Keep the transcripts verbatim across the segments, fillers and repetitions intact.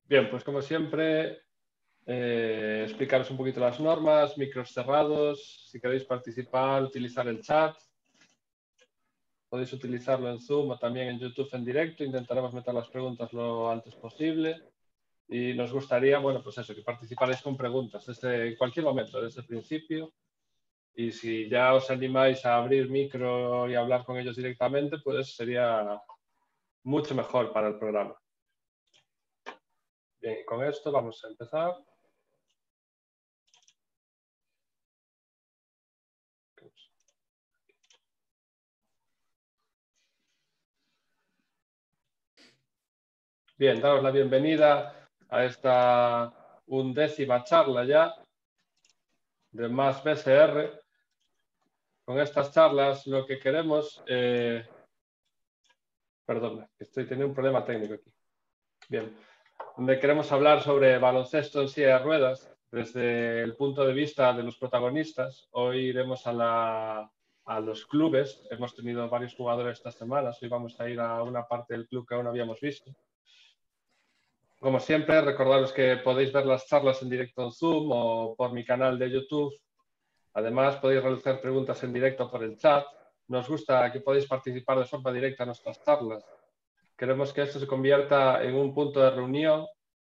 Bien, pues como siempre, eh, explicaros un poquito las normas, micros cerrados, si queréis participar, utilizar el chat. Podéis utilizarlo en Zoom o también en YouTube en directo. Intentaremos meter las preguntas lo antes posible. Y nos gustaría, bueno, pues eso, que participarais con preguntas desde cualquier momento, desde el principio. Y si ya os animáis a abrir micro y hablar con ellos directamente, pues sería mucho mejor para el programa. Bien, y con esto vamos a empezar. Bien, daros la bienvenida a esta undécima charla ya de Más B S R. Con estas charlas lo que queremos... Eh... Perdón, estoy teniendo un problema técnico aquí. Bien, donde queremos hablar sobre baloncesto en silla de ruedas desde el punto de vista de los protagonistas. Hoy iremos a, la, a los clubes. Hemos tenido varios jugadores estas semanas. Hoy vamos a ir a una parte del club que aún no habíamos visto. Como siempre, recordaros que podéis ver las charlas en directo en Zoom o por mi canal de YouTube. Además, podéis realizar preguntas en directo por el chat. Nos gusta que podáis participar de forma directa en nuestras charlas. Queremos que esto se convierta en un punto de reunión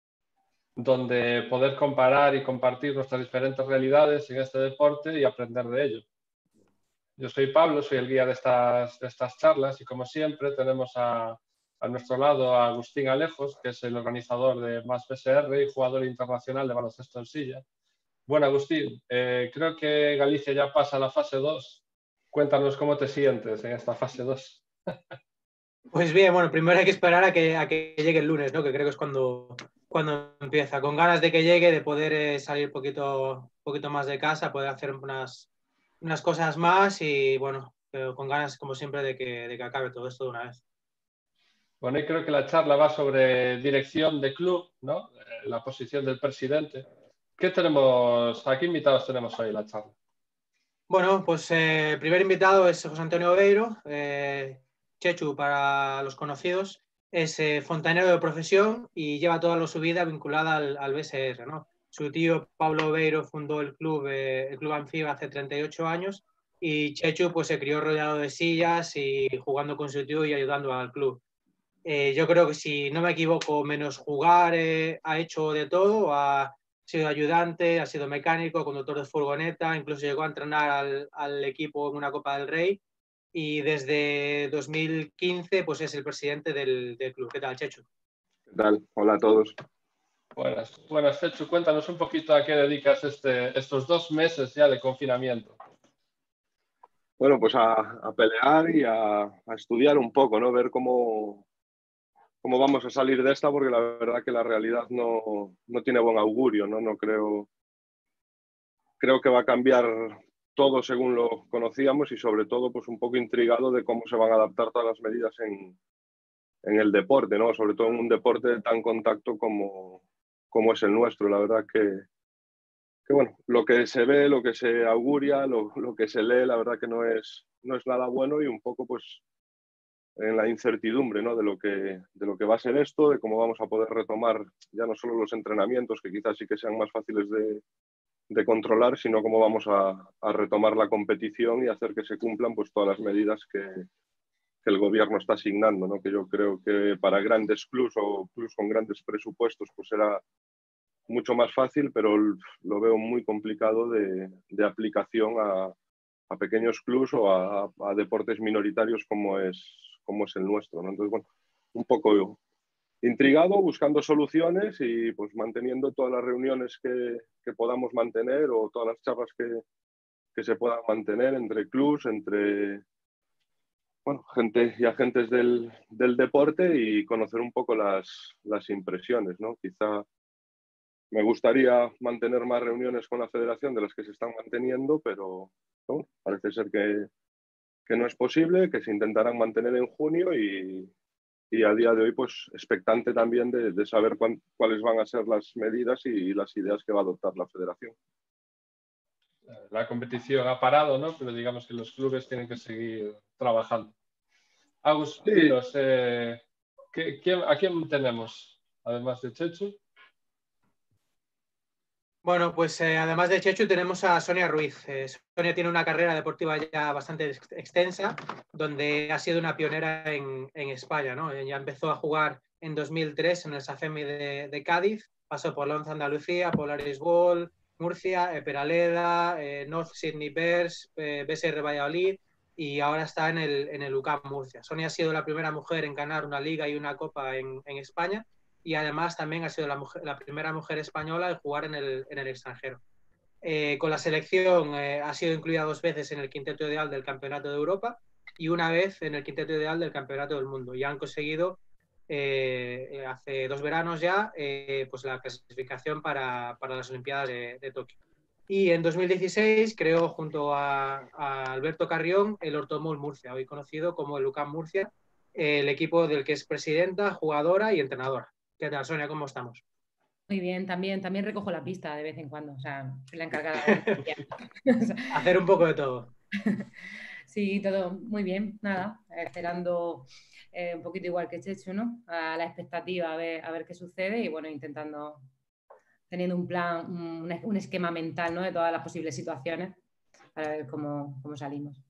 donde poder comparar y compartir nuestras diferentes realidades en este deporte y aprender de ello. Yo soy Pablo, soy el guía de estas, de estas charlas y como siempre tenemos a, a nuestro lado a Agustín Alejos, que es el organizador de Más B S R y jugador internacional de baloncesto en silla. Bueno, Agustín, eh, creo que Galicia ya pasa a la fase dos. Cuéntanos cómo te sientes en esta fase dos. Pues bien, bueno, primero hay que esperar a que, a que llegue el lunes, ¿no? Que creo que es cuando, cuando empieza. Con ganas de que llegue, de poder eh, salir un poquito, poquito más de casa, poder hacer unas, unas cosas más y, bueno, pero con ganas, como siempre, de que, de que acabe todo esto de una vez. Bueno, y creo que la charla va sobre dirección de club, ¿no? La posición del presidente. ¿Qué tenemos? ¿A qué invitados tenemos hoy en la charla? Bueno, pues eh, el primer invitado es José Antonio Oveiro, eh, Chechu para los conocidos. Es eh, fontanero de profesión y lleva toda su vida vinculada al, al B S R, ¿no? Su tío Pablo Oveiro fundó el club, eh, el club Anfiba hace treinta y ocho años y Chechu pues se crió rodeado de sillas y jugando con su tío y ayudando al club. Eh, yo creo que si no me equivoco, menos jugar, eh, ha hecho de todo, ha sido ayudante, ha sido mecánico, conductor de furgoneta, incluso llegó a entrenar al, al equipo en una Copa del Rey y desde dos mil quince pues es el presidente del, del club. ¿Qué tal, Chechu? ¿Qué tal? Hola a todos. Buenas, buenas, Chechu. Cuéntanos un poquito a qué dedicas este, estos dos meses ya de confinamiento. Bueno, pues a, a pelear y a, a estudiar un poco, ¿no? Ver cómo, cómo vamos a salir de esta, porque la verdad que la realidad no, no tiene buen augurio, ¿no? No creo, creo que va a cambiar todo según lo conocíamos y sobre todo pues un poco intrigado de cómo se van a adaptar todas las medidas en, en el deporte, ¿no? Sobre todo en un deporte de tan contacto como, como es el nuestro. La verdad que, que bueno, lo que se ve, lo que se auguria, lo, lo que se lee, la verdad que no es, no es nada bueno y un poco pues en la incertidumbre, ¿no? de, lo que, de lo que va a ser esto, de cómo vamos a poder retomar ya no solo los entrenamientos, que quizás sí que sean más fáciles de, de controlar, sino cómo vamos a, a retomar la competición y hacer que se cumplan pues todas las medidas que, que el gobierno está asignando, ¿no? Que yo creo que para grandes clubs o clubs con grandes presupuestos pues será mucho más fácil, pero lo veo muy complicado de, de aplicación a, a pequeños clubs o a, a deportes minoritarios como es, como es el nuestro, ¿no? Entonces, bueno, un poco intrigado, buscando soluciones y pues manteniendo todas las reuniones que, que podamos mantener o todas las charlas que, que se puedan mantener entre clubs, entre bueno, gente y agentes del, del deporte y conocer un poco las, las impresiones, ¿no? Quizá me gustaría mantener más reuniones con la federación de las que se están manteniendo, pero ¿no? Parece ser que, que no es posible, que se intentarán mantener en junio y, y a día de hoy pues expectante también de, de saber cuán, cuáles van a ser las medidas y, y las ideas que va a adoptar la federación. La competición ha parado, ¿no? Pero digamos que los clubes tienen que seguir trabajando. Agus, Sí. dinos, eh, ¿qué, qué, ¿a quién tenemos además de Chechu? Bueno, pues eh, además de Chechu tenemos a Sonia Ruiz. Eh, Sonia tiene una carrera deportiva ya bastante ex extensa, donde ha sido una pionera en, en España, ¿no? Ella empezó a jugar en dos mil tres en el SAFEMI de, de Cádiz, pasó por Lonza Andalucía, Polaris Ball, Murcia, eh, Peraleda, eh, North Sydney Bears, eh, B S R Valladolid y ahora está en el, en el U C A M Murcia. Sonia ha sido la primera mujer en ganar una liga y una copa en, en España y además también ha sido la, mujer, la primera mujer española en jugar en el, en el extranjero. Eh, con la selección eh, ha sido incluida dos veces en el quinteto ideal del Campeonato de Europa y una vez en el quinteto ideal del Campeonato del Mundo. Y han conseguido eh, hace dos veranos ya eh, pues la clasificación para, para las Olimpiadas de, de Tokio. Y en dos mil dieciséis creó junto a, a Alberto Carrión el Ortomol Murcia, hoy conocido como el U C A M Murcia, eh, el equipo del que es presidenta, jugadora y entrenadora. ¿Qué tal, Sonia? ¿Cómo estamos? Muy bien, también, también recojo la pista de vez en cuando, o sea, soy la encargada de... Hacer un poco de todo. Sí, todo muy bien, nada, esperando eh, un poquito igual que Chechu, ¿no? A la expectativa, a ver, a ver qué sucede y bueno, intentando, teniendo un plan, un, un esquema mental, ¿no? De todas las posibles situaciones para ver cómo, cómo salimos.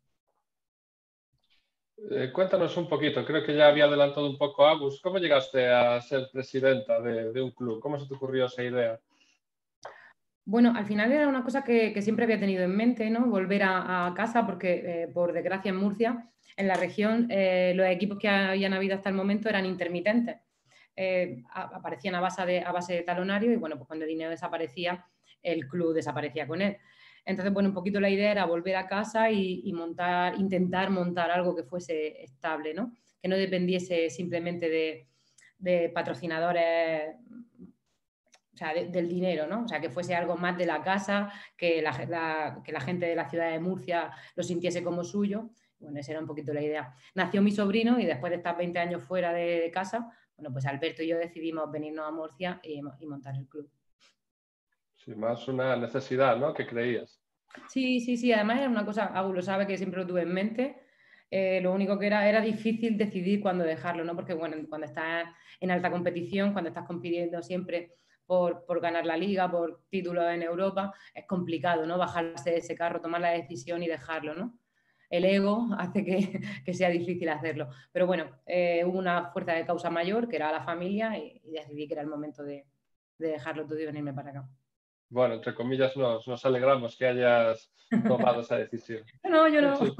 Eh, cuéntanos un poquito, creo que ya había adelantado un poco Agus, ¿cómo llegaste a ser presidenta de, de un club? ¿Cómo se te ocurrió esa idea? Bueno, al final era una cosa que, que siempre había tenido en mente, ¿no? Volver a, a casa porque, eh, por desgracia, en Murcia, en la región, eh, los equipos que habían habido hasta el momento eran intermitentes. Eh, aparecían a base, de, a base de talonario y, bueno, pues cuando el dinero desaparecía, el club desaparecía con él. Entonces, bueno, un poquito la idea era volver a casa y, y montar, intentar montar algo que fuese estable, ¿no? Que no dependiese simplemente de, de patrocinadores, o sea, de, del dinero, ¿no? O sea, que fuese algo más de la casa, que la, la, que la gente de la ciudad de Murcia lo sintiese como suyo. Bueno, esa era un poquito la idea. Nació mi sobrino y después de estar veinte años fuera de, de casa, bueno, pues Alberto y yo decidimos venirnos a Murcia y, y montar el club. Sí, más una necesidad, ¿no? ¿Qué creías? Sí, sí, sí. Además era una cosa, Agus lo sabe, que siempre lo tuve en mente. Eh, lo único que era, era difícil decidir cuándo dejarlo, ¿no? Porque, bueno, cuando estás en alta competición, cuando estás compitiendo siempre por, por ganar la liga, por títulos en Europa, es complicado, ¿no? Bajarse de ese carro, tomar la decisión y dejarlo, ¿no? El ego hace que, que sea difícil hacerlo. Pero bueno, eh, hubo una fuerza de causa mayor, que era la familia, y, y decidí que era el momento de, de dejarlo todo y venirme para acá. Bueno, entre comillas, nos, nos alegramos que hayas tomado esa decisión. No, yo no.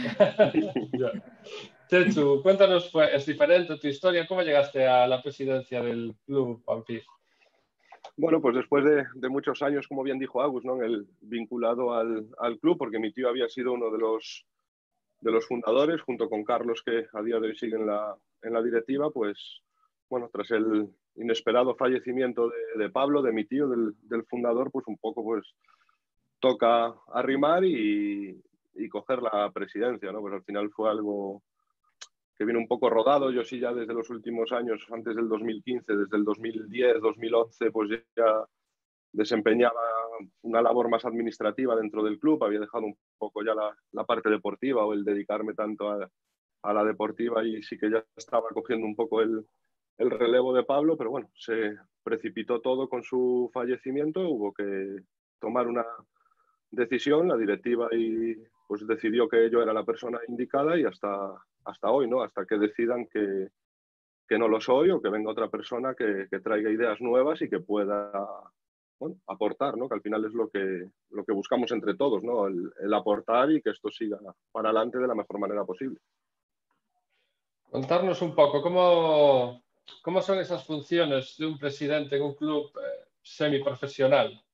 Chechu, cuéntanos, pues, es diferente tu historia. ¿Cómo llegaste a la presidencia del club Pamplona? Bueno, pues después de, de muchos años, como bien dijo Agus, ¿no? El, vinculado al, al club, porque mi tío había sido uno de los, de los fundadores, junto con Carlos, que a día de hoy sigue en la, en la directiva, pues, bueno, tras el inesperado fallecimiento de, de Pablo, de mi tío, del, del fundador, pues un poco, pues, toca arrimar y, y coger la presidencia, ¿no? Pues al final fue algo que viene un poco rodado. Yo sí ya desde los últimos años, antes del dos mil quince, desde el dos mil diez, dos mil once, pues ya desempeñaba una labor más administrativa dentro del club. Había dejado un poco ya la, la parte deportiva o el dedicarme tanto a, a la deportiva y sí que ya estaba cogiendo un poco el, el relevo de Pablo, pero bueno, se precipitó todo con su fallecimiento. Hubo que tomar una decisión, la directiva y pues decidió que yo era la persona indicada y hasta, hasta hoy, ¿no? Hasta que decidan que, que no lo soy o que venga otra persona que, que traiga ideas nuevas y que pueda, bueno, aportar, ¿no? Que al final es lo que, lo que buscamos entre todos, ¿no? El, el aportar y que esto siga para adelante de la mejor manera posible. Contarnos un poco, ¿cómo, cómo son esas funciones de un presidente en un club eh, semiprofesional?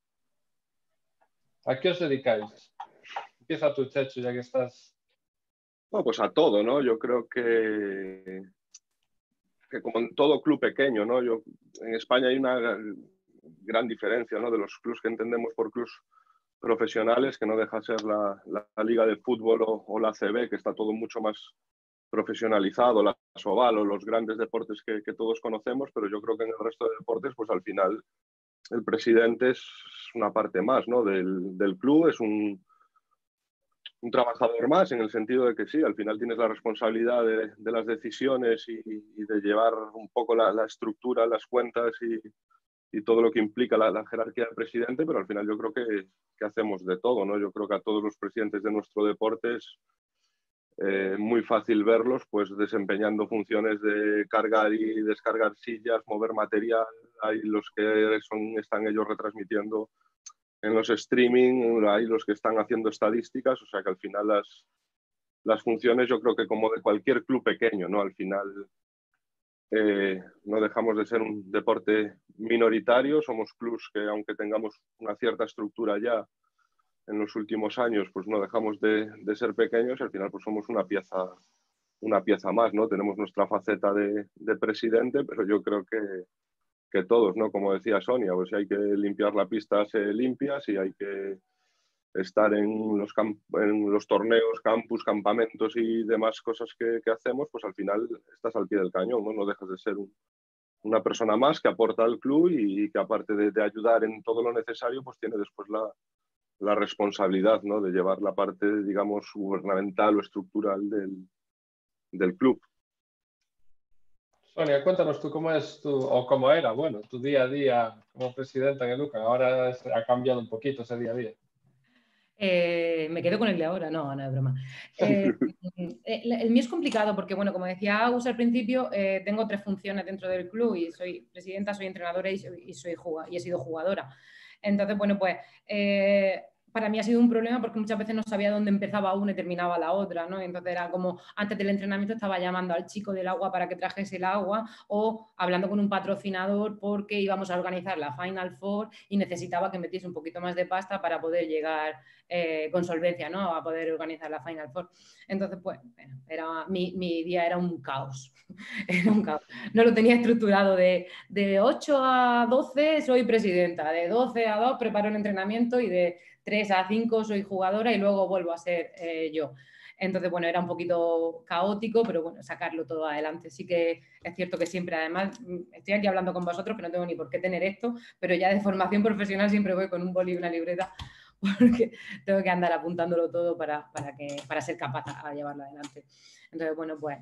¿A qué os dedicáis? Empieza tu, Chechu, ya que estás... Bueno, pues a todo, ¿no? Yo creo que, que como en todo club pequeño, ¿no? Yo, en España hay una gran diferencia, ¿no? De los clubs que entendemos por clubs profesionales, que no deja de ser la, la, la Liga de Fútbol o, o la A C B, que está todo mucho más profesionalizado, la Soval o los grandes deportes que, que todos conocemos, pero yo creo que en el resto de deportes, pues al final el presidente es una parte más, ¿no? del, del club, es un, un trabajador más, en el sentido de que sí, al final tienes la responsabilidad de, de las decisiones y, y de llevar un poco la, la estructura, las cuentas y, y todo lo que implica la, la jerarquía del presidente, pero al final yo creo que, que hacemos de todo, ¿no? Yo creo que a todos los presidentes de nuestro deporte es eh, muy fácil verlos pues desempeñando funciones de cargar y descargar sillas, mover material. Hay los que son, están ellos retransmitiendo en los streaming, hay los que están haciendo estadísticas, o sea que al final las, las funciones yo creo que como de cualquier club pequeño, ¿no? Al final eh, no dejamos de ser un deporte minoritario, somos clubs que aunque tengamos una cierta estructura ya en los últimos años, pues no dejamos de, de ser pequeños y al final pues somos una pieza, una pieza más, ¿no? Tenemos nuestra faceta de, de presidente, pero yo creo que que todos, ¿no? Como decía Sonia, pues si hay que limpiar la pista se limpia, si hay que estar en los, en los torneos, campus, campamentos y demás cosas que, que hacemos, pues al final estás al pie del cañón, ¿no? No dejas de ser un, una persona más que aporta al club y, y que aparte de, de ayudar en todo lo necesario, pues tiene después la, la responsabilidad, ¿no? De llevar la parte, digamos, gubernamental o estructural del, del club. Sonia, cuéntanos tú cómo es tu, o cómo era, bueno, tu día a día como presidenta en el Lucan. Ahora es, ha cambiado un poquito ese día a día. Eh, me quedo con el de ahora, no, no es broma. Eh, el, el mío es complicado porque, bueno, como decía Agus al principio, eh, tengo tres funciones dentro del club y soy presidenta, soy entrenadora y, soy, y, soy y he sido jugadora. Entonces, bueno, pues eh, para mí ha sido un problema porque muchas veces no sabía dónde empezaba una y terminaba la otra, ¿no? Entonces era como, antes del entrenamiento estaba llamando al chico del agua para que trajese el agua o hablando con un patrocinador porque íbamos a organizar la Final Four y necesitaba que metiese un poquito más de pasta para poder llegar eh, con solvencia, ¿no? A poder organizar la Final Four. Entonces, pues, bueno, era, mi, mi día era un caos. Era un caos. No lo tenía estructurado de, de ocho a doce soy presidenta, de doce a dos preparo el entrenamiento y de tres a cinco soy jugadora y luego vuelvo a ser eh, yo. Entonces, bueno, era un poquito caótico, pero bueno, sacarlo todo adelante. Sí que es cierto que siempre, además, estoy aquí hablando con vosotros, que no tengo ni por qué tener esto, pero ya de formación profesional siempre voy con un boli y una libreta porque tengo que andar apuntándolo todo para, para, que, para ser capaz a llevarlo adelante. Entonces, bueno, pues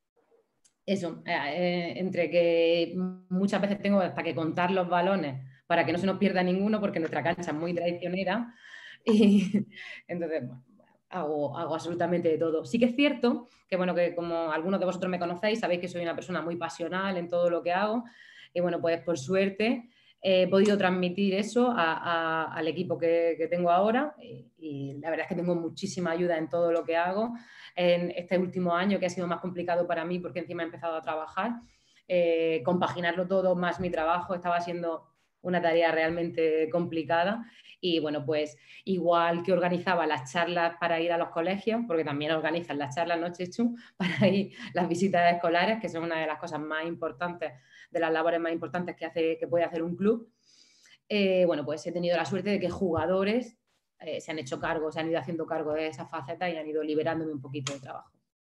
eso, eh, entre que muchas veces tengo hasta que contar los balones para que no se nos pierda ninguno porque nuestra cancha es muy traicionera y entonces, bueno, hago, hago absolutamente de todo. Sí que es cierto que, bueno, que como algunos de vosotros me conocéis, sabéis que soy una persona muy pasional en todo lo que hago y, bueno, pues por suerte he podido transmitir eso a, a, al equipo que, que tengo ahora y, y la verdad es que tengo muchísima ayuda en todo lo que hago. En este último año que ha sido más complicado para mí porque encima he empezado a trabajar, eh, compaginarlo todo más mi trabajo estaba siendo una tarea realmente complicada y bueno, pues igual que organizaba las charlas para ir a los colegios, porque también organizan las charlas, ¿no, Chechu? Para ir las visitas escolares, que son una de las cosas más importantes, de las labores más importantes que, hace, que puede hacer un club. Eh, bueno, pues he tenido la suerte de que jugadores eh, se han hecho cargo, se han ido haciendo cargo de esa faceta y han ido liberándome un poquito de trabajo.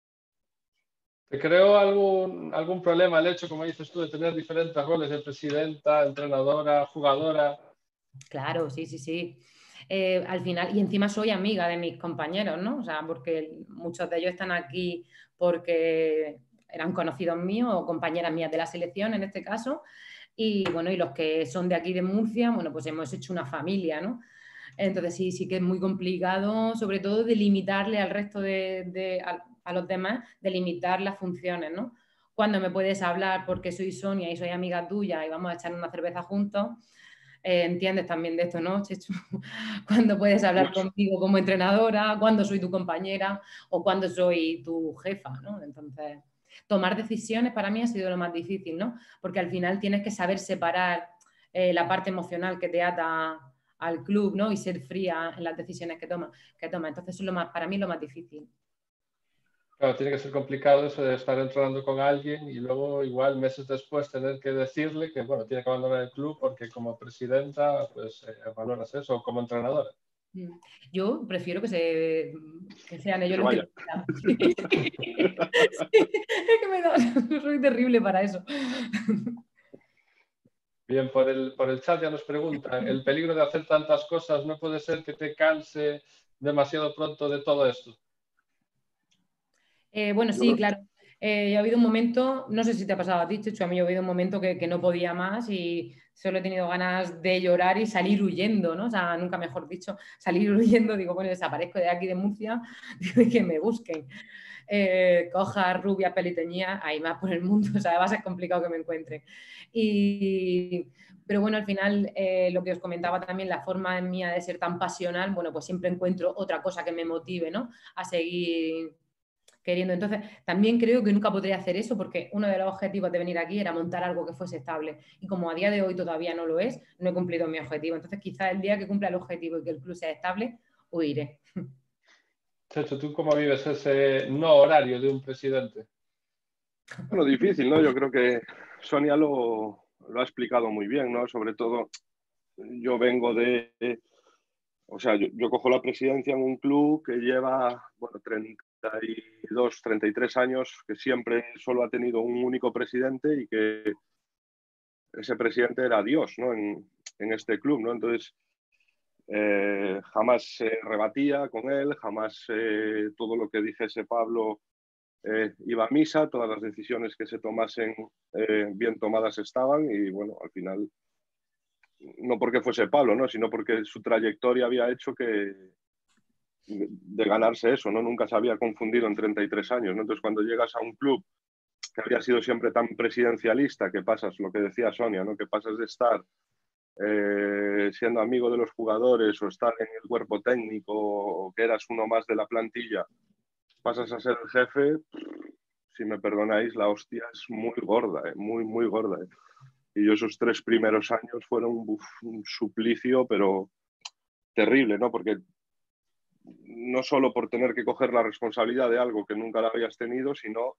¿Te creó algún, algún problema el hecho, como dices tú, de tener diferentes roles de presidenta, entrenadora, jugadora? Claro, sí, sí, sí. Eh, al final, y encima soy amiga de mis compañeros, ¿no? O sea, porque muchos de ellos están aquí porque eran conocidos míos o compañeras mías de la selección en este caso. Y bueno, y los que son de aquí de Murcia, bueno, pues hemos hecho una familia, ¿no? Entonces sí, sí que es muy complicado, sobre todo delimitarle al resto de, de a, a los demás, delimitar las funciones, ¿no? Cuando me puedes hablar porque soy Sonia y soy amiga tuya y vamos a echar una cerveza juntos, eh, entiendes también de esto, ¿no, Chechu? Cuando puedes hablar Mucho. conmigo como entrenadora, cuando soy tu compañera o cuando soy tu jefa, ¿no? Entonces, tomar decisiones para mí ha sido lo más difícil, ¿no? Porque al final tienes que saber separar eh, la parte emocional que te ata al club, ¿no? Y ser fría en las decisiones que toma. Que toma. Entonces, eso es lo más, para mí lo más difícil. Claro, tiene que ser complicado eso de estar entrenando con alguien y luego igual meses después tener que decirle que, bueno, tiene que abandonar el club porque como presidenta, pues eh, valoras eso, o como entrenadora. Yo prefiero que, se, que sean ellos los que decidan. Sí. Sí, es que me da, soy terrible para eso. Bien, por el, por el chat ya nos preguntan, ¿el peligro de hacer tantas cosas no puede ser que te canse demasiado pronto de todo esto? Eh, bueno, sí, claro. Eh, ha habido un momento, no sé si te ha pasado a ti, Chechu, a mí ha habido un momento que, que no podía más y solo he tenido ganas de llorar y salir huyendo, ¿no? O sea, nunca mejor dicho, salir huyendo, digo, bueno, desaparezco de aquí de Murcia, digo, que me busquen. Eh, coja, rubia, peliteñía, ahí más por el mundo, o sea, va a ser complicado que me encuentren. Y, pero bueno, al final, eh, lo que os comentaba también, la forma mía de ser tan pasional, bueno, pues siempre encuentro otra cosa que me motive, ¿no? A seguir queriendo. Entonces, también creo que nunca podría hacer eso porque uno de los objetivos de venir aquí era montar algo que fuese estable y como a día de hoy todavía no lo es, no he cumplido mi objetivo. Entonces, quizás el día que cumpla el objetivo y que el club sea estable, huiré. Chechu, ¿tú cómo vives ese no horario de un presidente? Bueno, difícil, ¿no? Yo creo que Sonia lo, lo ha explicado muy bien, ¿no? Sobre todo, yo vengo de... O sea, yo, yo cojo la presidencia en un club que lleva, bueno, treinta y dos, treinta y tres años, que siempre solo ha tenido un único presidente y que ese presidente era Dios, ¿no? En, en este club, ¿no? Entonces, eh, jamás se rebatía con él, jamás eh, todo lo que dijese Pablo eh, iba a misa, todas las decisiones que se tomasen eh, bien tomadas estaban y, bueno, al final, no porque fuese Pablo, ¿no? Sino porque su trayectoria había hecho que de ganarse eso, ¿no? Nunca se había confundido en treinta y tres años, ¿no? Entonces, cuando llegas a un club que había sido siempre tan presidencialista, que pasas, lo que decía Sonia, ¿no? Que pasas de estar eh, siendo amigo de los jugadores o estar en el cuerpo técnico o que eras uno más de la plantilla, pasas a ser el jefe, si me perdonáis, la hostia es muy gorda, ¿eh? Muy, muy gorda. ¿eh? Y yo esos tres primeros años fueron uf, un suplicio, pero terrible, ¿no? Porque no solo por tener que coger la responsabilidad de algo que nunca la habías tenido, sino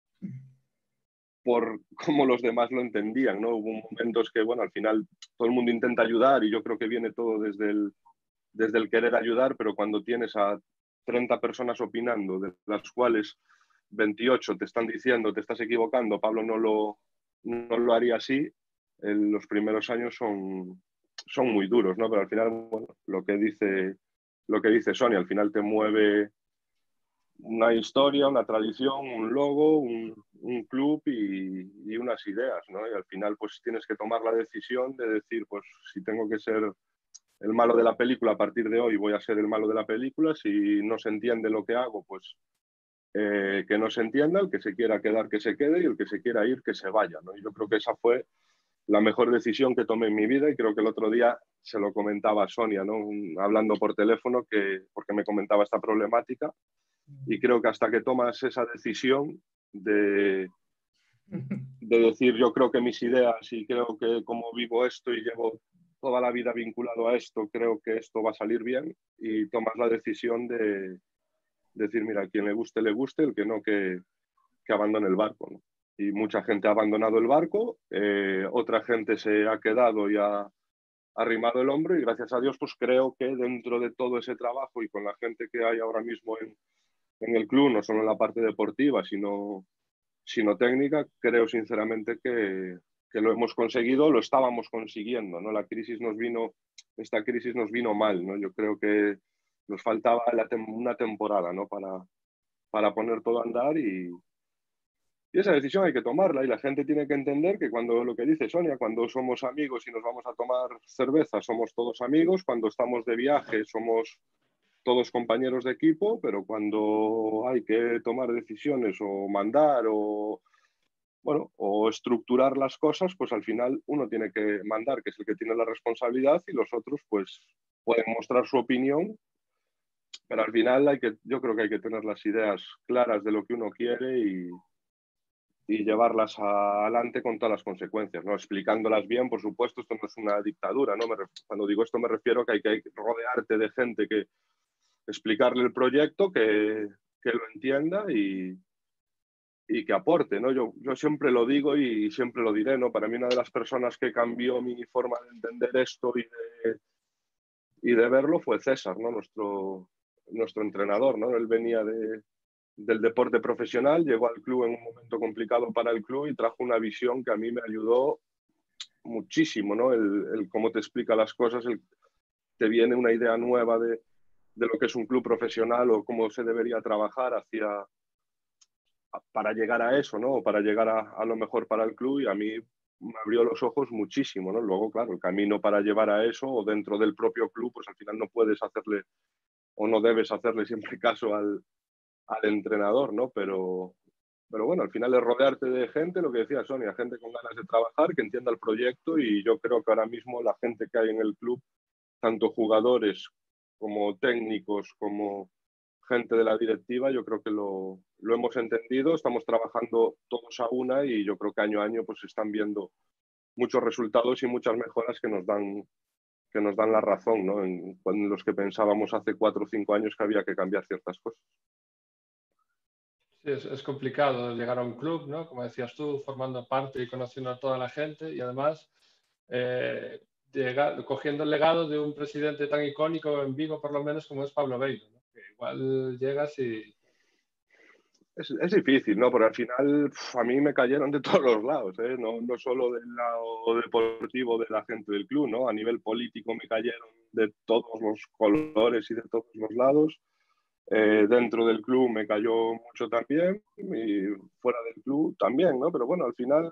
por cómo los demás lo entendían, ¿no? Hubo momentos que, bueno, al final todo el mundo intenta ayudar y yo creo que viene todo desde el, desde el querer ayudar, pero cuando tienes a treinta personas opinando, de las cuales veintiocho te están diciendo, te estás equivocando, Pablo no lo, no lo haría así, en los primeros años son, son muy duros, ¿no? Pero al final, bueno, lo que dice, lo que dice Sonia, al final te mueve una historia, una tradición, un logo, un, un club y, y, unas ideas, ¿no? Y al final pues tienes que tomar la decisión de decir, pues si tengo que ser el malo de la película a partir de hoy, voy a ser el malo de la película. Si no se entiende lo que hago, pues eh, que no se entienda, el que se quiera quedar que se quede y el que se quiera ir que se vaya, ¿no? Y yo creo que esa fue la mejor decisión que tomé en mi vida y creo que el otro día se lo comentaba a Sonia, ¿no? Hablando por teléfono, que, porque me comentaba esta problemática. Y creo que hasta que tomas esa decisión de, de decir yo creo que mis ideas y creo que como vivo esto y llevo toda la vida vinculado a esto, creo que esto va a salir bien y tomas la decisión de decir, mira, a quien le guste, le guste, el que no, que, que abandone el barco, ¿no? Y mucha gente ha abandonado el barco, eh, otra gente se ha quedado y ha arrimado el hombro y gracias a Dios pues creo que dentro de todo ese trabajo y con la gente que hay ahora mismo en en el club, no solo en la parte deportiva, sino, sino técnica, creo sinceramente que, que lo hemos conseguido, lo estábamos consiguiendo, ¿no? La crisis nos vino, esta crisis nos vino mal, ¿no? Yo creo que nos faltaba la tem una temporada, ¿no? Para, para poner todo a andar y, y esa decisión hay que tomarla y la gente tiene que entender que cuando, lo que dice Sonia, cuando somos amigos y nos vamos a tomar cerveza, somos todos amigos, cuando estamos de viaje somos todos compañeros de equipo, pero cuando hay que tomar decisiones o mandar o, bueno, o estructurar las cosas, pues al final uno tiene que mandar, que es el que tiene la responsabilidad, y los otros pues pueden mostrar su opinión, pero al final hay que, yo creo que hay que tener las ideas claras de lo que uno quiere y, y llevarlas adelante con todas las consecuencias, ¿no? Explicándolas bien, por supuesto, esto no es una dictadura, ¿no? Me, cuando digo esto me refiero a que hay que rodearte de gente que explicarle el proyecto, que, que lo entienda y, y que aporte, ¿no? Yo, yo siempre lo digo y siempre lo diré, ¿no? Para mí una de las personas que cambió mi forma de entender esto y de, y de verlo fue César, ¿no? Nuestro, nuestro entrenador, ¿no? Él venía de, del deporte profesional, llegó al club en un momento complicado para el club y trajo una visión que a mí me ayudó muchísimo, ¿no? El, el cómo te explica las cosas, el, te viene una idea nueva de de lo que es un club profesional o cómo se debería trabajar hacia, para llegar a eso, ¿no? O para llegar a, a lo mejor para el club, y a mí me abrió los ojos muchísimo, ¿no? Luego, claro, el camino para llevar a eso o dentro del propio club, pues al final no puedes hacerle o no debes hacerle siempre caso al, al entrenador, ¿no? Pero, pero bueno, al final es rodearte de gente, lo que decía Sonia, gente con ganas de trabajar, que entienda el proyecto, y yo creo que ahora mismo la gente que hay en el club, tanto jugadores como técnicos, como gente de la directiva, yo creo que lo, lo hemos entendido, estamos trabajando todos a una, y yo creo que año a año pues se están viendo muchos resultados y muchas mejoras que nos dan, que nos dan la razón, ¿no? En, en los que pensábamos hace cuatro o cinco años que había que cambiar ciertas cosas. Sí, es, es complicado llegar a un club, ¿no? Como decías tú, formando parte y conociendo a toda la gente, y además eh, llegar, cogiendo el legado de un presidente tan icónico en Vigo, por lo menos, como es Pablo Beiro, ¿no? Que igual llegas y... Es, es difícil, ¿no? Porque al final pf, a mí me cayeron de todos los lados, ¿eh? No, no solo del lado deportivo de la gente del club, ¿no? A nivel político me cayeron de todos los colores y de todos los lados. Eh, dentro del club me cayó mucho también, y fuera del club también, ¿no? Pero bueno, al final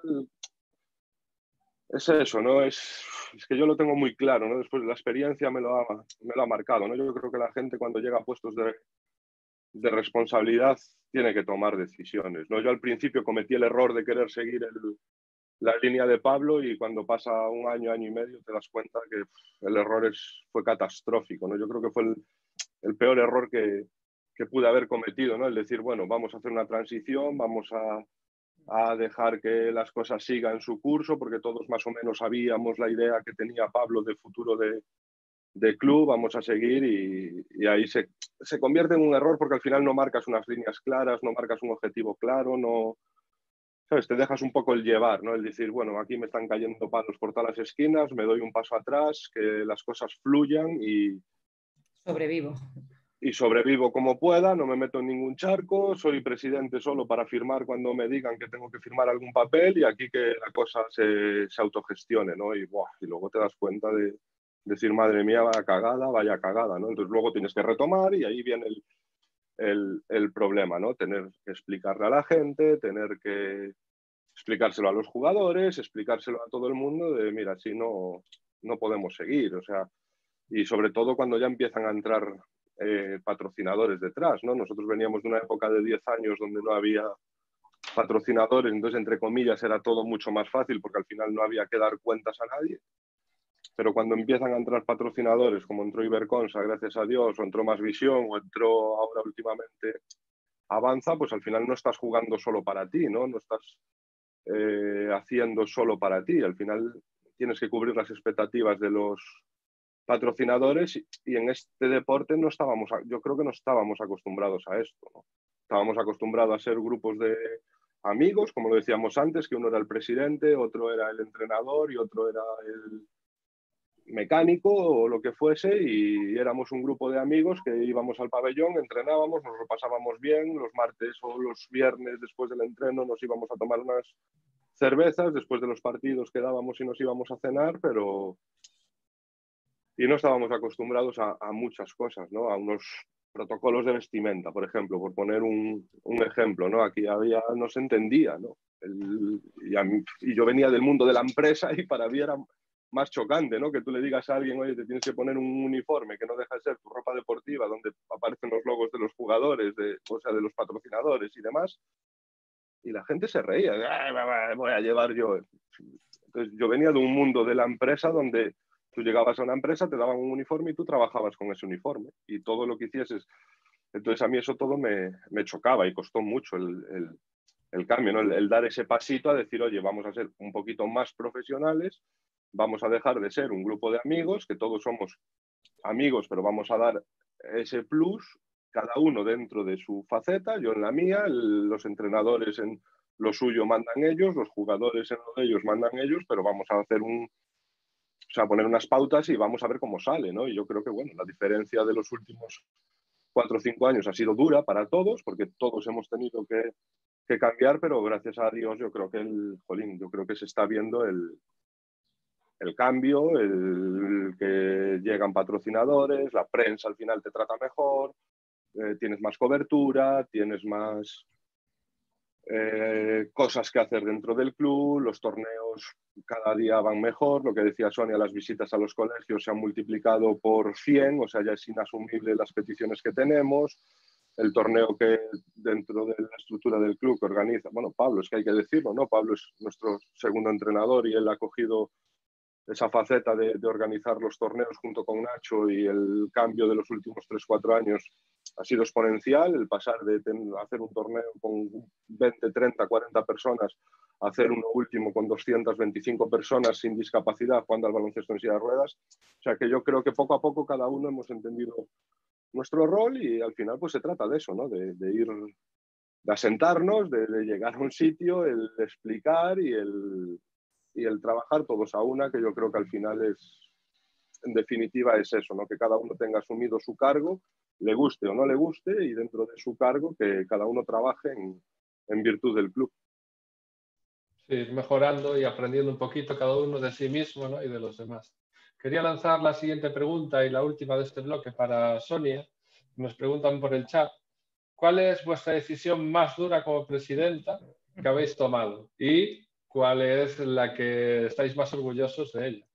es eso, ¿no? Es, es que yo lo tengo muy claro, ¿no? Después la experiencia me lo ha, me lo ha marcado, ¿no? Yo creo que la gente cuando llega a puestos de, de responsabilidad tiene que tomar decisiones, ¿no? Yo al principio cometí el error de querer seguir el, la línea de Pablo, y cuando pasa un año, año y medio te das cuenta que pff, el error es, fue catastrófico, ¿no? Yo creo que fue el, el peor error que, que pude haber cometido, ¿no? El decir, bueno, vamos a hacer una transición, vamos a, a dejar que las cosas sigan su curso, porque todos más o menos sabíamos la idea que tenía Pablo de futuro de, de club, vamos a seguir, y, y ahí se, se convierte en un error, porque al final no marcas unas líneas claras, no marcas un objetivo claro, no, ¿sabes? Te dejas un poco el llevar, ¿no? El decir, bueno, aquí me están cayendo palos por todas las esquinas, me doy un paso atrás, que las cosas fluyan y... Sobrevivo. Y sobrevivo como pueda, no me meto en ningún charco, soy presidente solo para firmar cuando me digan que tengo que firmar algún papel, y aquí que la cosa se, se autogestione, ¿no? Y, buah, y luego te das cuenta de decir, madre mía, vaya cagada, vaya cagada, ¿no? Entonces luego tienes que retomar, y ahí viene el, el, el problema, ¿no? Tener que explicarle a la gente, tener que explicárselo a los jugadores, explicárselo a todo el mundo de, mira, así no, no podemos seguir, o sea, y sobre todo cuando ya empiezan a entrar eh, patrocinadores detrás, ¿no? Nosotros veníamos de una época de diez años donde no había patrocinadores, entonces, entre comillas, era todo mucho más fácil porque al final no había que dar cuentas a nadie. Pero cuando empiezan a entrar patrocinadores, como entró Iberconsa, gracias a Dios, o entró Más Visión, o entró ahora últimamente Avanza, pues al final no estás jugando solo para ti, ¿no? No estás eh, haciendo solo para ti. Al final tienes que cubrir las expectativas de los patrocinadores, y en este deporte no estábamos, yo creo que no estábamos acostumbrados a esto, ¿no? Estábamos acostumbrados a ser grupos de amigos, como lo decíamos antes, que uno era el presidente, otro era el entrenador y otro era el mecánico o lo que fuese, y éramos un grupo de amigos que íbamos al pabellón, entrenábamos, nos lo pasábamos bien, los martes o los viernes después del entreno nos íbamos a tomar unas cervezas, después de los partidos quedábamos y nos íbamos a cenar, pero... Y no estábamos acostumbrados a, a muchas cosas, ¿no? A unos protocolos de vestimenta, por ejemplo, por poner un, un ejemplo, ¿no? Aquí había, no se entendía, ¿no? El, y, a mí, y yo venía del mundo de la empresa, y para mí era más chocante, ¿no? Que tú le digas a alguien, oye, te tienes que poner un uniforme que no deja de ser tu ropa deportiva, donde aparecen los logos de los jugadores, de, o sea, de los patrocinadores y demás, y la gente se reía, ah, voy a llevar yo. Entonces, yo venía de un mundo de la empresa donde tú llegabas a una empresa, te daban un uniforme y tú trabajabas con ese uniforme, y todo lo que hicieses. Entonces a mí eso todo me, me chocaba, y costó mucho el, el, el cambio, ¿no? El, el dar ese pasito a decir, oye, vamos a ser un poquito más profesionales, vamos a dejar de ser un grupo de amigos, que todos somos amigos, pero vamos a dar ese plus, cada uno dentro de su faceta, yo en la mía, el, los entrenadores en lo suyo mandan ellos, los jugadores en lo de ellos mandan ellos, pero vamos a hacer un... O sea, poner unas pautas y vamos a ver cómo sale, ¿no? Y yo creo que, bueno, la diferencia de los últimos cuatro o cinco años ha sido dura para todos, porque todos hemos tenido que, que cambiar, pero gracias a Dios yo creo que el, jolín, yo creo que se está viendo el, el cambio, el que llegan patrocinadores, la prensa al final te trata mejor, eh, tienes más cobertura, tienes más eh, cosas que hacer dentro del club, los torneos cada día van mejor, lo que decía Sonia, las visitas a los colegios se han multiplicado por cien, o sea, ya es inasumible las peticiones que tenemos. El torneo que dentro de la estructura del club que organiza, bueno, Pablo, es que hay que decirlo, ¿no? Pablo es nuestro segundo entrenador y él ha cogido esa faceta de, de organizar los torneos junto con Nacho, y el cambio de los últimos tres cuatro años ha sido exponencial, el pasar de ten, hacer un torneo con veinte, treinta, cuarenta personas a hacer uno último con doscientas veinticinco personas sin discapacidad jugando al baloncesto en silla de ruedas. O sea que yo creo que poco a poco cada uno hemos entendido nuestro rol, y al final pues se trata de eso, ¿no? De, de ir, de asentarnos, de, de llegar a un sitio, el explicar y el, y el trabajar todos a una, que yo creo que al final es, en definitiva es eso, ¿no? Que cada uno tenga asumido su cargo, le guste o no le guste, y dentro de su cargo que cada uno trabaje en, en virtud del club. Sí, mejorando y aprendiendo un poquito cada uno de sí mismo, ¿no? Y de los demás. Quería lanzar la siguiente pregunta y la última de este bloque para Sonia. Nos preguntan por el chat: ¿cuál es vuestra decisión más dura como presidenta que habéis tomado? ¿Y cuál es la que estáis más orgullosos de ella?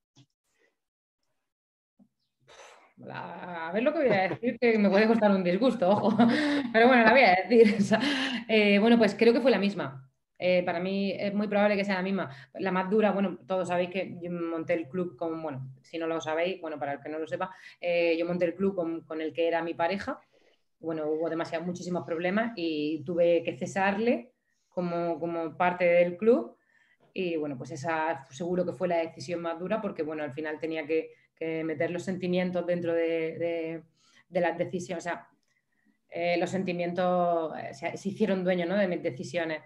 A ver lo que voy a decir, que me puede costar un disgusto, ojo. Pero bueno, la voy a decir. O sea, eh, bueno, pues creo que fue la misma. Eh, para mí es muy probable que sea la misma. La más dura, bueno, todos sabéis que yo monté el club con, bueno, si no lo sabéis, bueno, para el que no lo sepa, eh, yo monté el club con, con el que era mi pareja. Bueno, hubo demasiados, muchísimos problemas y tuve que cesarle como, como parte del club. Y bueno, pues esa seguro que fue la decisión más dura, porque bueno, al final tenía que, que meter los sentimientos dentro de, de, de las decisiones. O sea, eh, los sentimientos eh, se, se hicieron dueños, ¿no? De mis decisiones.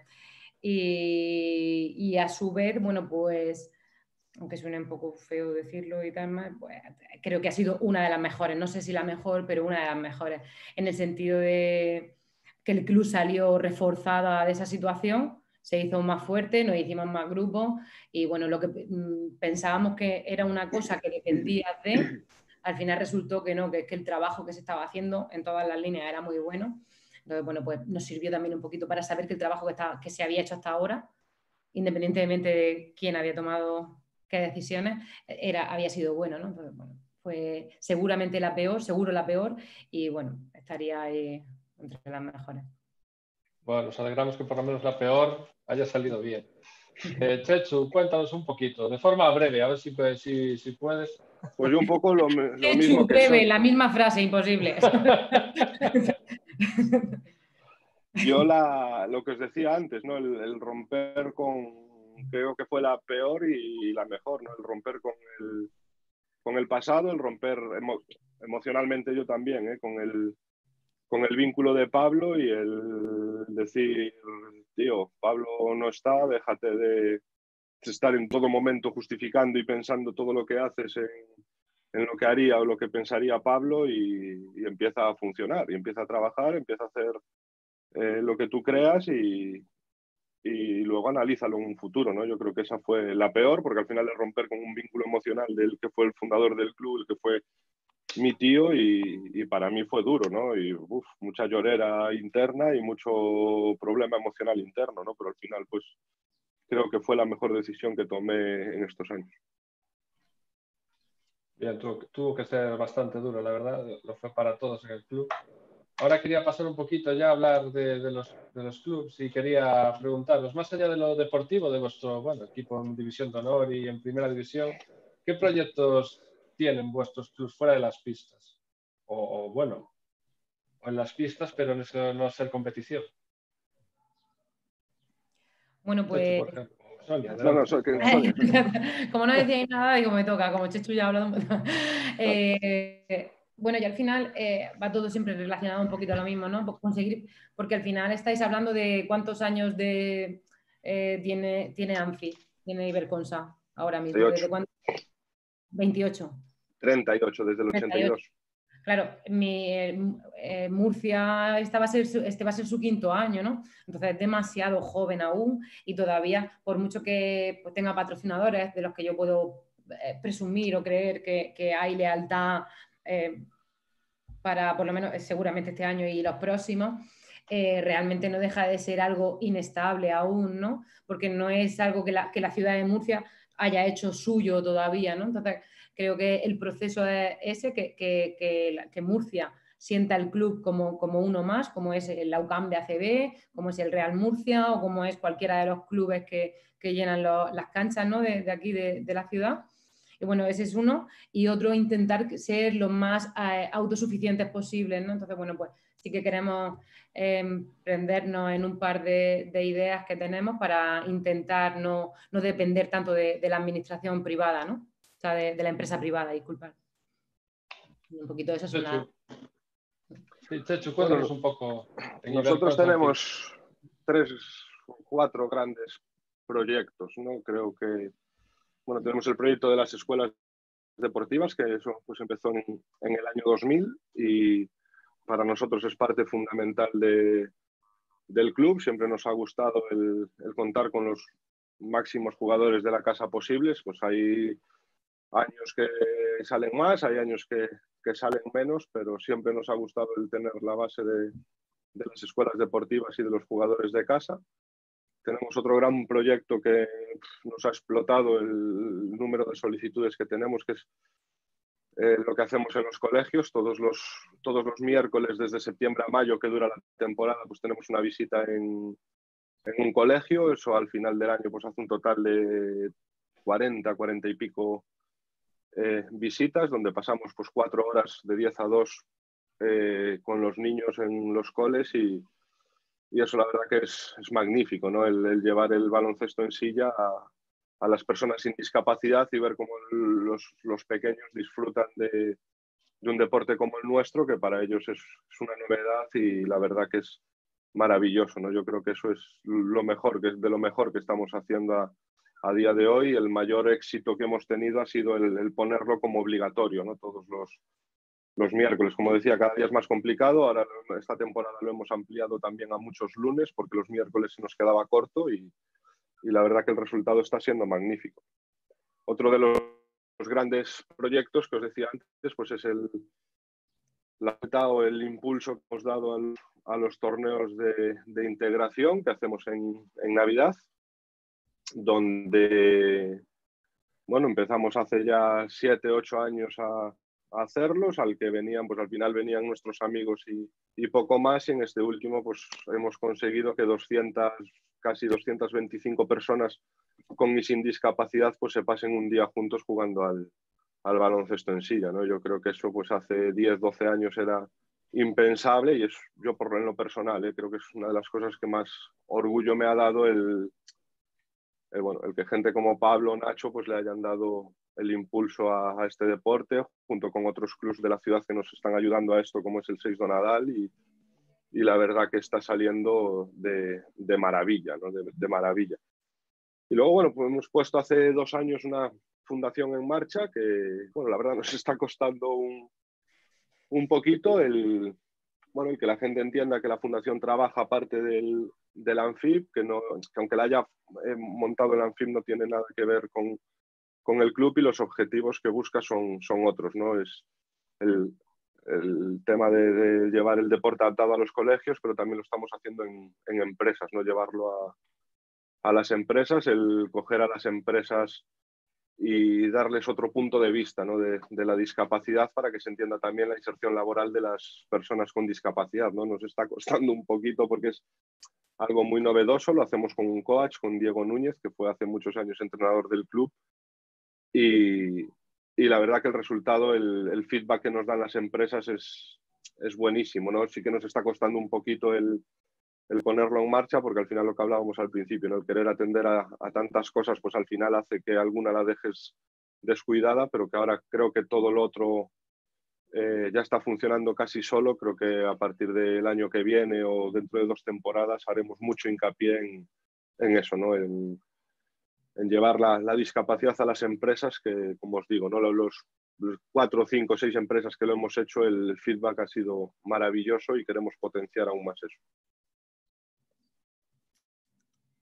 Y, y a su vez, bueno, pues, aunque suene un poco feo decirlo y tal, pues, creo que ha sido una de las mejores, no sé si la mejor, pero una de las mejores, en el sentido de que el club salió reforzada de esa situación, se hizo más fuerte, nos hicimos más grupos, y bueno, lo que mmm, pensábamos que era una cosa que dependía de, al final resultó que no, que es que el trabajo que se estaba haciendo en todas las líneas era muy bueno. Entonces, bueno, pues nos sirvió también un poquito para saber que el trabajo que, estaba, que se había hecho hasta ahora, independientemente de quién había tomado qué decisiones, era, había sido bueno, ¿no? Entonces, bueno, fue seguramente la peor, seguro la peor, y bueno, estaría ahí entre las mejores. Bueno, nos alegramos que por lo menos la peor haya salido bien. Eh, Chechu, cuéntanos un poquito, de forma breve, a ver si, puedes, si, si puedes. Pues yo un poco lo, lo Chechu, mismo que breve, soy. la misma frase, imposible. Yo la, lo que os decía antes, ¿no? El, el romper con, creo que fue la peor y, y la mejor, ¿no? El romper con el, con el pasado, el romper emo, emocionalmente yo también, ¿eh? Con el, con el vínculo de Pablo, y el decir, tío, Pablo no está, déjate de estar en todo momento justificando y pensando todo lo que haces en, en lo que haría o lo que pensaría Pablo, y, y empieza a funcionar, y empieza a trabajar, empieza a hacer eh, lo que tú creas, y, y luego analízalo en un futuro, ¿no? Yo creo que esa fue la peor, porque al final es romper con un vínculo emocional del que fue el fundador del club, el que fue mi tío, y, y para mí fue duro, ¿no? Y uf, mucha llorera interna y mucho problema emocional interno, ¿no? Pero al final, pues, creo que fue la mejor decisión que tomé en estos años. Bien, tuvo, tuvo que ser bastante duro, la verdad, lo fue para todos en el club. Ahora quería pasar un poquito ya a hablar de, de, los, de los clubes, y quería preguntaros, más allá de lo deportivo, de vuestro bueno, equipo en División de Honor y en Primera División, ¿qué proyectos tienen vuestros clubes fuera de las pistas? O, o bueno, o en las pistas, pero no, no ser competición. Bueno, pues... Por ejemplo, Sonia, no, no, so, que, Sonia, Sonia. Como no decíais nada, digo, me toca, como Chechu ya ha hablado. eh, bueno, y al final eh, va todo siempre relacionado un poquito a lo mismo, ¿no? Conseguir, porque al final estáis hablando de cuántos años de, eh, tiene, tiene Anfi, tiene Iberconsa ahora mismo. ¿Desde cuándo? veintiocho. treinta y ocho, desde el ochenta y dos. Claro, mi, eh, Murcia esta va a ser su, este va a ser su quinto año, ¿no? Entonces es demasiado joven aún, y todavía, por mucho que pues, tenga patrocinadores de los que yo puedo eh, presumir o creer que, que hay lealtad eh, para por lo menos seguramente este año y los próximos, eh, realmente no deja de ser algo inestable aún, ¿no? Porque no es algo que la, que la ciudad de Murcia haya hecho suyo todavía, ¿no? Entonces, creo que el proceso es ese, que, que, que, que Murcia sienta el club como, como uno más, como es el U C A M de A C B, como es el Real Murcia o como es cualquiera de los clubes que, que llenan lo, las canchas, ¿no? de, de aquí de, de la ciudad. Y bueno, ese es uno. Y otro, intentar ser lo más eh, autosuficientes posibles, ¿no? Entonces, bueno, pues sí que queremos eh, prendernos en un par de, de ideas que tenemos para intentar no, no depender tanto de, de la administración privada, ¿no? O sea, de, de la empresa privada, disculpad. Un poquito de eso es una... Sí, Chechu, cuéntanos bueno, un poco. En nosotros Iberconsa, tenemos tres o cuatro grandes proyectos, ¿no? Creo que, bueno, tenemos el proyecto de las escuelas deportivas, que eso pues empezó en, en el año dos mil y para nosotros es parte fundamental de, del club. Siempre nos ha gustado el, el contar con los máximos jugadores de la casa posibles. Pues hay años que salen más, hay años que, que salen menos, pero siempre nos ha gustado el tener la base de, de las escuelas deportivas y de los jugadores de casa. Tenemos otro gran proyecto que nos ha explotado el número de solicitudes que tenemos, que es eh, lo que hacemos en los colegios. Todos los, todos los miércoles, desde septiembre a mayo, que dura la temporada, pues tenemos una visita en, en un colegio. Eso al final del año pues hace un total de cuarenta, cuarenta y pico eh, visitas, donde pasamos pues cuatro horas de diez a dos eh, con los niños en los coles y, y eso la verdad que es, es magnífico, ¿no? El, el llevar el baloncesto en silla a, a las personas sin discapacidad y ver cómo los, los pequeños disfrutan de, de un deporte como el nuestro, que para ellos es, es una novedad y la verdad que es maravilloso, ¿no? Yo creo que eso es lo mejor, que es de lo mejor que estamos haciendo a, a día de hoy. El mayor éxito que hemos tenido ha sido el, el ponerlo como obligatorio, ¿no? Todos los, los miércoles. Como decía, cada día es más complicado. Ahora esta temporada lo hemos ampliado también a muchos lunes porque los miércoles se nos quedaba corto y, y la verdad que el resultado está siendo magnífico. Otro de los, los grandes proyectos que os decía antes pues es el, la o el impulso que hemos dado al, a los torneos de, de integración que hacemos en, en Navidad, donde bueno, empezamos hace ya siete, ocho años a, a hacerlos, al que venían, pues al final venían nuestros amigos y, y poco más, y en este último pues hemos conseguido que doscientas, casi doscientas veinticinco personas con y sin discapacidad pues se pasen un día juntos jugando al, al baloncesto en silla, ¿no? Yo creo que eso pues hace diez, doce años era impensable y es, yo por lo personal, ¿eh? Creo que es una de las cosas que más orgullo me ha dado el, el, bueno, el que gente como Pablo o Nacho pues le hayan dado el impulso a, a este deporte, junto con otros clubs de la ciudad que nos están ayudando a esto, como es el Seis Donadal, y, y la verdad que está saliendo de, de maravilla, ¿no? de, de maravilla. Y luego, bueno, pues hemos puesto hace dos años una fundación en marcha que, bueno, la verdad nos está costando un, un poquito el, bueno, el que la gente entienda que la fundación trabaja aparte del, del ANFIB, que, no, que aunque la haya montado el ANFIB no tiene nada que ver con, con el club y los objetivos que busca son, son otros, ¿no? Es el, el tema de, de llevar el deporte adaptado a los colegios, pero también lo estamos haciendo en, en empresas, ¿no? Llevarlo a, a las empresas, el coger a las empresas y darles otro punto de vista, ¿no? de, de la discapacidad, para que se entienda también la inserción laboral de las personas con discapacidad, ¿no? Nos está costando un poquito porque es algo muy novedoso. Lo hacemos con un coach, con Diego Núñez, que fue hace muchos años entrenador del club, y, y la verdad que el resultado, el, el feedback que nos dan las empresas es, es buenísimo, ¿no? Sí que nos está costando un poquito el, el ponerlo en marcha, porque al final lo que hablábamos al principio, ¿no? El querer atender a, a tantas cosas, pues al final hace que alguna la dejes descuidada, pero que ahora creo que todo lo otro eh, ya está funcionando casi solo. Creo que a partir del año que viene o dentro de dos temporadas haremos mucho hincapié en, en eso, ¿no? En, en llevar la, la discapacidad a las empresas, que como os digo, ¿no? Los, los cuatro, cinco, seis empresas que lo hemos hecho, el feedback ha sido maravilloso y queremos potenciar aún más eso.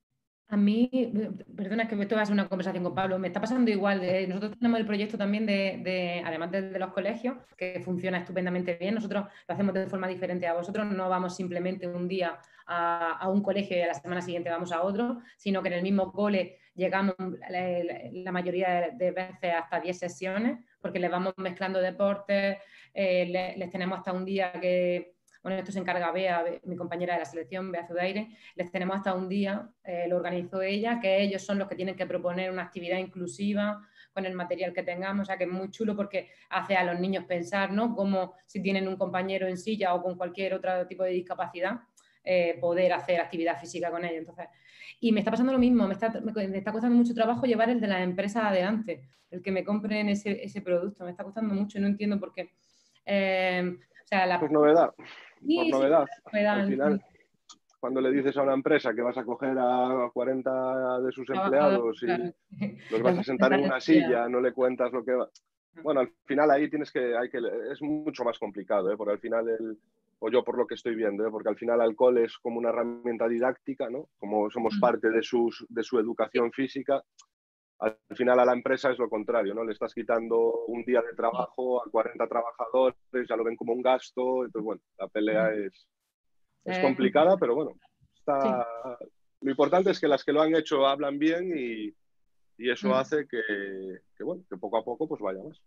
A mí, perdona, es que esto va a ser una conversación con Pablo, me está pasando igual. De, nosotros tenemos el proyecto también de, de además de, de los colegios, que funciona estupendamente bien. Nosotros lo hacemos de forma diferente a vosotros, no vamos simplemente un día a, a un colegio y a la semana siguiente vamos a otro, sino que en el mismo cole llegamos la, la mayoría de veces hasta diez sesiones, porque les vamos mezclando deportes, eh, les, les tenemos hasta un día que... Bueno, esto se encarga Bea, mi compañera de la selección, Bea Zudaire. Les tenemos hasta un día, eh, lo organizó ella, que ellos son los que tienen que proponer una actividad inclusiva con el material que tengamos, o sea que es muy chulo porque hace a los niños pensar, ¿no? Como si tienen un compañero en silla o con cualquier otro tipo de discapacidad, eh, poder hacer actividad física con ellos. Entonces, y me está pasando lo mismo, me está, me está costando mucho trabajo llevar el de las empresas adelante, el que me compren ese, ese producto, me está costando mucho, no entiendo por qué. Eh, o sea, la... Pues novedad. Sí, Por sí, novedad, novedad. al final, cuando le dices a una empresa que vas a coger a cuarenta de sus empleados y claro. los vas a sentar en una silla, no le cuentas lo que va... Bueno, al final ahí tienes que... Hay que es mucho más complicado, ¿eh? Porque al final, el, o yo por lo que estoy viendo, ¿eh? Porque al final alcohol es como una herramienta didáctica, ¿no? Como somos parte de, sus, de su educación física, al final a la empresa es lo contrario, ¿no? Le estás quitando un día de trabajo a cuarenta trabajadores, ya lo ven como un gasto, entonces bueno, la pelea es... Es complicada, pero bueno, está... sí. Lo importante es que las que lo han hecho hablan bien y, y eso mm. hace que, que, bueno, que poco a poco pues vaya más.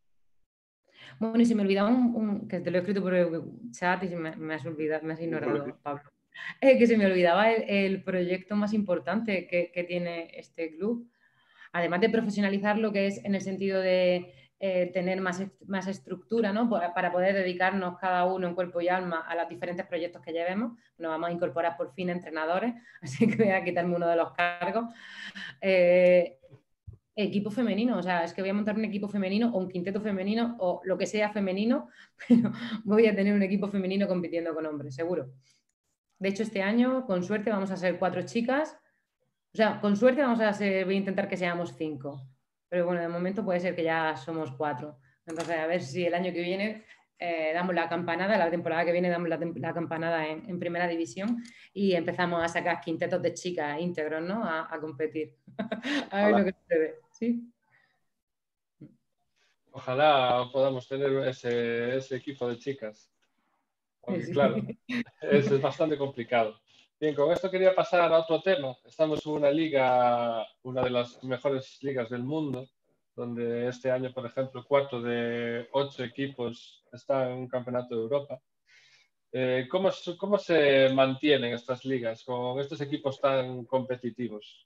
Bueno, y se me olvidaba un, un, que te lo he escrito por el chat y me, me has olvidado, me has ignorado, no, Pablo. Eh, que se me olvidaba el, el proyecto más importante que, que tiene este club. Además de profesionalizar lo que es en el sentido de eh, tener más, más estructura, ¿no? Para poder dedicarnos cada uno en cuerpo y alma a los diferentes proyectos que llevemos. Nos vamos a incorporar por fin entrenadores, así que voy a quitarme uno de los cargos. Eh, equipo femenino, o sea, es que voy a montar un equipo femenino o un quinteto femenino o lo que sea femenino, pero voy a tener un equipo femenino compitiendo con hombres, seguro. De hecho, este año, con suerte, vamos a ser cuatro chicas. O sea, con suerte vamos a, ser, voy a intentar que seamos cinco. Pero bueno, de momento puede ser que ya somos cuatro. Entonces, a ver si el año que viene eh, damos la campanada, la temporada que viene damos la, la campanada en, en primera división y empezamos a sacar quintetos de chicas íntegros, ¿no? A, a competir. A ver lo que sucede. ¿Sí? Ojalá podamos tener ese, ese equipo de chicas. Porque, sí. Claro, es, es bastante complicado. Bien, con esto quería pasar a otro tema. Estamos en una liga, una de las mejores ligas del mundo, donde este año, por ejemplo, cuatro de ocho equipos están en un campeonato de Europa. Eh, ¿cómo, ¿Cómo se mantienen estas ligas con estos equipos tan competitivos?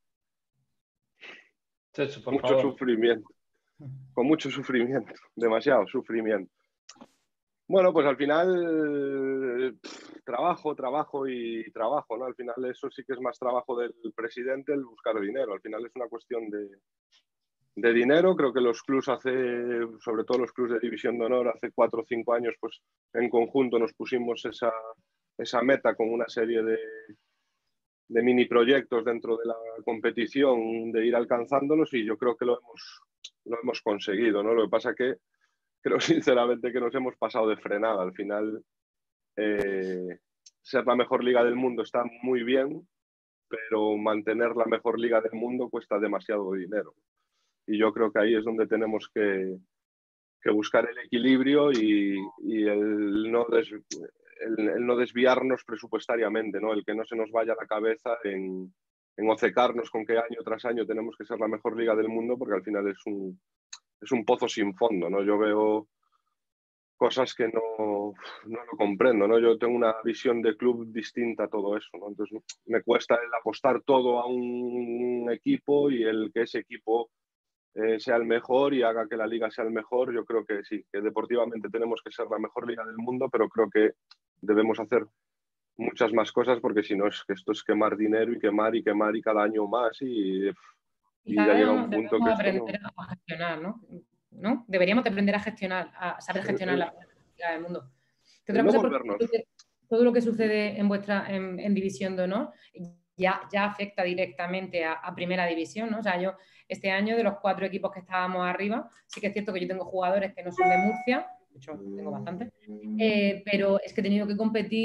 Chechu, por mucho favor. Sufrimiento, con mucho sufrimiento, demasiado sufrimiento. Bueno, pues al final, pff, trabajo, trabajo y trabajo, ¿no? Al final eso sí que es más trabajo del presidente, el buscar dinero. Al final es una cuestión de, de dinero. Creo que los clubs hace, sobre todo los clubs de División de Honor, hace cuatro o cinco años, pues en conjunto nos pusimos esa, esa meta con una serie de, de mini proyectos dentro de la competición, de ir alcanzándolos y yo creo que lo hemos, lo hemos conseguido, ¿no? Lo que pasa que creo sinceramente que nos hemos pasado de frenada. Al final, eh, ser la mejor liga del mundo está muy bien, pero mantener la mejor liga del mundo cuesta demasiado dinero. Y yo creo que ahí es donde tenemos que, que buscar el equilibrio y, y el, no des, el, el no desviarnos presupuestariamente, ¿no? El que no se nos vaya la cabeza en, en obcecarnos con que año tras año tenemos que ser la mejor liga del mundo, porque al final es un... es un pozo sin fondo, ¿no? Yo veo cosas que no, no lo comprendo, ¿no? Yo tengo una visión de club distinta a todo eso, ¿no? Entonces me cuesta el apostar todo a un equipo y el que ese equipo eh, sea el mejor y haga que la liga sea el mejor. Yo creo que sí, que deportivamente tenemos que ser la mejor liga del mundo, pero creo que debemos hacer muchas más cosas porque si no es que esto es quemar dinero y quemar y quemar y cada año más y... Y ya llega un punto que aprender no... a gestionar, ¿no? ¿no? Deberíamos de aprender a gestionar, a saber gestionar el, la política del mundo. Que otra cosa, no porque todo lo que sucede en vuestra en, en División de Honor ya, ya afecta directamente a, a Primera División, ¿no? O sea, yo este año de los cuatro equipos que estábamos arriba, sí que es cierto que yo tengo jugadores que no son de Murcia, de hecho tengo bastantes, eh, pero es que he tenido que competir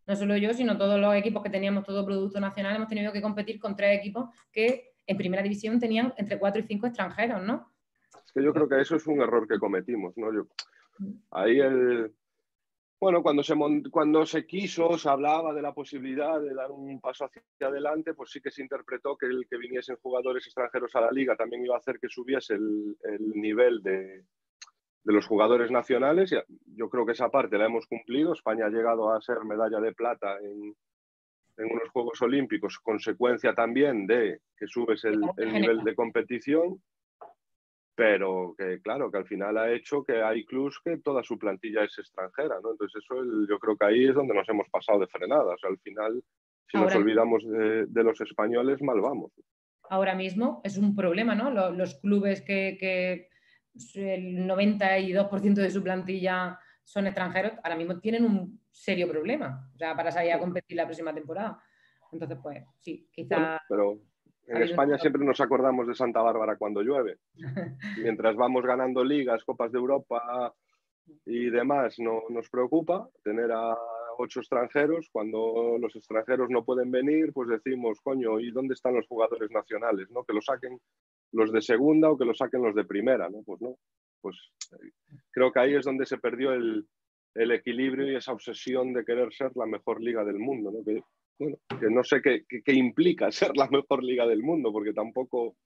No solo yo, sino todos los equipos que teníamos todo producto nacional, hemos tenido que competir con tres equipos que en primera división tenían entre cuatro y cinco extranjeros, ¿no? Es que yo creo que eso es un error que cometimos, ¿no? Yo, ahí el... Bueno, cuando se, cuando se quiso, se hablaba de la posibilidad de dar un paso hacia adelante, pues sí que se interpretó que el que viniesen jugadores extranjeros a la liga también iba a hacer que subiese el, el nivel de, de los jugadores nacionales. Yo creo que esa parte la hemos cumplido. España ha llegado a ser medalla de plata en, en unos Juegos Olímpicos, consecuencia también de que subes el, el nivel de competición. Pero que, claro, que al final ha hecho que hay clubs que toda su plantilla es extranjera, ¿no? Entonces eso el, yo creo que ahí es donde nos hemos pasado de frenada. O sea, al final, si ahora, nos olvidamos de, de los españoles, mal vamos. Ahora mismo es un problema, ¿no? Los, los clubes que, que el noventa y dos por ciento de su plantilla son extranjeros, ahora mismo tienen un serio problema, o sea, para salir a competir la próxima temporada. Entonces, pues, sí, quizá... Bueno, pero... En España siempre nos acordamos de Santa Bárbara cuando llueve. Mientras vamos ganando ligas, Copas de Europa y demás, no nos preocupa tener a ocho extranjeros. Cuando los extranjeros no pueden venir, pues decimos, coño, ¿y dónde están los jugadores nacionales? ¿No? Que lo saquen los de segunda o que lo saquen los de primera, ¿no? Pues no. Pues creo que ahí es donde se perdió el, el equilibrio y esa obsesión de querer ser la mejor liga del mundo, ¿no? Que, bueno, que no sé qué, qué, qué implica ser la mejor liga del mundo, porque tampoco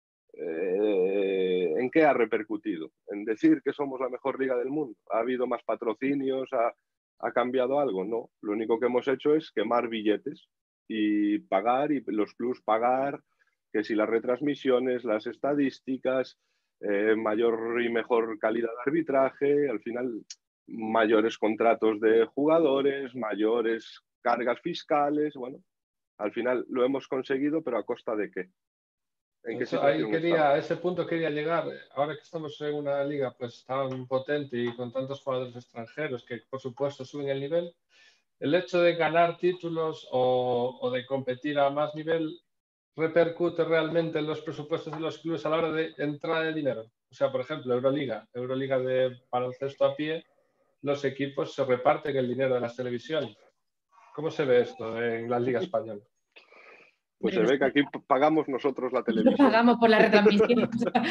eh, ¿en qué ha repercutido? ¿En decir que somos la mejor liga del mundo? ¿Ha habido más patrocinios? ¿Ha, ha cambiado algo? No, lo único que hemos hecho es quemar billetes y pagar, y los clubs pagar, que si las retransmisiones, las estadísticas, eh, mayor y mejor calidad de arbitraje, al final mayores contratos de jugadores, mayores cargas fiscales, bueno, al final lo hemos conseguido, pero ¿a costa de qué? ¿En qué situación ahí quería, a ese punto quería llegar, ahora que estamos en una liga pues tan potente y con tantos jugadores extranjeros que por supuesto suben el nivel, el hecho de ganar títulos o, o de competir a más nivel repercute realmente en los presupuestos de los clubes a la hora de entrada de dinero. O sea, por ejemplo, Euroliga, Euroliga de baloncesto a pie, los equipos se reparten el dinero de las televisiones. ¿Cómo se ve esto en la Liga Española? Pues se ve que aquí pagamos nosotros la televisión. Pagamos por la retransmisión.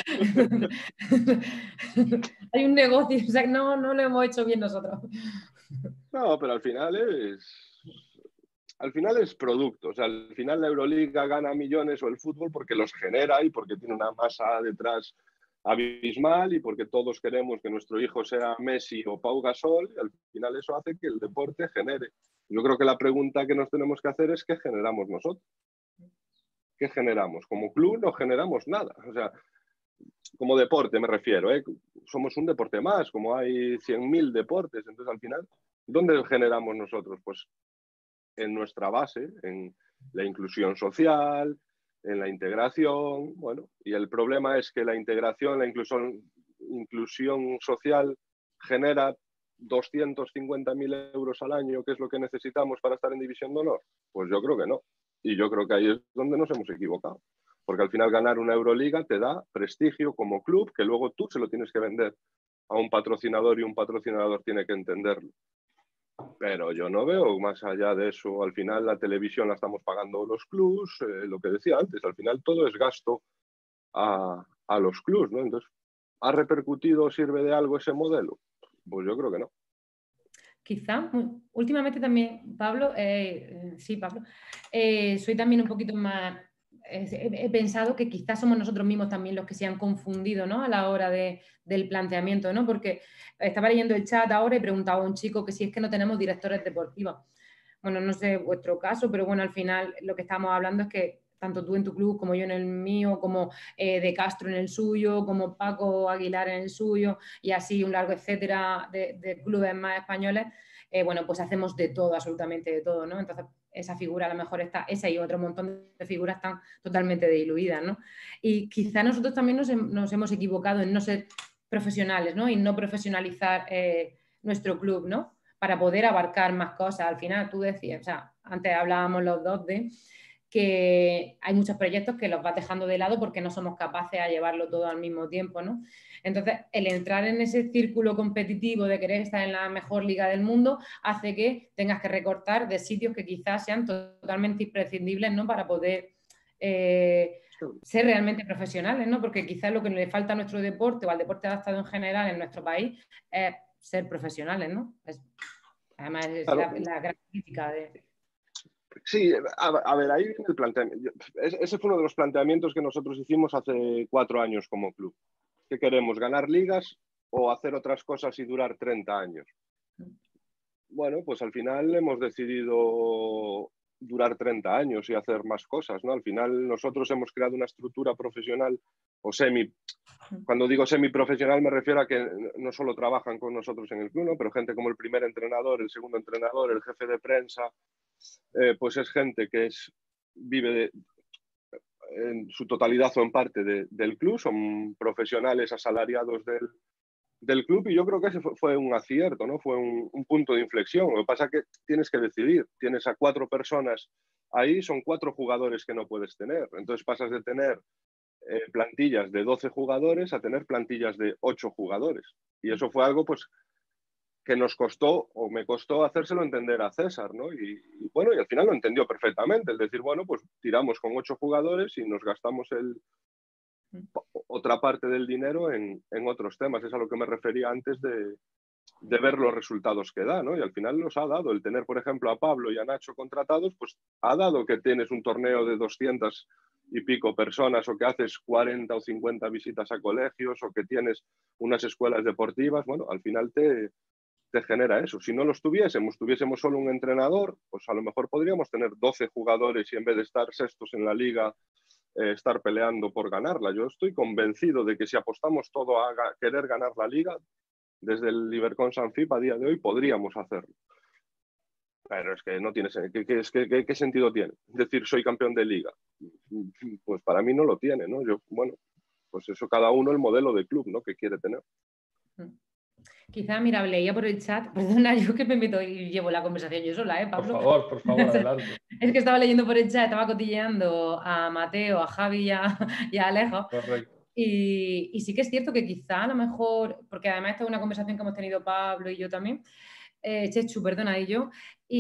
Hay un negocio, o sea, no, no lo hemos hecho bien nosotros. No, pero al final es... Al final es producto. O sea, al final la Euroliga gana millones o el fútbol porque los genera y porque tiene una masa detrás abismal y porque todos queremos que nuestro hijo sea Messi o Pau Gasol. Y al final eso hace que el deporte genere. Yo creo que la pregunta que nos tenemos que hacer es ¿qué generamos nosotros? ¿Qué generamos? Como club no generamos nada. O sea, como deporte me refiero, ¿eh? Somos un deporte más, como hay cien mil deportes. Entonces, al final, ¿dónde generamos nosotros? Pues en nuestra base, en la inclusión social, en la integración. Bueno, y el problema es que la integración, la inclusión, inclusión social genera doscientos cincuenta mil euros al año, que es lo que necesitamos para estar en División de Honor. Pues yo creo que no. Y yo creo que ahí es donde nos hemos equivocado. Porque al final ganar una Euroliga te da prestigio como club, que luego tú se lo tienes que vender a un patrocinador y un patrocinador tiene que entenderlo. Pero yo no veo más allá de eso. Al final la televisión la estamos pagando los clubs, eh, lo que decía antes, al final todo es gasto a, a los clubs, ¿no? Entonces, ¿ha repercutido o sirve de algo ese modelo? Pues yo creo que no. Quizá, últimamente también, Pablo, eh, sí, Pablo, eh, soy también un poquito más, eh, he, he pensado que quizás somos nosotros mismos también los que se han confundido, ¿no? A la hora de, del planteamiento, ¿no? Porque estaba leyendo el chat ahora y preguntaba a un chico que si es que no tenemos directores deportivos. Bueno, no sé vuestro caso, pero bueno, al final lo que estamos hablando es que tanto tú en tu club como yo en el mío, como eh, De Castro en el suyo, como Paco Aguilar en el suyo y así un largo etcétera de, de clubes más españoles, eh, bueno, pues hacemos de todo, absolutamente de todo, ¿no? Entonces esa figura a lo mejor está, esa y otro montón de figuras están totalmente diluidas, ¿no? Y quizá nosotros también nos, nos hemos equivocado en no ser profesionales, ¿no? Y no profesionalizar eh, nuestro club, ¿no? Para poder abarcar más cosas. Al final tú decías, o sea, antes hablábamos los dos de que hay muchos proyectos que los vas dejando de lado porque no somos capaces de llevarlo todo al mismo tiempo, ¿no? Entonces, el entrar en ese círculo competitivo de querer estar en la mejor liga del mundo hace que tengas que recortar de sitios que quizás sean totalmente imprescindibles, ¿no? Para poder eh, ser realmente profesionales, ¿no? Porque quizás lo que le falta a nuestro deporte o al deporte adaptado en general en nuestro país es ser profesionales, ¿no? Es, además, es Claro. la, la gran crítica de... Sí, a, a ver, ahí viene el planteamiento. Ese fue uno de los planteamientos que nosotros hicimos hace cuatro años como club. ¿Qué queremos? ¿Ganar ligas o hacer otras cosas y durar treinta años? Bueno, pues al final hemos decidido durar treinta años y hacer más cosas, ¿no? Al final nosotros hemos creado una estructura profesional o semi... Cuando digo semiprofesional me refiero a que no solo trabajan con nosotros en el club, ¿no? Pero gente como el primer entrenador, el segundo entrenador, el jefe de prensa, eh, pues es gente que es, vive de, en su totalidad o en parte de, del club, son profesionales asalariados del, del club y yo creo que ese fue, fue un acierto, ¿no? Fue un, un punto de inflexión. Lo que pasa es que tienes que decidir, tienes a cuatro personas ahí, son cuatro jugadores que no puedes tener, entonces pasas de tener eh, plantillas de doce jugadores a tener plantillas de ocho jugadores y eso fue algo pues que nos costó o me costó hacérselo entender a César, ¿no? Y, y bueno, y al final lo entendió perfectamente, es decir, bueno, pues tiramos con ocho jugadores y nos gastamos el, otra parte del dinero en, en otros temas, es a lo que me refería antes de, de ver los resultados que da, ¿no? Y al final los ha dado, el tener, por ejemplo, a Pablo y a Nacho contratados, pues ha dado que tienes un torneo de doscientas y pico personas o que haces cuarenta o cincuenta visitas a colegios o que tienes unas escuelas deportivas, bueno, al final te, te genera eso. Si no los tuviésemos, tuviésemos solo un entrenador, pues a lo mejor podríamos tener doce jugadores y en vez de estar sextos en la liga, eh, estar peleando por ganarla. Yo estoy convencido de que si apostamos todo a ga- querer ganar la liga, desde el Ibercon Sanfip a día de hoy podríamos hacerlo. Pero es que no tiene ¿qué, qué, qué, qué sentido tiene? Decir soy campeón de liga. Pues para mí no lo tiene, ¿no? Yo, bueno, pues eso cada uno el modelo de club, ¿no? Que quiere tener. Quizá, mira, leía por el chat, perdona, yo que me meto y llevo la conversación yo sola, ¿eh, Pablo? Por favor, por favor, adelante. Es que estaba leyendo por el chat, estaba cotilleando a Mateo, a Javi y a, y a Alejo. Correcto. Y, y sí que es cierto que quizá a lo mejor, porque además esta es una conversación que hemos tenido Pablo y yo también, eh, Chechu, perdona, y yo,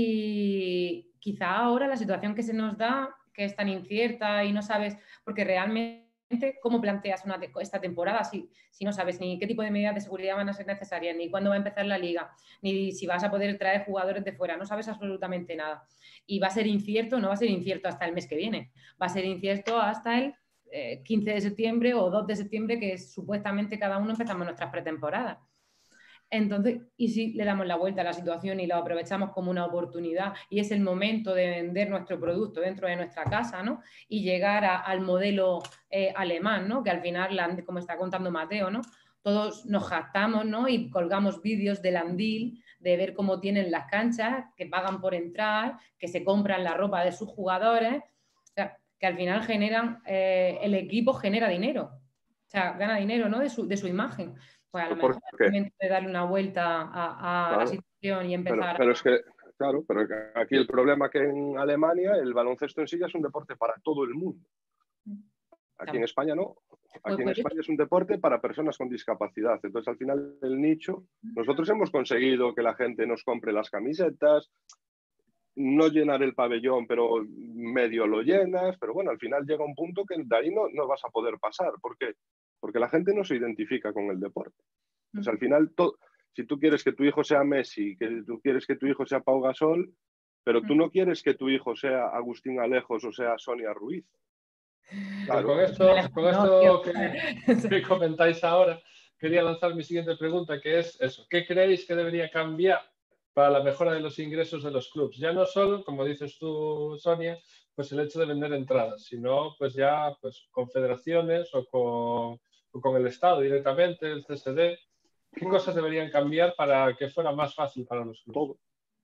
y quizá ahora la situación que se nos da, que es tan incierta y no sabes, porque realmente cómo planteas una te esta temporada si, si no sabes ni qué tipo de medidas de seguridad van a ser necesarias, ni cuándo va a empezar la liga, ni si vas a poder traer jugadores de fuera, no sabes absolutamente nada. Y va a ser incierto, no va a ser incierto hasta el mes que viene, va a ser incierto hasta el eh, quince de septiembre o dos de septiembre, que es, supuestamente cada uno empezamos nuestras pretemporadas. Entonces, ¿y si le damos la vuelta a la situación y lo aprovechamos como una oportunidad y es el momento de vender nuestro producto dentro de nuestra casa, ¿no? Y llegar a, al modelo eh, alemán, ¿no? Que al final, como está contando Mateo, ¿no? Todos nos jactamos, ¿no? Y colgamos vídeos del Andil, de ver cómo tienen las canchas, que pagan por entrar, que se compran la ropa de sus jugadores, o sea, que al final generan, eh, el equipo genera dinero, o sea, gana dinero, ¿no? De su, de su imagen. Pues a lo mejor es el momento de darle una vuelta a, a claro. la situación y empezar pero, pero a... es que, claro, pero aquí el problema es que en Alemania el baloncesto en sí ya es un deporte para todo el mundo. Aquí en España no. Aquí en España es un deporte para personas con discapacidad. Entonces, al final, el nicho, nosotros hemos conseguido que la gente nos compre las camisetas, no llenar el pabellón, pero medio lo llenas, pero bueno, al final llega un punto que de ahí no, no vas a poder pasar. ¿Por qué? Porque la gente no se identifica con el deporte. O sea, al final, to, si tú quieres que tu hijo sea Messi, que tú quieres que tu hijo sea Pau Gasol, pero tú no quieres que tu hijo sea Agustín Alejos o sea Sonia Ruiz. Claro. Con esto, con esto que, que comentáis ahora, quería lanzar mi siguiente pregunta, que es eso. ¿Qué creéis que debería cambiar para la mejora de los ingresos de los clubes? Ya no solo, como dices tú, Sonia, pues el hecho de vender entradas, sino pues ya pues, con federaciones o con, o con el Estado directamente, el C S D. ¿Qué cosas deberían cambiar para que fuera más fácil para los clubes? Todo.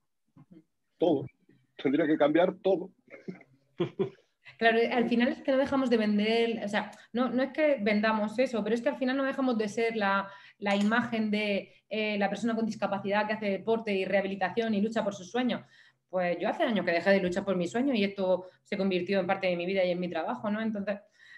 Todo. Tendría que cambiar todo. Claro, al final es que no dejamos de vender, o sea, no, no es que vendamos eso, pero es que al final no dejamos de ser la, la imagen de eh, la persona con discapacidad que hace deporte y rehabilitación y lucha por sus sueños. pues yo hace años que dejé de luchar por mis sueños y esto se convirtió en parte de mi vida y en mi trabajo, ¿no? Entonces,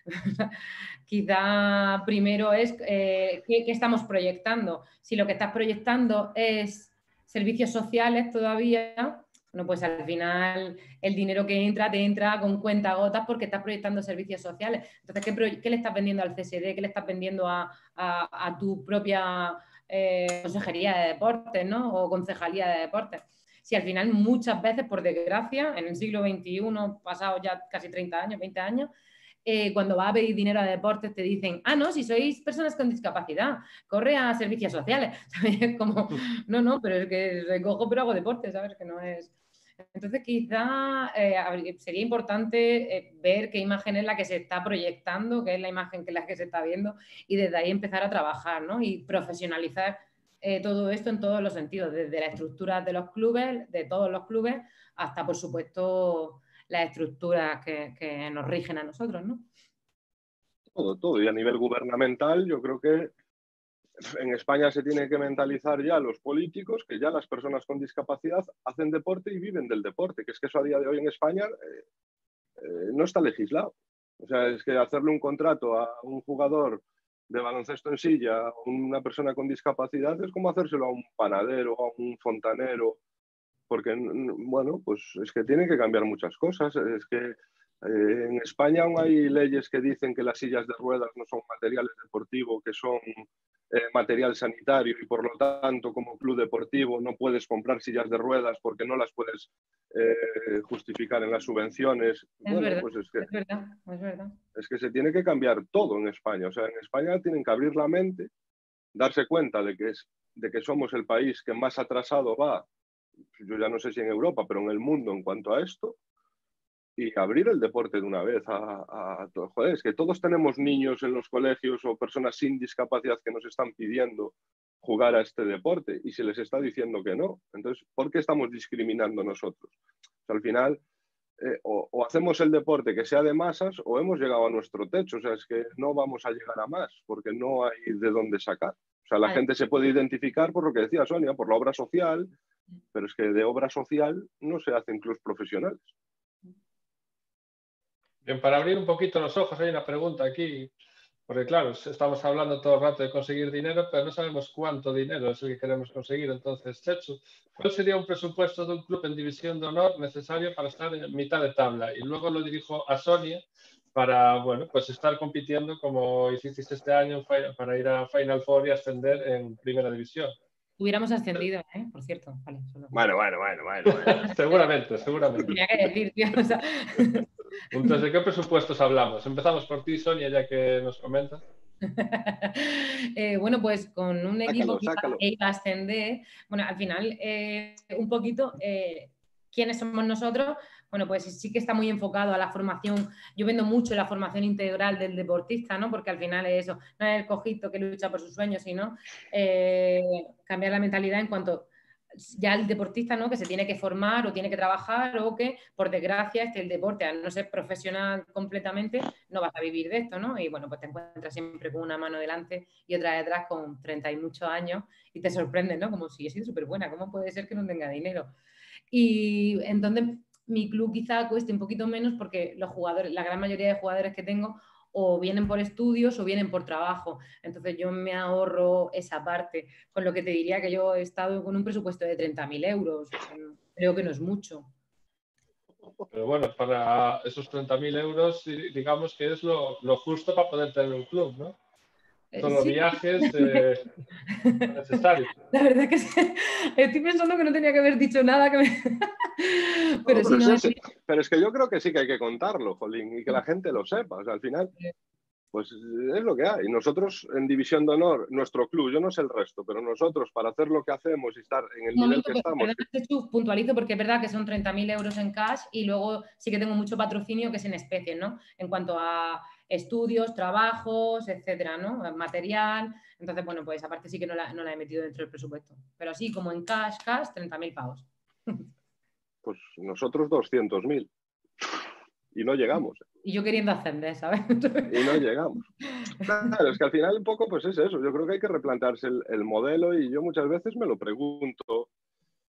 quizá primero es eh, ¿qué, qué estamos proyectando? Si lo que estás proyectando es servicios sociales todavía, bueno, pues al final el dinero que entra te entra con cuentagotas porque estás proyectando servicios sociales. Entonces, ¿qué, qué le estás vendiendo al C S D? ¿Qué le estás vendiendo a, a, a tu propia eh, consejería de deportes, ¿no? O concejalía de deportes? Si al final muchas veces, por desgracia, en el siglo veintiuno, pasados ya casi treinta años, veinte años, eh, cuando vas a pedir dinero a deportes te dicen, ah, no, si sois personas con discapacidad, corre a servicios sociales. Es como, no, no, pero es que recojo pero hago deporte, ¿sabes? Que no es... Entonces quizá eh, sería importante eh, ver qué imagen es la que se está proyectando, qué es la imagen que es la que se está viendo y desde ahí empezar a trabajar, ¿no? Y profesionalizar eh, todo esto en todos los sentidos, desde la estructura de los clubes, de todos los clubes, hasta, por supuesto, las estructuras que, que nos rigen a nosotros, ¿no? Todo, todo. Y a nivel gubernamental, yo creo que en España se tiene que mentalizar ya los políticos que ya las personas con discapacidad hacen deporte y viven del deporte, que es que eso a día de hoy en España eh, eh, no está legislado. O sea, es que hacerle un contrato a un jugador de baloncesto en silla, a una persona con discapacidad, es como hacérselo a un panadero, a un fontanero, porque, bueno, pues es que tiene que cambiar muchas cosas. Es que eh, en España aún hay leyes que dicen que las sillas de ruedas no son materiales deportivos, que son eh, material sanitario y por lo tanto como club deportivo no puedes comprar sillas de ruedas porque no las puedes eh, justificar en las subvenciones. Es bueno, verdad, pues es que, es verdad, es verdad. Es que se tiene que cambiar todo en España. O sea, en España tienen que abrir la mente, darse cuenta de que, es, de que somos el país que más atrasado va, yo ya no sé si en Europa, pero en el mundo en cuanto a esto, y abrir el deporte de una vez a, a, a todo. Joder, es que todos tenemos niños en los colegios o personas sin discapacidad que nos están pidiendo jugar a este deporte y se les está diciendo que no. Entonces, ¿por qué estamos discriminando nosotros? O sea, al final, eh, o, o hacemos el deporte que sea de masas o hemos llegado a nuestro techo. O sea, es que no vamos a llegar a más porque no hay de dónde sacar. O sea, la Vale. gente se puede identificar por lo que decía Sonia, por la obra social, pero es que de obra social no se hacen clubes profesionales. Bien, para abrir un poquito los ojos, hay una pregunta aquí, porque claro, estamos hablando todo el rato de conseguir dinero, pero no sabemos cuánto dinero es el que queremos conseguir. Entonces, Chechu, ¿cuál sería un presupuesto de un club en división de honor necesario para estar en mitad de tabla? Y luego lo dirijo a Sonia para, bueno, pues estar compitiendo como hiciste este año para ir a Final Four y ascender en primera división. Hubiéramos ascendido, ¿eh? Por cierto. Vale, solo... Bueno, bueno, bueno, bueno. bueno. seguramente, seguramente. Tenía que decir, tío. O sea... Entonces, ¿de qué presupuestos hablamos? Empezamos por ti, Sonia, ya que nos comentas. eh, bueno, pues con un equipo Sácalo, que iba a ascender, bueno, al final, eh, un poquito, eh, ¿quiénes somos nosotros? Bueno, pues sí que está muy enfocado a la formación. Yo vendo mucho la formación integral del deportista, ¿no? Porque al final es eso, no es el cojito que lucha por sus sueños, sino eh, cambiar la mentalidad en cuanto ya el deportista, ¿no? Que se tiene que formar o tiene que trabajar o que, por desgracia, este, el deporte, al no ser profesional completamente, no vas a vivir de esto, ¿no? Y bueno, pues te encuentras siempre con una mano delante y otra detrás con treinta y muchos años y te sorprendes, ¿no? Como si he sido súper buena, ¿cómo puede ser que no tenga dinero? Y entonces mi club quizá cueste un poquito menos porque los jugadores, la gran mayoría de jugadores que tengo o vienen por estudios o vienen por trabajo. Entonces yo me ahorro esa parte, con lo que te diría que yo he estado con un presupuesto de treinta mil euros. O sea, no, creo que no es mucho. Pero bueno, para esos treinta mil euros, digamos que es lo, lo justo para poder tener un club, ¿no? Solo sí. viajes eh, necesarios. La verdad que sí. Estoy pensando que no tenía que haber dicho nada. Que me... pero, no, pero, sí, no, es, pero es que yo creo que sí que hay que contarlo, jolín, y que la gente lo sepa. O sea, al final, pues es lo que hay. Nosotros en División de Honor, nuestro club, yo no sé el resto, pero nosotros para hacer lo que hacemos y estar en el Un nivel momento, que estamos... Perdón, que... puntualizo porque es verdad que son treinta mil euros en cash y luego sí que tengo mucho patrocinio que es en especie, ¿no? En cuanto a estudios, trabajos, etcétera, ¿no? Material. Entonces, bueno, pues aparte sí que no la, no la he metido dentro del presupuesto. Pero así como en cash, cash, treinta mil pavos. Pues nosotros doscientos mil. Y no llegamos. Y yo queriendo ascender, ¿sabes? Y no llegamos. Claro, es que al final un poco pues es eso. Yo creo que hay que replantearse el, el modelo y yo muchas veces me lo pregunto.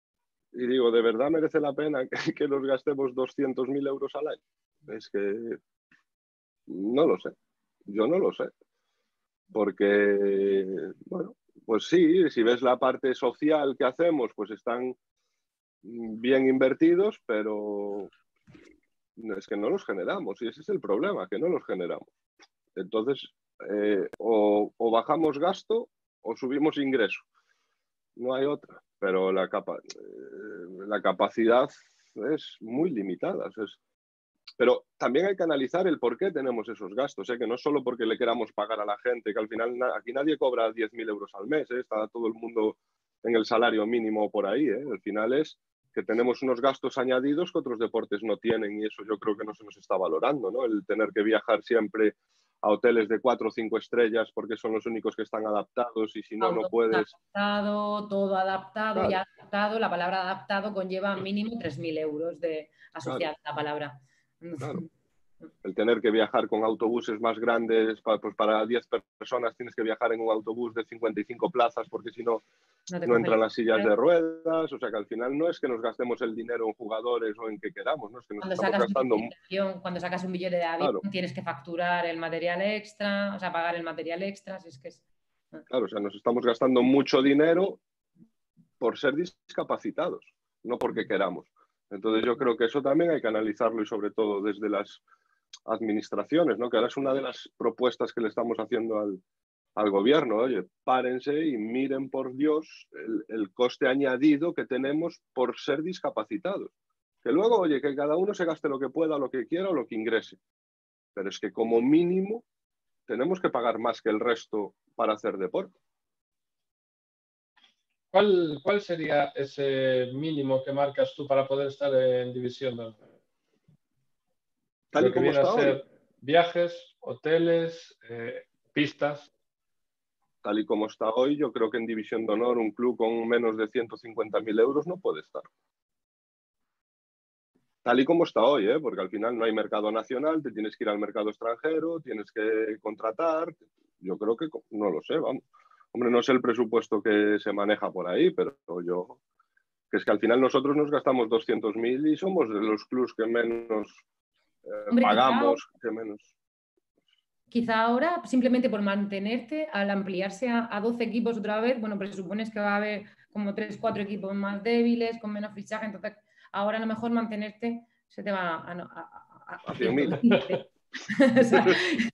y digo, ¿de verdad merece la pena que, que nos gastemos doscientos mil euros al año? Es que no lo sé, yo no lo sé. Porque, bueno, pues sí, si ves la parte social que hacemos, pues están bien invertidos, pero es que no los generamos y ese es el problema, que no los generamos. Entonces, eh, o, o bajamos gasto o subimos ingreso. No hay otra, pero la, capa eh, la capacidad es muy limitada. Es, pero también hay que analizar el por qué tenemos esos gastos, ¿eh? Que no es solo porque le queramos pagar a la gente, que al final na aquí nadie cobra diez mil euros al mes, ¿eh? Está todo el mundo en el salario mínimo por ahí, ¿eh? Al final es que tenemos unos gastos añadidos que otros deportes no tienen y eso yo creo que no se nos está valorando, ¿no? El tener que viajar siempre a hoteles de cuatro o cinco estrellas porque son los únicos que están adaptados y si no, no puedes... Adaptado, todo adaptado, claro. ya adaptado, la palabra adaptado conlleva mínimo tres mil euros de asociada a la palabra. Claro. El tener que viajar con autobuses más grandes, para, pues para diez personas tienes que viajar en un autobús de cincuenta y cinco plazas porque si no, no, no entran las sillas de ruedas. O sea que al final no es que nos gastemos el dinero en jugadores o en que queramos, ¿no? Es que nos cuando estamos sacas gastando... Un avión, cuando sacas un billete de avión claro. Tienes que facturar el material extra, o sea, pagar el material extra, si es que es... Claro, o sea, nos estamos gastando mucho dinero por ser discapacitados, no porque queramos. Entonces yo creo que eso también hay que analizarlo y sobre todo desde las administraciones, ¿no? Que ahora es una de las propuestas que le estamos haciendo al, al gobierno. Oye, párense y miren por Dios el, el coste añadido que tenemos por ser discapacitados. Que luego, oye, que cada uno se gaste lo que pueda, lo que quiera o lo que ingrese. Pero es que como mínimo tenemos que pagar más que el resto para hacer deporte. ¿Cuál, ¿Cuál sería ese mínimo que marcas tú para poder estar en División de Honor? Tal y como está hoy. Viajes, hoteles, eh, pistas. Tal y como está hoy, yo creo que en División de Honor un club con menos de ciento cincuenta mil euros no puede estar. Tal y como está hoy, ¿eh? Porque al final no hay mercado nacional, te tienes que ir al mercado extranjero, tienes que contratar. Yo creo que no lo sé, vamos. Hombre, no sé el presupuesto que se maneja por ahí, pero yo... Que es que al final nosotros nos gastamos doscientos mil y somos de los clubs que menos eh, Hombre, pagamos, quizá, que menos... Quizá ahora, simplemente por mantenerte, al ampliarse a, a doce equipos otra vez, bueno, presupones que va a haber como tres, cuatro equipos más débiles, con menos fichaje, entonces ahora a lo mejor mantenerte se te va a... a, a, a cien mil. O sea,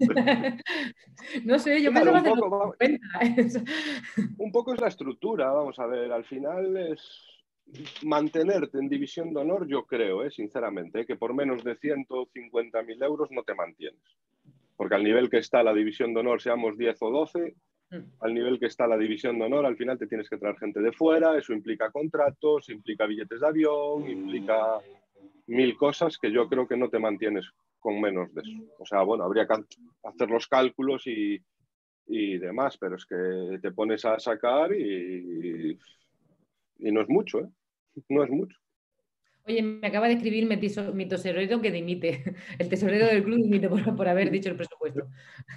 no sé, yo claro, pensaba un poco, hacer un poco es la estructura, vamos a ver, al final es mantenerte en División de Honor, yo creo, eh, sinceramente, eh, que por menos de ciento cincuenta mil euros no te mantienes. Porque al nivel que está la División de Honor, seamos diez o doce, al nivel que está la División de Honor, al final te tienes que traer gente de fuera, eso implica contratos, implica billetes de avión, implica mil cosas que yo creo que no te mantienes con menos de eso. O sea, bueno, habría que hacer los cálculos y, y demás, pero es que te pones a sacar y, y no es mucho, ¿eh? No es mucho. Oye, me acaba de escribir mi, tiso, mi tesorero que dimite. El tesorero del club dimite por, por haber dicho el presupuesto.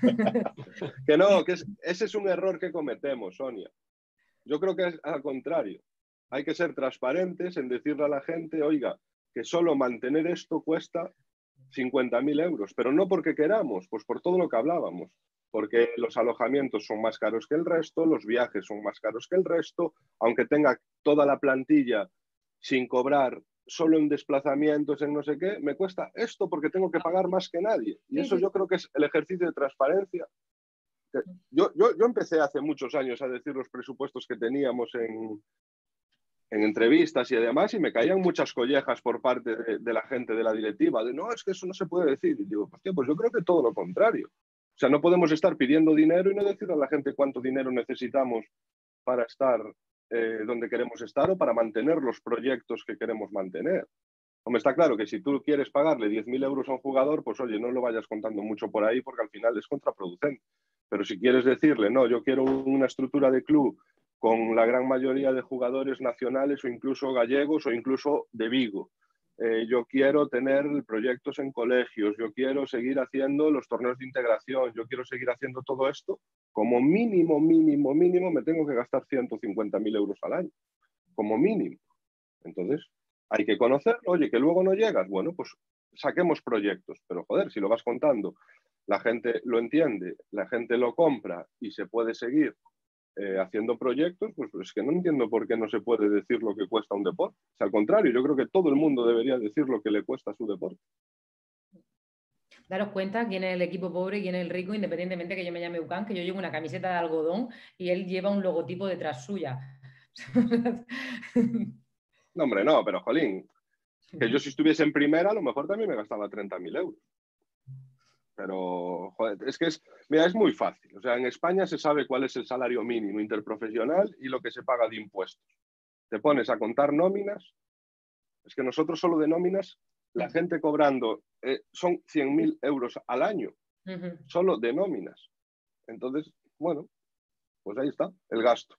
Que no, que es, ese es un error que cometemos, Sonia. Yo creo que es al contrario. Hay que ser transparentes en decirle a la gente, oiga, que solo mantener esto cuesta cincuenta mil euros, pero no porque queramos, pues por todo lo que hablábamos. Porque los alojamientos son más caros que el resto, los viajes son más caros que el resto, aunque tenga toda la plantilla sin cobrar, solo en desplazamientos, en no sé qué, me cuesta esto porque tengo que pagar más que nadie. Y eso yo creo que es el ejercicio de transparencia. Yo, yo, yo empecé hace muchos años a decir los presupuestos que teníamos en, en entrevistas y demás, y me caían muchas collejas por parte de, de la gente de la directiva, de no, es que eso no se puede decir. Y digo, hostia, pues yo creo que todo lo contrario. O sea, no podemos estar pidiendo dinero y no decirle a la gente cuánto dinero necesitamos para estar eh, donde queremos estar o para mantener los proyectos que queremos mantener. Hombre, está claro que si tú quieres pagarle diez mil euros a un jugador, pues oye, no lo vayas contando mucho por ahí porque al final es contraproducente. Pero si quieres decirle, no, yo quiero una estructura de club con la gran mayoría de jugadores nacionales o incluso gallegos o incluso de Vigo. Eh, yo quiero tener proyectos en colegios, yo quiero seguir haciendo los torneos de integración, yo quiero seguir haciendo todo esto, como mínimo, mínimo, mínimo, me tengo que gastar ciento cincuenta mil euros al año, como mínimo. Entonces, hay que conocerlo. Oye, que luego no llegas, bueno, pues saquemos proyectos. Pero joder, si lo vas contando, la gente lo entiende, la gente lo compra y se puede seguir eh, haciendo proyectos, pues, pues es que no entiendo por qué no se puede decir lo que cuesta un deporte. O sea, al contrario, yo creo que todo el mundo debería decir lo que le cuesta su deporte. Daros cuenta quién es el equipo pobre y quién es el rico, independientemente que yo me llame Ucán, que yo llevo una camiseta de algodón y él lleva un logotipo detrás suya. No, hombre, no, pero jolín, que yo si estuviese en primera a lo mejor también me gastaba treinta mil euros. Pero, joder, es que es, mira, es muy fácil. O sea, en España se sabe cuál es el salario mínimo interprofesional y lo que se paga de impuestos. Te pones a contar nóminas, es que nosotros solo de nóminas, la gente cobrando eh, son cien mil euros al año, uh-huh. solo de nóminas. Entonces, bueno, pues ahí está, el gasto.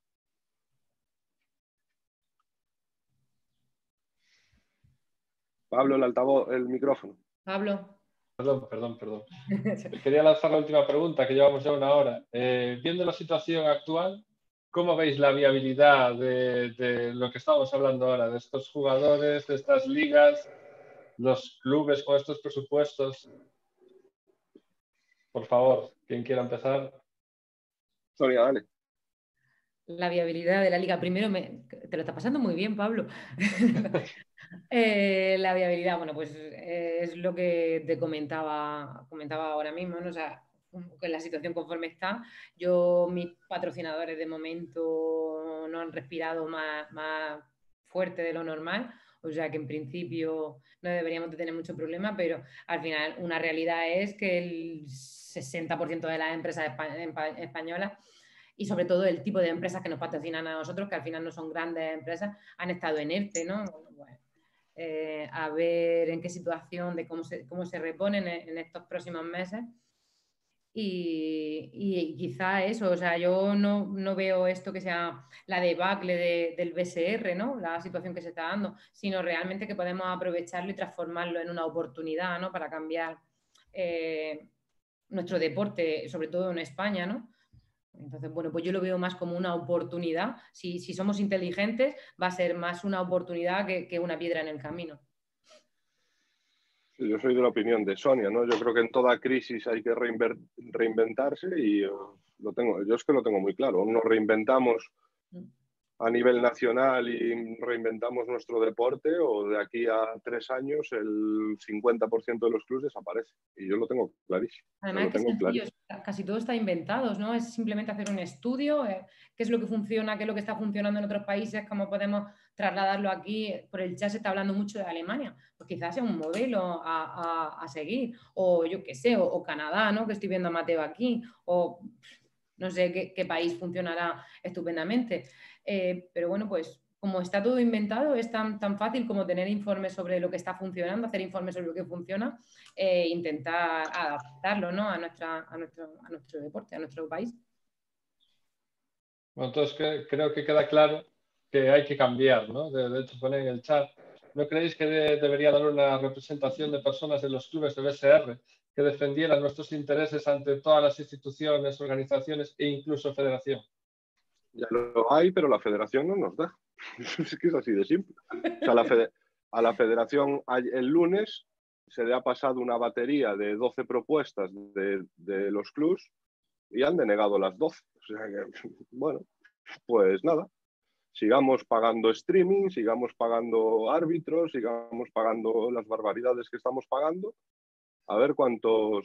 Pablo, el altavoz, el micrófono. Pablo. Perdón, perdón, perdón. Quería lanzar la última pregunta, que llevamos ya una hora. Eh, viendo la situación actual, ¿cómo veis la viabilidad de, de lo que estamos hablando ahora, de estos jugadores, de estas ligas, los clubes con estos presupuestos? Por favor, quien quiera empezar. Sonia, dale. La viabilidad de la liga. Primero, me... te lo está pasando muy bien, Pablo. eh, la viabilidad, bueno, pues eh, es lo que te comentaba, comentaba ahora mismo, ¿no? O sea, en la situación conforme está, yo, mis patrocinadores de momento no han respirado más, más fuerte de lo normal, o sea que en principio no deberíamos de tener mucho problema, pero al final una realidad es que el sesenta por ciento de las empresas españolas y sobre todo el tipo de empresas que nos patrocinan a nosotros, que al final no son grandes empresas, han estado en ERTE, ¿no? Bueno, eh, a ver en qué situación, de cómo se, cómo se reponen en, en estos próximos meses. Y, y quizá eso, o sea, yo no, no veo esto que sea la debacle de, del B S R, ¿no? La situación que se está dando, sino realmente que podemos aprovecharlo y transformarlo en una oportunidad, ¿no? Para cambiar eh, nuestro deporte, sobre todo en España, ¿no? Entonces, bueno, pues yo lo veo más como una oportunidad. Si, si somos inteligentes, va a ser más una oportunidad que, que una piedra en el camino. Yo soy de la opinión de Sonia, ¿no? Yo creo que en toda crisis hay que reinventarse y uh, lo tengo, yo es que lo tengo muy claro. Nos reinventamos a nivel nacional y reinventamos nuestro deporte, o de aquí a tres años el cincuenta por ciento de los clubes desaparece. Y yo lo tengo clarísimo. Además, lo que tengo sencillo, casi todo está inventado, ¿no? Es simplemente hacer un estudio, eh, qué es lo que funciona, qué es lo que está funcionando en otros países, cómo podemos trasladarlo aquí. Por el chat se está hablando mucho de Alemania, pues quizás sea un modelo a, a, a seguir, o yo qué sé, o, o Canadá, ¿no? Que estoy viendo a Mateo aquí, o no sé qué, qué país funcionará estupendamente. Eh, pero bueno, pues como está todo inventado, es tan, tan fácil como tener informes sobre lo que está funcionando, hacer informes sobre lo que funciona e intentar adaptarlo, ¿no? a, nuestra, a, nuestro, a nuestro deporte, a nuestro país. Bueno, entonces que, creo que queda claro que hay que cambiar, ¿no? De, de hecho, pone en el chat, ¿no creéis que de, debería haber una representación de personas en los clubes de B S R que defendieran nuestros intereses ante todas las instituciones, organizaciones e incluso federación? Ya lo hay, pero la federación no nos da. Es que es así de simple. O sea, la fede- a la federación el lunes se le ha pasado una batería de doce propuestas de, de los clubs y han denegado las doce. O sea que, bueno, pues nada. Sigamos pagando streaming, sigamos pagando árbitros, sigamos pagando las barbaridades que estamos pagando. A ver cuántos...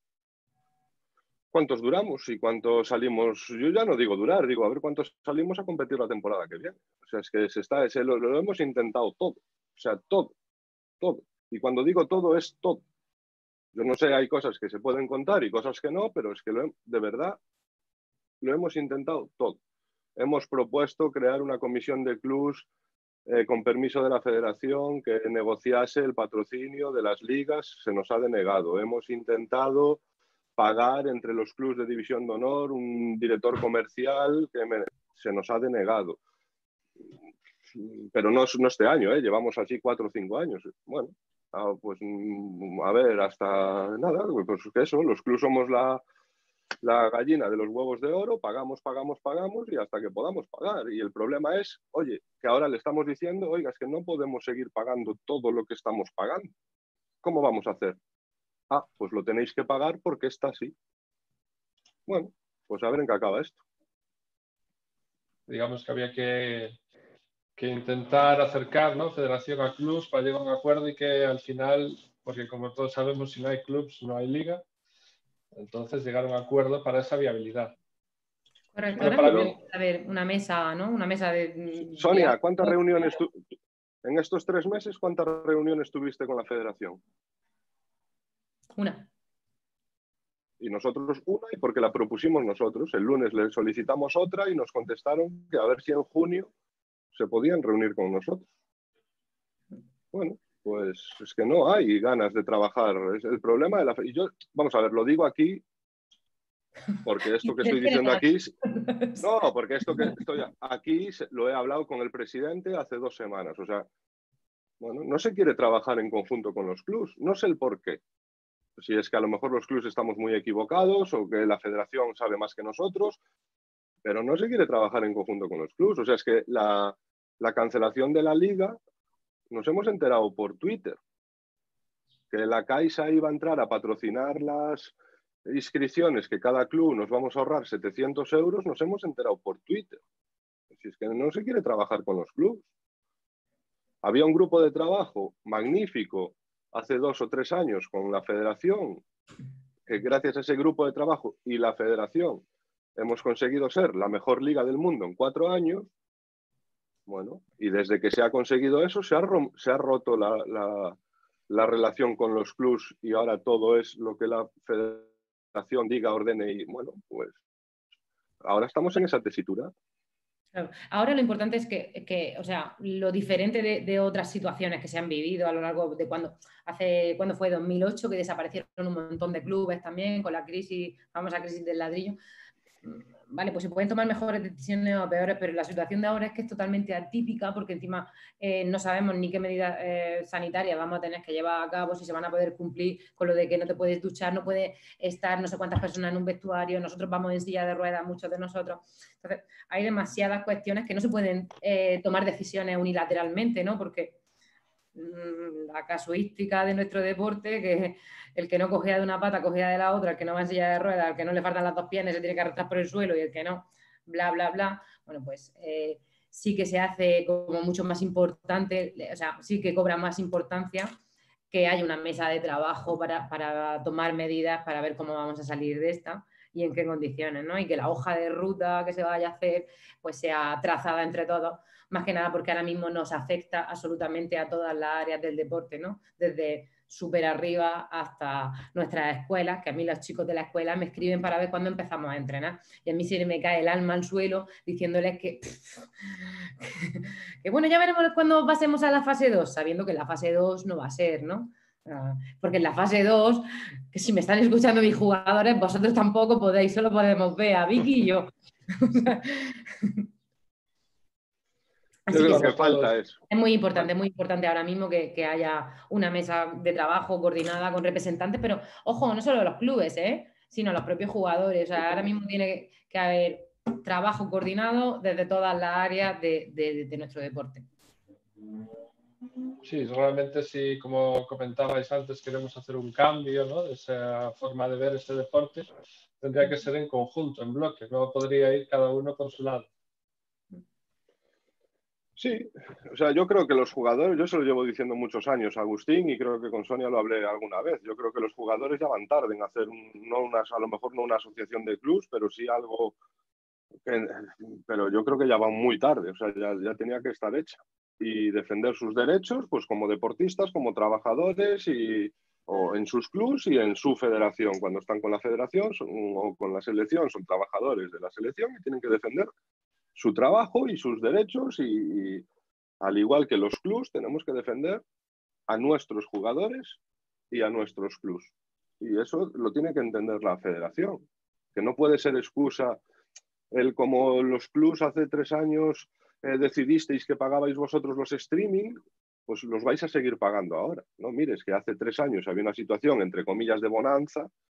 ¿Cuántos duramos y cuántos salimos? Yo ya no digo durar, digo a ver cuántos salimos a competir la temporada que viene. O sea, es que se está, se lo, lo hemos intentado todo. O sea, todo, todo. Y cuando digo todo, es todo. Yo no sé, hay cosas que se pueden contar y cosas que no, pero es que lo, de verdad lo hemos intentado todo. Hemos propuesto crear una comisión de clubs eh, con permiso de la federación que negociase el patrocinio de las ligas, se nos ha denegado. Hemos intentado pagar entre los clubes de División de Honor un director comercial que me, se nos ha denegado. Pero no, no este año, ¿eh? Llevamos así cuatro o cinco años. Bueno, pues a ver, hasta nada, pues eso, los clubes somos la, la gallina de los huevos de oro, pagamos, pagamos, pagamos y hasta que podamos pagar. Y el problema es, oye, que ahora le estamos diciendo, oiga, es que no podemos seguir pagando todo lo que estamos pagando. ¿Cómo vamos a hacer? Ah, pues lo tenéis que pagar porque está así. Bueno, pues a ver en qué acaba esto. Digamos que había que, que intentar acercar, ¿no?, federación a clubs para llegar a un acuerdo y que al final, porque como todos sabemos, si no hay clubs no hay liga, entonces llegar a un acuerdo para esa viabilidad. Correcto. Bueno, Ahora para mismo mí... a ver, una mesa, ¿no? Una mesa de... Sonia, ¿cuántas reuniones tu... en estos tres meses, cuántas reuniones tuviste con la federación? Una. Y nosotros una, y porque la propusimos nosotros. El lunes le solicitamos otra y nos contestaron que a ver si en junio se podían reunir con nosotros. Bueno, pues es que no hay ganas de trabajar. Es el problema de la... Y yo, vamos a ver, lo digo aquí porque esto que estoy diciendo aquí... No, porque esto que estoy aquí lo he hablado con el presidente hace dos semanas. O sea, bueno, no se quiere trabajar en conjunto con los clubs. No sé el por qué. Si es que a lo mejor los clubs estamos muy equivocados o que la federación sabe más que nosotros, pero no se quiere trabajar en conjunto con los clubs. O sea, es que la, la cancelación de la liga nos hemos enterado por Twitter, que la Caixa iba a entrar a patrocinar las inscripciones, que cada club nos vamos a ahorrar setecientos euros, nos hemos enterado por Twitter. Si es que no se quiere trabajar con los clubs. Había un grupo de trabajo magnífico hace dos o tres años con la federación, que gracias a ese grupo de trabajo y la federación hemos conseguido ser la mejor liga del mundo en cuatro años. Bueno, y desde que se ha conseguido eso, se ha, se ha roto la, la, la relación con los clubs y ahora todo es lo que la federación diga, ordene y bueno, pues ahora estamos en esa tesitura. Claro. Ahora lo importante es que, que o sea, lo diferente de, de otras situaciones que se han vivido a lo largo de cuando, hace, cuando fue dos mil ocho, que desaparecieron un montón de clubes también con la crisis, famosa crisis del ladrillo. Vale, pues se pueden tomar mejores decisiones o peores, pero la situación de ahora es que es totalmente atípica porque encima eh, no sabemos ni qué medidas eh, sanitarias vamos a tener que llevar a cabo, si se van a poder cumplir con lo de que no te puedes duchar, no puede estar no sé cuántas personas en un vestuario, nosotros vamos en silla de ruedas, muchos de nosotros. Entonces, hay demasiadas cuestiones que no se pueden eh, tomar decisiones unilateralmente, ¿no? Porque mmm, la casuística de nuestro deporte, que el que no cogía de una pata, cogía de la otra, el que no va en silla de ruedas, el que no le faltan las dos piernas se tiene que arrastrar por el suelo y el que no, bla, bla, bla. Bueno, pues eh, sí que se hace como mucho más importante, o sea, sí que cobra más importancia que haya una mesa de trabajo para, para tomar medidas, para ver cómo vamos a salir de esta y en qué condiciones, ¿no? Y que la hoja de ruta que se vaya a hacer pues sea trazada entre todos, más que nada porque ahora mismo nos afecta absolutamente a todas las áreas del deporte, ¿no? Desde súper arriba hasta nuestras escuelas, que a mí los chicos de la escuela me escriben para ver cuándo empezamos a entrenar. Y a mí se me cae el alma al suelo diciéndoles que, que, que bueno, ya veremos cuando pasemos a la fase dos, sabiendo que la fase dos no va a ser, ¿no? Porque en la fase dos, que si me están escuchando mis jugadores, vosotros tampoco podéis, solo podemos ver a Vicky y yo. Así Yo que, creo que falta eso. Es muy importante, es muy importante ahora mismo que, que haya una mesa de trabajo coordinada con representantes, pero ojo, no solo los clubes, ¿eh? Sino los propios jugadores. O sea, ahora mismo tiene que haber trabajo coordinado desde todas las áreas de, de, de nuestro deporte. Sí, realmente sí, como comentabais antes, queremos hacer un cambio, ¿no?, de esa forma de ver este deporte, tendría que ser en conjunto, en bloque, no podría ir cada uno por su lado. Sí, o sea, yo creo que los jugadores, yo se lo llevo diciendo muchos años a Agustín y creo que con Sonia lo hablé alguna vez, yo creo que los jugadores ya van tarde en hacer, un, no una, a lo mejor no una asociación de clubs, pero sí algo, que, pero yo creo que ya van muy tarde, o sea, ya, ya tenía que estar hecha. Y defender sus derechos, pues como deportistas, como trabajadores y, o en sus clubs y en su federación. Cuando están con la federación son, o con la selección, son trabajadores de la selección y tienen que defender su trabajo y sus derechos y, y al igual que los clubs tenemos que defender a nuestros jugadores y a nuestros clubs. Y eso lo tiene que entender la federación, que no puede ser excusa el como los clubs hace tres años eh, decidisteis que pagabais vosotros los streaming, pues los vais a seguir pagando ahora. No, mire, es que hace tres años había una situación, entre comillas, de bonanza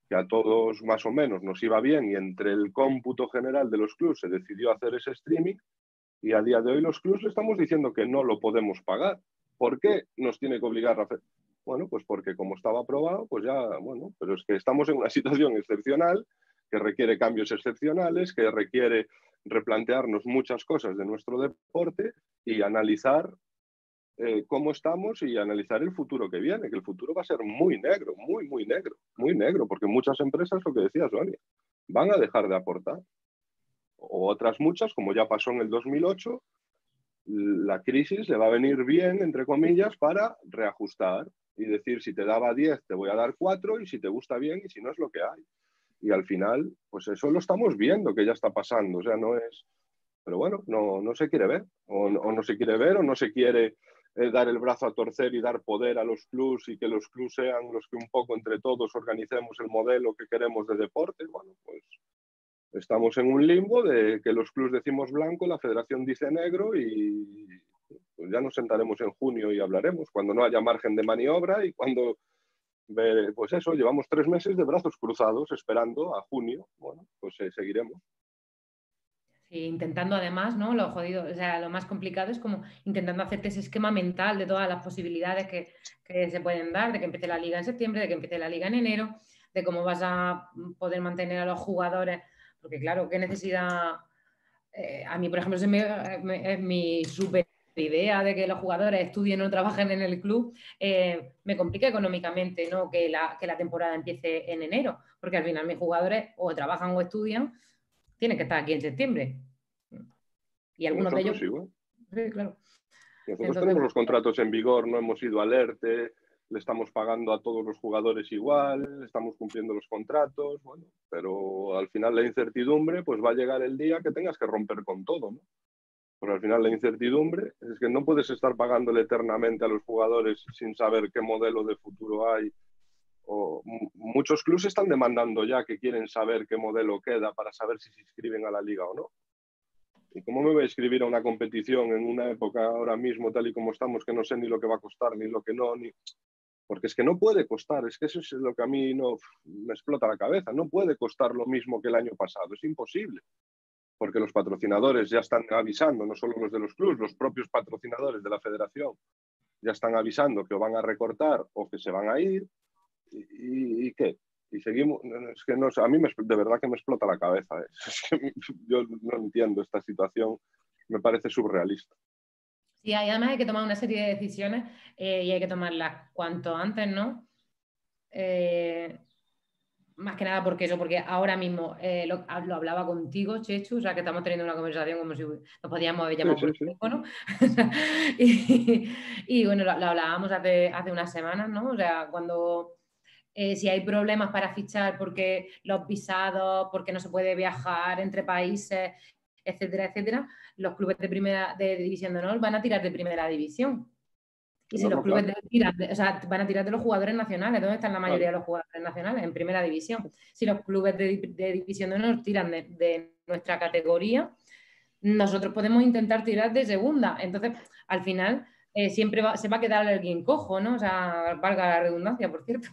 que a todos más o menos nos iba bien y entre el cómputo general de los clubes se decidió hacer ese streaming y a día de hoy los clubes le estamos diciendo que no lo podemos pagar. ¿Por qué nos tiene que obligar a hacer? Bueno, pues porque como estaba aprobado, pues ya, bueno, pero es que estamos en una situación excepcional que requiere cambios excepcionales, que requiere replantearnos muchas cosas de nuestro deporte y analizar eh, cómo estamos y analizar el futuro que viene, que el futuro va a ser muy negro, muy, muy negro, muy negro, porque muchas empresas, lo que decía Sonia, van a dejar de aportar. O otras muchas, como ya pasó en el dos mil ocho, la crisis le va a venir bien, entre comillas, para reajustar y decir, si te daba diez, te voy a dar cuatro, y si te gusta bien, y si no, es lo que hay. Y al final, pues eso lo estamos viendo, que ya está pasando. O sea, no es... Pero bueno, no, no se quiere ver. O, o no se quiere ver, o no se quiere eh, dar el brazo a torcer y dar poder a los clubs y que los clubs sean los que un poco entre todos organicemos el modelo que queremos de deporte. Bueno, pues estamos en un limbo de que los clubs decimos blanco, la federación dice negro y pues ya nos sentaremos en junio y hablaremos, cuando no haya margen de maniobra y cuando, pues eso, llevamos tres meses de brazos cruzados esperando a junio, bueno, pues eh, seguiremos. Sí, intentando además, ¿no? Lo jodido, o sea, lo más complicado es como intentando hacerte ese esquema mental de todas las posibilidades que, que se pueden dar, de que empiece la liga en septiembre, de que empiece la liga en enero, de cómo vas a poder mantener a los jugadores, porque claro, qué necesidad, eh, a mí por ejemplo se me, me, es mi súper idea de que los jugadores estudien o trabajen en el club, eh, me complica económicamente, ¿no? Que la, que la temporada empiece en enero, porque al final mis jugadores o trabajan o estudian, tienen que estar aquí en septiembre. Y algunos de ellos... Igual. Sí, claro. Nosotros Entonces, tenemos los contratos en vigor, no hemos ido al ERTE, le estamos pagando a todos los jugadores igual, estamos cumpliendo los contratos, bueno, pero al final la incertidumbre, pues va a llegar el día que tengas que romper con todo, ¿no? Porque al final la incertidumbre es que no puedes estar pagándole eternamente a los jugadores sin saber qué modelo de futuro hay. O, muchos clubes están demandando ya que quieren saber qué modelo queda para saber si se inscriben a la liga o no. ¿Y cómo me voy a inscribir a una competición en una época ahora mismo tal y como estamos que no sé ni lo que va a costar, ni lo que no, ni... Porque es que no puede costar, es que eso es lo que a mí no, me explota la cabeza, no puede costar lo mismo que el año pasado, es imposible. Porque los patrocinadores ya están avisando, no solo los de los clubes, los propios patrocinadores de la federación ya están avisando que o van a recortar o que se van a ir. ¿Y, y, y qué? Y seguimos, es que no, a mí me, de verdad que me explota la cabeza. ¿eh? Es que yo no entiendo esta situación, me parece surrealista. Sí, además hay que tomar una serie de decisiones eh, y hay que tomarlas cuanto antes, ¿no? Eh, más que nada porque eso, porque ahora mismo eh, lo, lo hablaba contigo, Chechu, o sea que estamos teniendo una conversación como si nos podíamos haber llamado sí, por sí, teléfono. Sí. y, y bueno, lo, lo hablábamos hace, hace unas semanas, ¿no? O sea, cuando... Eh, si hay problemas para fichar porque los visados, porque no se puede viajar entre países, etcétera, etcétera, los clubes de primera de división de honor van a tirar de primera división. Y si no, los no, clubes claro. de, tiran de, o sea, van a tirar de los jugadores nacionales, ¿dónde están la mayoría claro. de los jugadores nacionales? En primera división. Si los clubes de, de división de honor tiran de, de nuestra categoría, nosotros podemos intentar tirar de segunda. Entonces, al final... Eh, siempre va, se va a quedar alguien cojo, ¿no? O sea, valga la redundancia, por cierto.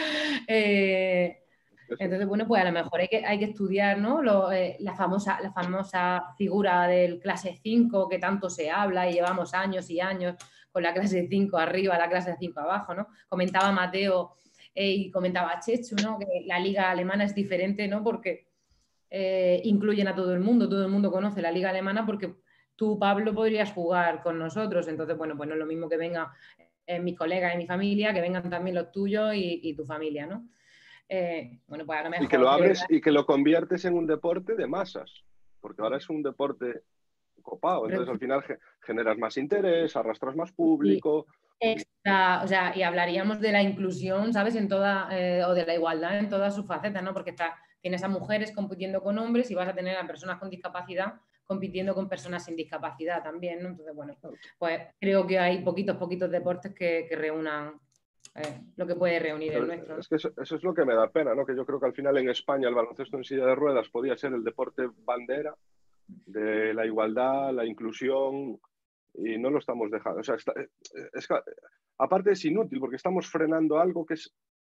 eh, entonces, bueno, pues a lo mejor hay que, hay que estudiar, ¿no? Lo, eh, la, famosa, la famosa figura del clase cinco que tanto se habla y llevamos años y años con la clase cinco arriba, la clase cinco abajo, ¿no? Comentaba Mateo eh, y comentaba Chechu, ¿no? Que la liga alemana es diferente, ¿no? Porque eh, incluyen a todo el mundo, todo el mundo conoce la liga alemana porque tú, Pablo, podrías jugar con nosotros. Entonces, bueno, pues no es lo mismo que vengan eh, mis colegas y mi familia, que vengan también los tuyos y, y tu familia, ¿no? Eh, bueno, pues a lo mejor... Y que lo abres y que lo conviertes en un deporte de masas, porque ahora es un deporte copado. Entonces, al final generas más interés, arrastras más público... Sí. Extra, o sea, y hablaríamos de la inclusión, ¿sabes? En toda, eh, o de la igualdad en todas sus facetas, ¿no? Porque está, tienes a mujeres compitiendo con hombres y vas a tener a personas con discapacidad compitiendo con personas sin discapacidad también, ¿no? Entonces, bueno, pues creo que hay poquitos, poquitos deportes que, que reúnan eh, lo que puede reunir el nuestro, ¿no? Es que eso, eso es lo que me da pena, ¿no? Que yo creo que al final en España el baloncesto en silla de ruedas podía ser el deporte bandera de la igualdad, la inclusión, y no lo estamos dejando. O sea, está, es, aparte es inútil porque estamos frenando algo que es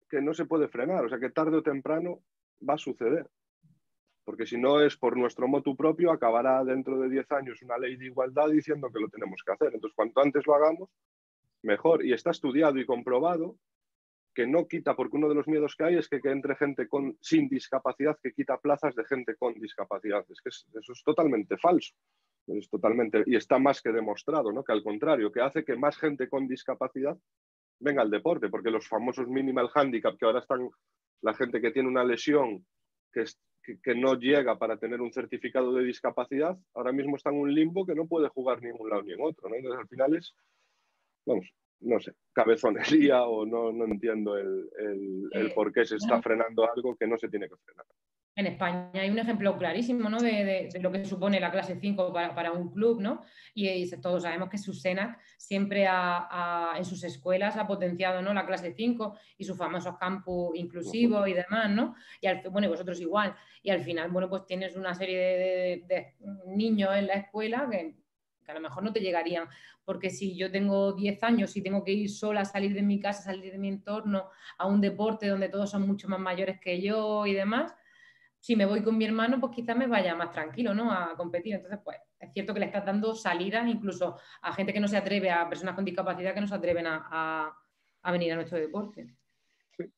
que no se puede frenar, o sea que tarde o temprano va a suceder. Porque si no es por nuestro motu propio, acabará dentro de diez años una ley de igualdad diciendo que lo tenemos que hacer. Entonces, cuanto antes lo hagamos, mejor. Y está estudiado y comprobado que no quita, porque uno de los miedos que hay es que, que entre gente con, sin discapacidad, que quita plazas de gente con discapacidad. Es que es, eso es totalmente falso. Es totalmente, y está más que demostrado, ¿no? Que al contrario, que hace que más gente con discapacidad venga al deporte, porque los famosos minimal handicap, que ahora están la gente que tiene una lesión que, es, que, que no llega para tener un certificado de discapacidad, ahora mismo está en un limbo que no puede jugar ni en un lado ni en otro, ¿no? Entonces al final es, vamos, no sé, cabezonería o no, no entiendo el, el, el por qué se está frenando algo que no se tiene que frenar. En España hay un ejemplo clarísimo, ¿no? de, de, de lo que supone la clase cinco para, para un club, ¿no? Y, y todos sabemos que Susenac siempre ha, ha, en sus escuelas ha potenciado, ¿no? la clase cinco y sus famosos campus inclusivos y demás, ¿no? Y al, bueno, y vosotros igual. Y al final, bueno, pues tienes una serie de, de, de niños en la escuela que, que a lo mejor no te llegarían. Porque si yo tengo diez años y tengo que ir sola a salir de mi casa, salir de mi entorno a un deporte donde todos son mucho más mayores que yo y demás, si me voy con mi hermano, pues quizás me vaya más tranquilo, ¿no? A competir. Entonces, pues, es cierto que le estás dando salidas incluso a gente que no se atreve, a personas con discapacidad que no se atreven a, a, a venir a nuestro deporte. Sí.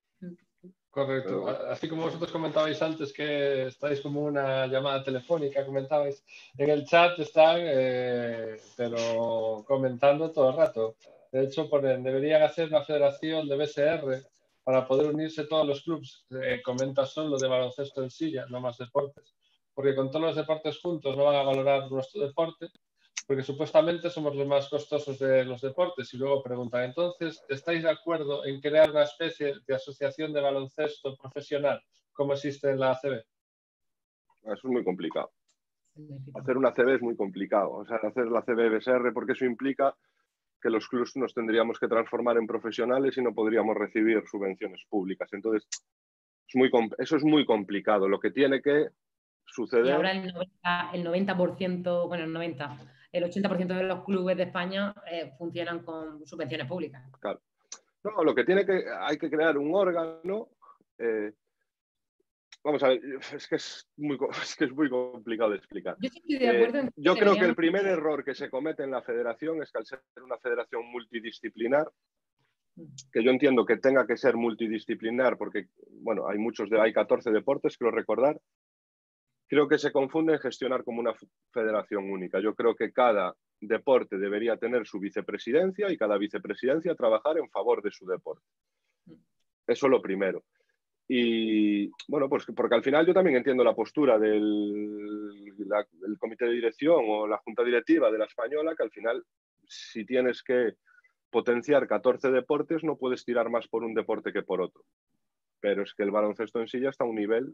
Correcto. Así como vosotros comentabais antes que estáis como una llamada telefónica, comentabais, en el chat están, eh, pero comentando todo el rato. De hecho, ponen, deberían hacer una federación de B S R para poder unirse todos los clubes. Eh, comenta solo de baloncesto en silla, no más deportes. Porque con todos los deportes juntos no van a valorar nuestro deporte, porque supuestamente somos los más costosos de los deportes. Y luego preguntan, entonces, ¿estáis de acuerdo en crear una especie de asociación de baloncesto profesional como existe en la A C B? Eso es muy complicado. Hacer una A C B es muy complicado. O sea, hacer la A C B B S R, porque eso implica que los clubes nos tendríamos que transformar en profesionales y no podríamos recibir subvenciones públicas. Entonces, es muy, eso es muy complicado. Lo que tiene que suceder... Y ahora el noventa, el noventa por ciento, bueno, el noventa, el ochenta por ciento de los clubes de España eh, funcionan con subvenciones públicas. Claro. No, lo que tiene que... Hay que crear un órgano... Eh, vamos a ver, es que es, muy, es que es muy complicado de explicar. Yo, sí estoy de acuerdo en eh, yo que creo deberían... que el primer error que se comete en la federación es que al ser una federación multidisciplinar, que yo entiendo que tenga que ser multidisciplinar porque, bueno, hay muchos, de, hay catorce deportes, creo recordar, creo que se confunde en gestionar como una federación única. Yo creo que cada deporte debería tener su vicepresidencia y cada vicepresidencia trabajar en favor de su deporte. Eso es lo primero. Y bueno, pues porque al final yo también entiendo la postura del, la, del comité de dirección o la junta directiva de la española, que al final si tienes que potenciar catorce deportes no puedes tirar más por un deporte que por otro. Pero es que el baloncesto en sí ya está a un nivel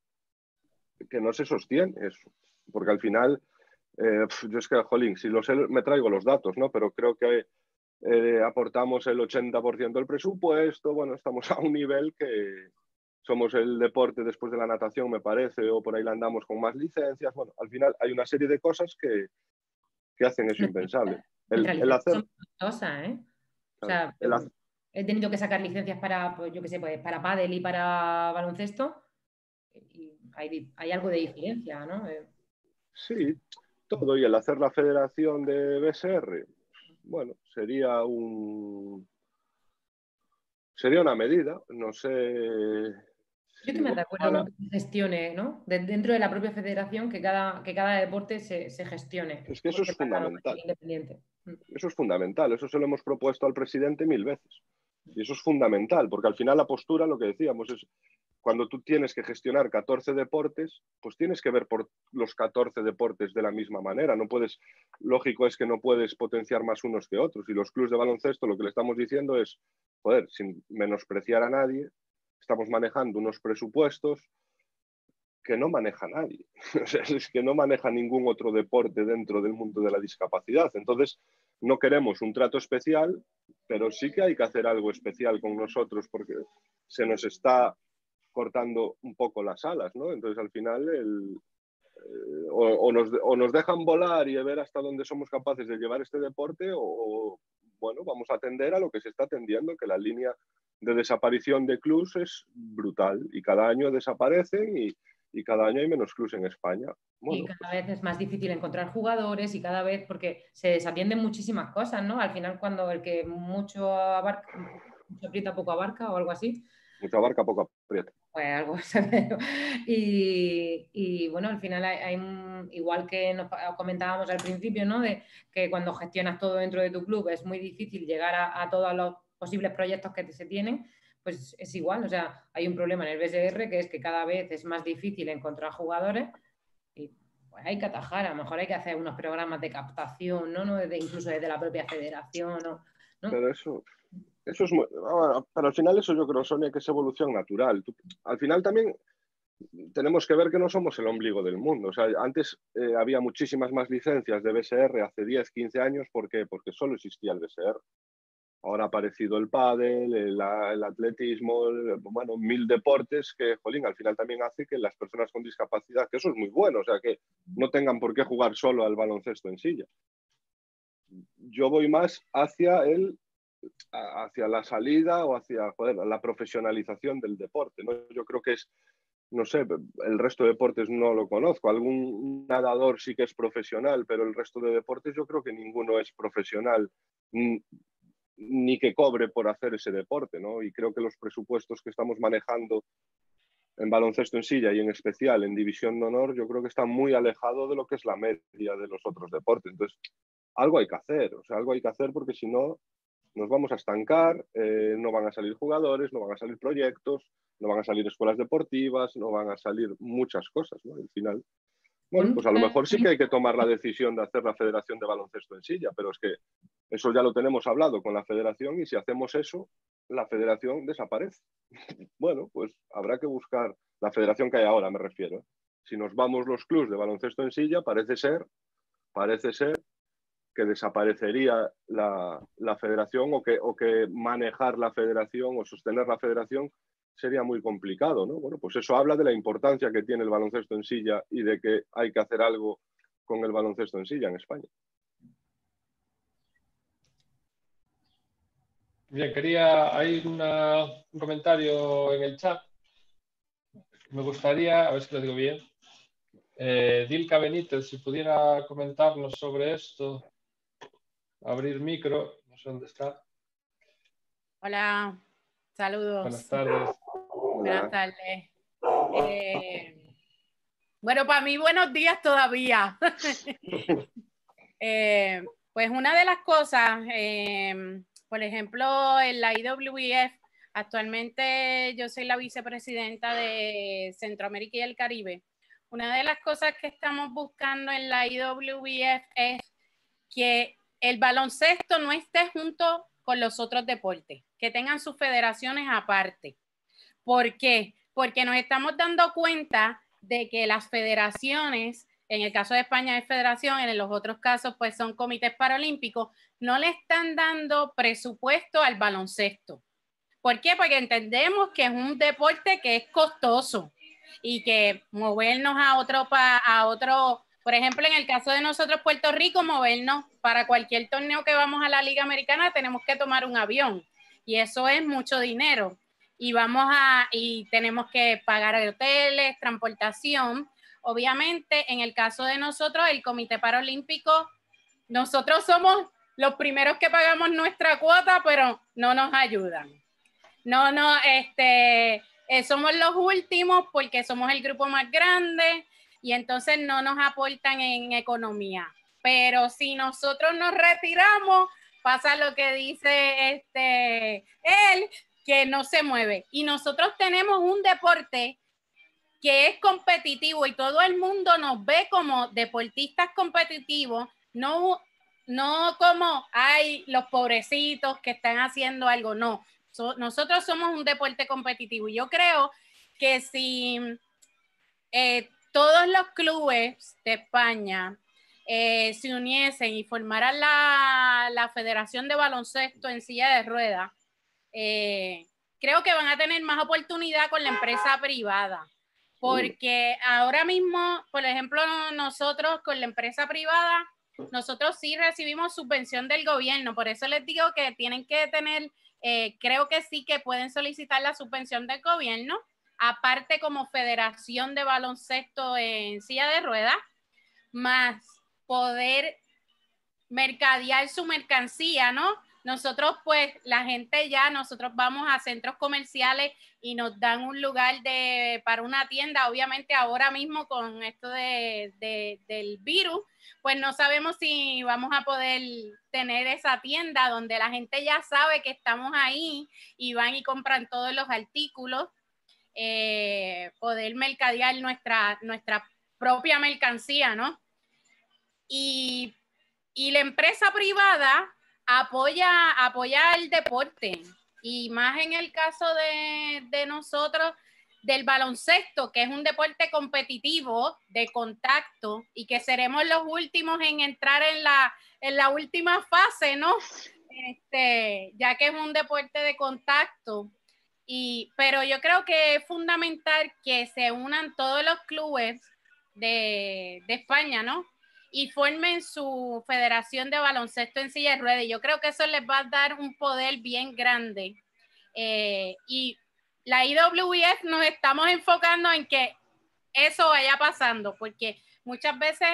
que no se sostiene eso. Porque al final, eh, yo es que, jolín, si lo sé, me traigo los datos, ¿no? Pero creo que eh, aportamos el ochenta por ciento del presupuesto, bueno, estamos a un nivel que... Somos el deporte después de la natación, me parece, o por ahí la andamos con más licencias. Bueno, al final hay una serie de cosas que, que hacen eso impensable. El, el hacer... Son costosas, ¿eh? O sea, el hacer... he tenido que sacar licencias para, pues, yo qué sé, pues, para pádel y para baloncesto. Y hay, hay algo de diferencia, ¿no? Sí, todo. Y el hacer la federación de B S R, bueno, sería un... Sería una medida, no sé... Yo estoy más de acuerdo con que se gestione, ¿no? De, dentro de la propia federación, que cada, que cada deporte se, se gestione. Es que eso es fundamental. Independiente. Eso es fundamental, eso se lo hemos propuesto al presidente mil veces. Y eso es fundamental, porque al final la postura, lo que decíamos, es cuando tú tienes que gestionar catorce deportes, pues tienes que ver por los catorce deportes de la misma manera. No puedes, lógico es que no puedes potenciar más unos que otros. Y los clubes de baloncesto lo que le estamos diciendo es, joder, sin menospreciar a nadie, estamos manejando unos presupuestos que no maneja nadie. O sea, es que no maneja ningún otro deporte dentro del mundo de la discapacidad. Entonces, no queremos un trato especial, pero sí que hay que hacer algo especial con nosotros porque se nos está cortando un poco las alas, ¿no? Entonces, al final, el, eh, o, o, nos, o nos dejan volar y ver hasta dónde somos capaces de llevar este deporte o, bueno, vamos a atender a lo que se está atendiendo, que la línea de desaparición de clubs es brutal y cada año desaparecen y, y cada año hay menos clubs en España. Bueno, y cada vez es más difícil encontrar jugadores y cada vez, porque se desatienden muchísimas cosas, ¿no? Al final, cuando el que mucho abarca, mucho aprieta, poco abarca o algo así. Mucha barca, poco aprieta. Pues algo y, y bueno, al final hay, hay un, igual que nos comentábamos al principio, ¿no? De que cuando gestionas todo dentro de tu club es muy difícil llegar a, a todos los posibles proyectos que se tienen, pues es igual. O sea, hay un problema en el B S R que es que cada vez es más difícil encontrar jugadores y pues hay que atajar. A lo mejor hay que hacer unos programas de captación, ¿no? ¿No? Desde, incluso desde la propia federación, ¿no? ¿no? Pero eso... Eso es muy, bueno, pero al final eso yo creo, Sonia, que es evolución natural. Tú, al final también tenemos que ver que no somos el ombligo del mundo. O sea, antes eh, había muchísimas más licencias de B S R hace diez, quince años. ¿Por qué? Porque solo existía el B S R. Ahora ha aparecido el pádel, el, el atletismo, el, bueno, mil deportes que, jolín, al final también hace que las personas con discapacidad, que eso es muy bueno, o sea, que no tengan por qué jugar solo al baloncesto en silla. Yo voy más hacia el hacia la salida o hacia joder, la profesionalización del deporte, ¿no? Yo creo que es, no sé, el resto de deportes no lo conozco, algún nadador sí que es profesional, pero el resto de deportes yo creo que ninguno es profesional ni que cobre por hacer ese deporte, ¿no? Y creo que los presupuestos que estamos manejando en baloncesto en silla y en especial en división de honor, yo creo que están muy alejados de lo que es la media de los otros deportes. Entonces, algo hay que hacer, o sea, algo hay que hacer porque si no nos vamos a estancar, eh, no van a salir jugadores, no van a salir proyectos, no van a salir escuelas deportivas, no van a salir muchas cosas, ¿no? Al final, bueno, pues a lo mejor sí que hay que tomar la decisión de hacer la Federación de Baloncesto en Silla, pero es que eso ya lo tenemos hablado con la federación y si hacemos eso, la federación desaparece. Bueno, pues habrá que buscar la federación que hay ahora, me refiero. ¿eh? Si nos vamos los clubs de baloncesto en silla, parece ser, parece ser que desaparecería la, la federación o que, o que manejar la federación o sostener la federación sería muy complicado, ¿no? Bueno, pues eso habla de la importancia que tiene el baloncesto en silla y de que hay que hacer algo con el baloncesto en silla en España. Bien, quería, hay una, un comentario en el chat. Me gustaría, a ver si lo digo bien, eh, Dilka Benítez, si pudiera comentarnos sobre esto. Abrir micro, no sé dónde está. Hola, saludos. Buenas tardes. Buenas tardes. Eh, bueno, para mí buenos días todavía. eh, pues una de las cosas, eh, por ejemplo, en la I W F, actualmente yo soy la vicepresidenta de Centroamérica y el Caribe. Una de las cosas que estamos buscando en la I W F es que el baloncesto no esté junto con los otros deportes, que tengan sus federaciones aparte. ¿Por qué? Porque nos estamos dando cuenta de que las federaciones, en el caso de España es federación, en los otros casos pues son comités paralímpicos, no le están dando presupuesto al baloncesto. ¿Por qué? Porque entendemos que es un deporte que es costoso y que movernos a otro, a otro por ejemplo, en el caso de nosotros, Puerto Rico, movernos para cualquier torneo que vamos a la Liga Americana, tenemos que tomar un avión y eso es mucho dinero. Y vamos a, y tenemos que pagar hoteles, transportación. Obviamente, en el caso de nosotros, el Comité Paralímpico, nosotros somos los primeros que pagamos nuestra cuota, pero no nos ayudan. No, no, este, eh, somos los últimos porque somos el grupo más grande. Y entonces no nos aportan en economía. Pero si nosotros nos retiramos, pasa lo que dice este, él, que no se mueve. Y nosotros tenemos un deporte que es competitivo y todo el mundo nos ve como deportistas competitivos, no, no como, ay, los pobrecitos que están haciendo algo, no. So, nosotros somos un deporte competitivo. Y yo creo que si... Eh, todos los clubes de España eh, se uniesen y formaran la, la Federación de Baloncesto en silla de ruedas, eh, creo que van a tener más oportunidad con la empresa privada. Porque ahora mismo, por ejemplo, nosotros con la empresa privada nosotros sí recibimos subvención del gobierno, por eso les digo que tienen que tener, eh, creo que sí que pueden solicitar la subvención del gobierno, aparte como federación de baloncesto en silla de ruedas, más poder mercadear su mercancía, ¿no? Nosotros, pues, la gente ya, nosotros vamos a centros comerciales y nos dan un lugar de, para una tienda. Obviamente ahora mismo con esto de, de, del virus, pues no sabemos si vamos a poder tener esa tienda donde la gente ya sabe que estamos ahí y van y compran todos los artículos, eh, poder mercadear nuestra, nuestra propia mercancía, ¿no? Y, y la empresa privada apoya, apoya el deporte, y más en el caso de, de nosotros, del baloncesto, que es un deporte competitivo, de contacto, y que seremos los últimos en entrar en la, en la última fase, ¿no? Este, ya que es un deporte de contacto. Y, pero yo creo que es fundamental que se unan todos los clubes de, de España, ¿no? Y formen su federación de baloncesto en silla de ruedas. Yo creo que eso les va a dar un poder bien grande. Eh, y la I W F nos estamos enfocando en que eso vaya pasando, porque muchas veces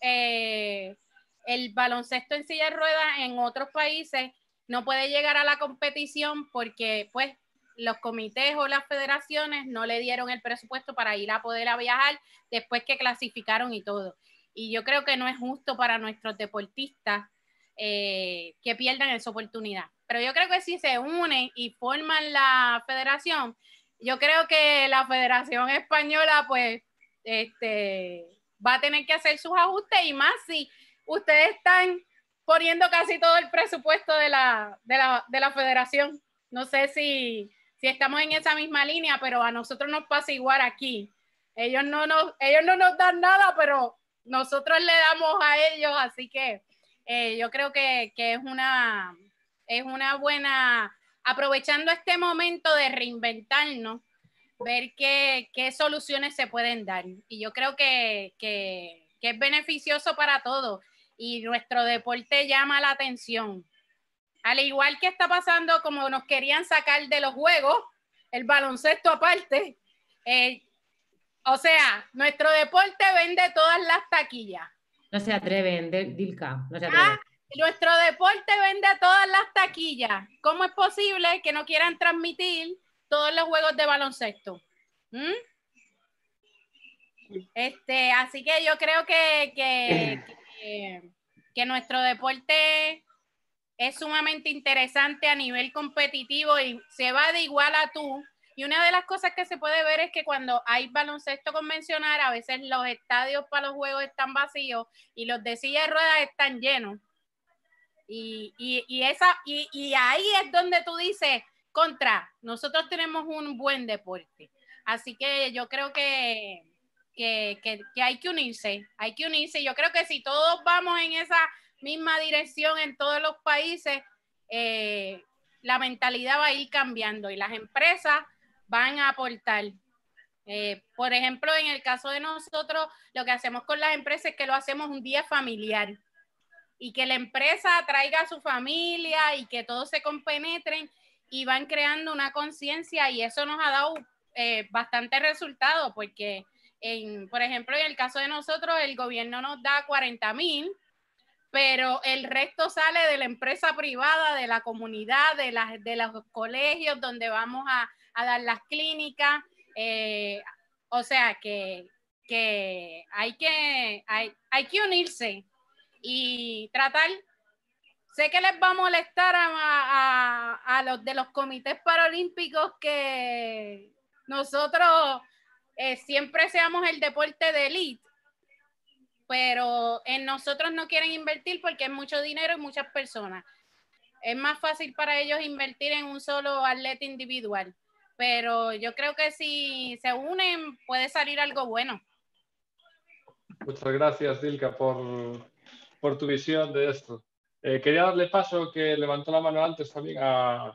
eh, el baloncesto en silla de ruedas en otros países no puede llegar a la competición porque pues los comités o las federaciones no le dieron el presupuesto para ir a poder a viajar después que clasificaron y todo. Y yo creo que no es justo para nuestros deportistas eh, que pierdan esa oportunidad. Pero yo creo que si se unen y forman la federación, yo creo que la Federación Española pues este, va a tener que hacer sus ajustes, y más si ustedes están poniendo casi todo el presupuesto de la, de la, de la federación. No sé si, si estamos en esa misma línea, pero a nosotros nos pasa igual aquí. Ellos no nos, ellos no nos dan nada, pero nosotros le damos a ellos, así que eh, yo creo que, que es, una, es una buena, aprovechando este momento de reinventarnos, ver qué, qué soluciones se pueden dar. Y yo creo que, que, que es beneficioso para todos, y nuestro deporte llama la atención. Al igual que está pasando, como nos querían sacar de los juegos, el baloncesto aparte, eh, o sea, nuestro deporte vende todas las taquillas. No se atreven, Dilka, no se atreven. Ah, nuestro deporte vende todas las taquillas. ¿Cómo es posible que no quieran transmitir todos los juegos de baloncesto? ¿Mm? Este, así que yo creo que, que, que, que nuestro deporte es sumamente interesante a nivel competitivo y se va de igual a tú. Y una de las cosas que se puede ver es que cuando hay baloncesto convencional, a veces los estadios para los juegos están vacíos y los de silla de ruedas están llenos. Y, y, y, esa, y, y ahí es donde tú dices, contra, nosotros tenemos un buen deporte. Así que yo creo que, que, que, que hay que unirse, hay que unirse. Yo creo que si todos vamos en esa misma dirección en todos los países, eh, la mentalidad va a ir cambiando y las empresas van a aportar. Eh, por ejemplo, en el caso de nosotros, lo que hacemos con las empresas es que lo hacemos un día familiar, y que la empresa traiga a su familia y que todos se compenetren y van creando una conciencia, y eso nos ha dado eh, bastante resultado, porque en, por ejemplo, en el caso de nosotros, el gobierno nos da cuarenta mil, pero el resto sale de la empresa privada, de la comunidad, de, las, de los colegios donde vamos a, a dar las clínicas. Eh, o sea que, que, hay que hay, hay que unirse y tratar. Sé que les va a molestar a, a, a los de los comités paralímpicos que nosotros eh, siempre seamos el deporte de élite, pero en nosotros no quieren invertir porque es mucho dinero y muchas personas. Es más fácil para ellos invertir en un solo atleta individual, pero yo creo que si se unen puede salir algo bueno. Muchas gracias, Dilka, por, por tu visión de esto. Eh, quería darle paso, que levantó la mano antes también, a,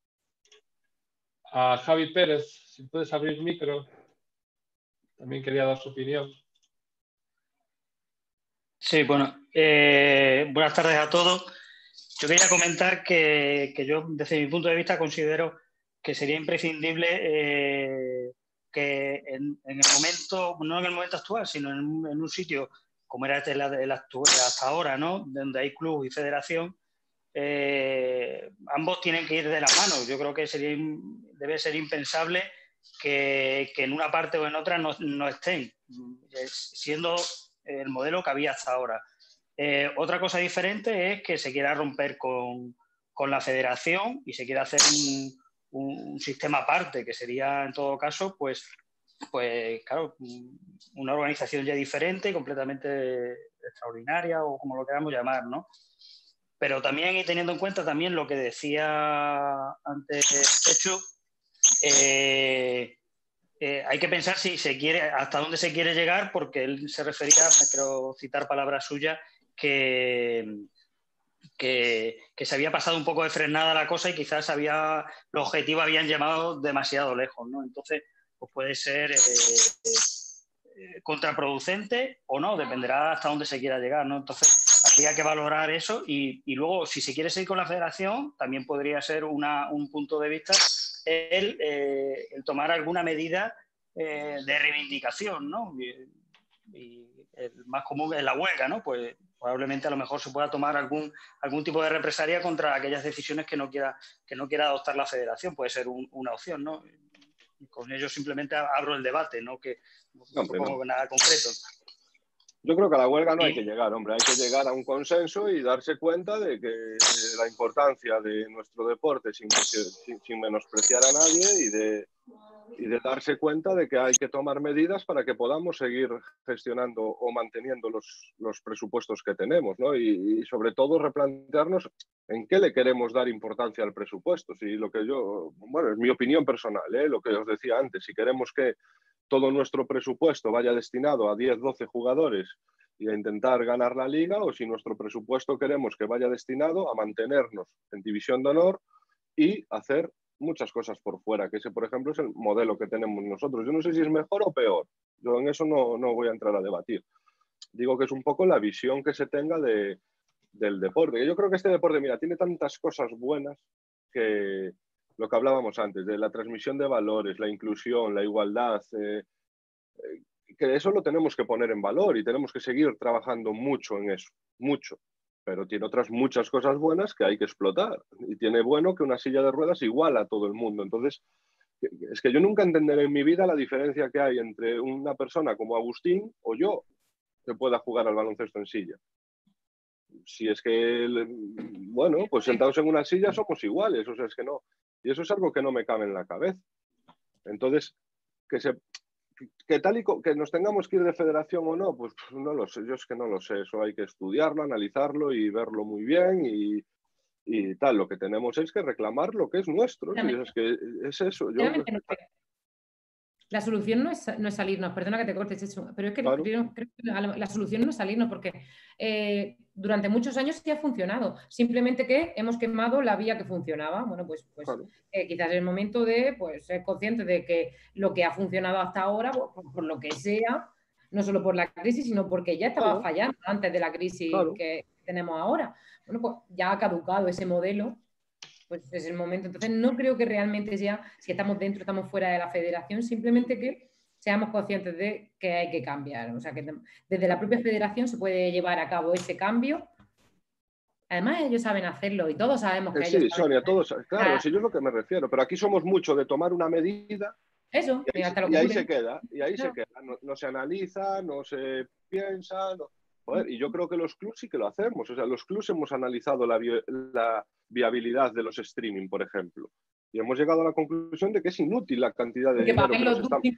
a Javi Pérez. Si puedes abrir micro. También quería dar su opinión. Sí, bueno, eh, buenas tardes a todos. Yo quería comentar que, que yo, desde mi punto de vista, considero que sería imprescindible eh, que en, en el momento, no en el momento actual, sino en un, en un sitio como era el, el actual, hasta ahora, ¿no? Donde hay club y federación, eh, ambos tienen que ir de la mano. Yo creo que sería, debe ser impensable que, que en una parte o en otra no, no estén, siendo el modelo que había hasta ahora. Eh, otra cosa diferente es que se quiera romper con, con la federación y se quiera hacer un, un, un sistema aparte, que sería en todo caso, pues, pues claro, una organización ya diferente, completamente extraordinaria o como lo queramos llamar, ¿no? Pero también, y teniendo en cuenta también lo que decía antes Chechu, eh, Eh, hay que pensar si se quiere, hasta dónde se quiere llegar, porque él se refería, creo citar palabras suyas, que, que, que se había pasado un poco de frenada la cosa y quizás había, los objetivos habían llevado demasiado lejos, ¿no? Entonces, pues puede ser eh, eh, contraproducente o no, dependerá hasta dónde se quiera llegar, ¿no? Entonces, habría que valorar eso y, y luego, si se quiere seguir con la federación, también podría ser una, un punto de vista el, eh, el tomar alguna medida eh, de reivindicación, ¿no? Y, y el más común es la huelga, ¿no? Pues probablemente a lo mejor se pueda tomar algún, algún tipo de represalia contra aquellas decisiones que no quiera, que no quiera adoptar la federación. Puede ser un, una opción, ¿no? Y con ello simplemente abro el debate, ¿no? Que no, no propongo no. nada concreto. Yo creo que a la huelga no hay que llegar, hombre, hay que llegar a un consenso y darse cuenta de que la importancia de nuestro deporte sin, sin, sin menospreciar a nadie y de, y de darse cuenta de que hay que tomar medidas para que podamos seguir gestionando o manteniendo los, los presupuestos que tenemos, ¿no? Y, y sobre todo replantearnos en qué le queremos dar importancia al presupuesto. Si lo que yo, bueno, es mi opinión personal, ¿eh? Lo que os decía antes, si queremos que todo nuestro presupuesto vaya destinado a diez, doce jugadores y a intentar ganar la liga, o si nuestro presupuesto queremos que vaya destinado a mantenernos en división de honor y hacer muchas cosas por fuera, que ese, por ejemplo, es el modelo que tenemos nosotros. Yo no sé si es mejor o peor, yo en eso no, no voy a entrar a debatir. Digo que es un poco la visión que se tenga de, del deporte. Yo creo que este deporte, mira, tiene tantas cosas buenas que lo que hablábamos antes, de la transmisión de valores, la inclusión, la igualdad, eh, eh, que eso lo tenemos que poner en valor y tenemos que seguir trabajando mucho en eso, mucho. Pero tiene otras muchas cosas buenas que hay que explotar. Y tiene bueno que una silla de ruedas iguala a todo el mundo. Entonces, es que yo nunca entenderé en mi vida la diferencia que hay entre una persona como Agustín o yo que pueda jugar al baloncesto en silla. Si es que, bueno, pues sentados en una silla somos iguales, o sea, es que no. Y eso es algo que no me cabe en la cabeza. Entonces, que se... que tal y que nos tengamos que ir de federación o no, pues no lo sé, yo es que no lo sé, eso hay que estudiarlo, analizarlo y verlo muy bien y, y tal, lo que tenemos es que reclamar lo que es nuestro, y es que es eso. Yo... La solución no es, no es salirnos, perdona que te cortes, eso, pero es que claro. creo, creo que la, la solución no es salirnos porque eh, durante muchos años sí ha funcionado, simplemente que hemos quemado la vía que funcionaba. Bueno, pues, pues claro. eh, quizás es el momento de pues, ser conscientes de que lo que ha funcionado hasta ahora, por, por lo que sea, no solo por la crisis, sino porque ya estaba claro. fallando antes de la crisis claro. que tenemos ahora. Bueno, pues ya ha caducado ese modelo. Pues es el momento. Entonces no creo que realmente sea, si estamos dentro, estamos fuera de la federación, simplemente que seamos conscientes de que hay que cambiar. O sea, que desde la propia federación se puede llevar a cabo ese cambio. Además, ellos saben hacerlo y todos sabemos que sí, ellos Sí, Sonia, todos, claro, ah, si yo es lo que me refiero, pero aquí somos mucho de tomar una medida eso, y ahí, hasta lo que y ahí ocurre. se queda, y ahí claro. se queda, no, no se analiza, no se piensa, no. Joder, y yo creo que los clubs sí que lo hacemos. O sea, los clubs hemos analizado la, vi la viabilidad de los streaming, por ejemplo, y hemos llegado a la conclusión de que es inútil la cantidad de Porque dinero que nos están...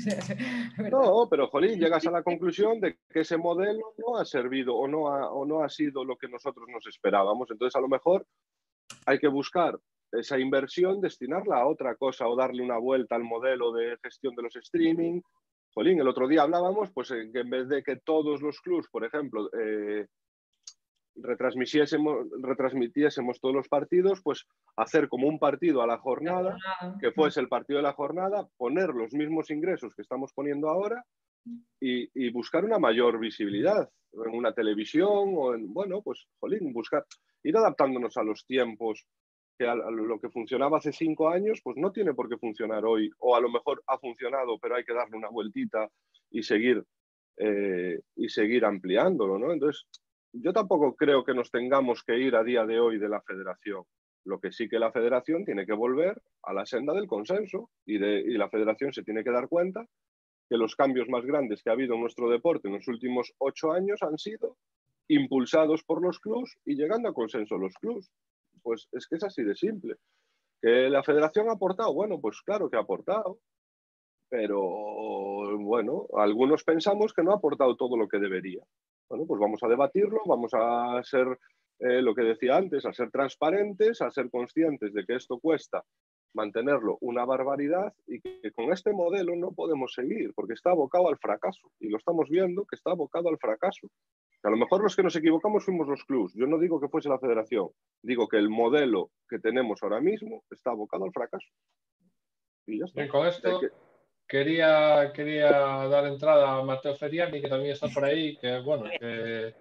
No, pero jolín, llegas a la conclusión de que ese modelo no ha servido o no ha, o no ha sido lo que nosotros nos esperábamos. Entonces, a lo mejor hay que buscar esa inversión, destinarla a otra cosa o darle una vuelta al modelo de gestión de los streaming. Jolín, el otro día hablábamos, pues que en vez de que todos los clubs, por ejemplo, eh, retransmitiésemos, retransmitiésemos todos los partidos, pues hacer como un partido a la jornada, que fuese el partido de la jornada, poner los mismos ingresos que estamos poniendo ahora y, y buscar una mayor visibilidad en una televisión o en, bueno, pues, jolín, buscar, ir adaptándonos a los tiempos, que a, a lo que funcionaba hace cinco años, pues no tiene por qué funcionar hoy, o a lo mejor ha funcionado, pero hay que darle una vueltita y seguir, eh, y seguir ampliándolo, ¿no? Entonces, yo tampoco creo que nos tengamos que ir a día de hoy de la federación. Lo que sí que la federación tiene que volver a la senda del consenso y, de, y la federación se tiene que dar cuenta que los cambios más grandes que ha habido en nuestro deporte en los últimos ocho años han sido impulsados por los clubs y llegando a consenso los clubs. Pues es que es así de simple. ¿Que la federación ha aportado? Bueno, pues claro que ha aportado, pero bueno, algunos pensamos que no ha aportado todo lo que debería. Bueno, pues vamos a debatirlo, vamos a ser, eh, lo que decía antes, a ser transparentes, a ser conscientes de que esto cuesta mantenerlo una barbaridad y que con este modelo no podemos seguir porque está abocado al fracaso y lo estamos viendo que está abocado al fracaso. A lo mejor los que nos equivocamos fuimos los clubs. Yo no digo que fuese la federación, digo que el modelo que tenemos ahora mismo está abocado al fracaso. Y ya está. Bien, con esto que... quería, quería dar entrada a Mateo Feriani, que también está por ahí, que bueno, que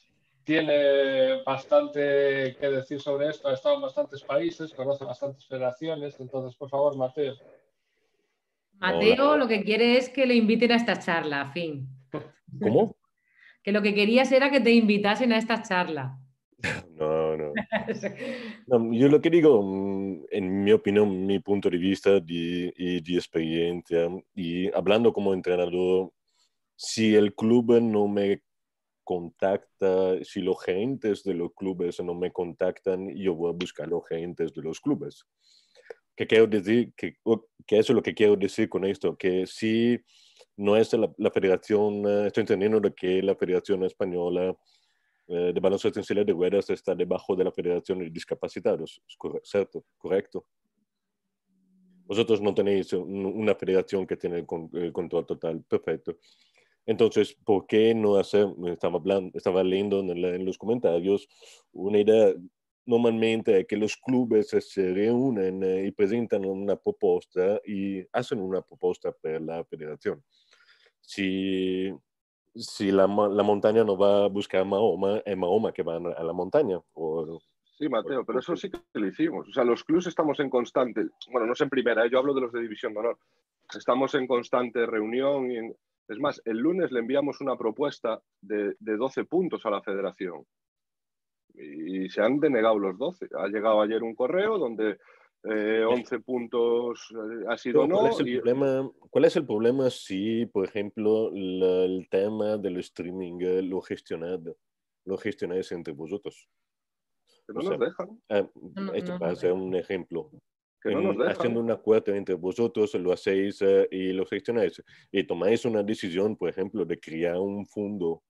tiene bastante que decir sobre esto, ha estado en bastantes países, conoce bastantes federaciones, entonces, por favor, Mateo. Mateo Hola. Lo que quiere es que le inviten a esta charla, a fin. ¿Cómo? Que lo que querías era que te invitasen a esta charla. No, no. no yo lo que digo, en mi opinión, mi punto de vista de, y de experiencia, y hablando como entrenador, si el club no me contacta, si los gerentes de los clubes no me contactan, yo voy a buscar los gerentes de los clubes. ¿Qué quiero decir? Que, que eso es lo que quiero decir con esto, que si no es la, la federación, estoy entendiendo de que la Federación Española eh, de Baloncesto en Silla de Ruedas está debajo de la Federación de Discapacitados, ¿cierto? ¿Correcto? Vosotros no tenéis una federación que tiene el, el control total, perfecto. Entonces, ¿por qué no hacer, estaba, hablando, estaba leyendo en, la, en los comentarios, una idea normalmente es que los clubes se reúnen eh, y presentan una proposta y hacen una proposta para la federación. Si, si la, la montaña no va a buscar a Mahoma, es Mahoma que va a la montaña. O, sí, Mateo, pero eso sí que lo hicimos. O sea, los clubes estamos en constante, bueno, no sé en primera, ¿eh? Yo hablo de los de División de Honor. Estamos en constante reunión y en, es más, el lunes le enviamos una propuesta de, de doce puntos a la federación y se han denegado los doce. Ha llegado ayer un correo donde eh, once puntos eh, ha sido no. ¿Cuál es, el y... problema, ¿Cuál es el problema si, por ejemplo, la, el tema del streaming lo gestionáis, lo gestionáis entre vosotros? Que no o nos sea, dejan. Eh, esto va a ser un ejemplo. Que no nos dejan. Haciendo un acuerdo entre vosotros, lo hacéis uh, y lo gestionáis. Y tomáis una decisión, por ejemplo, de crear un fondo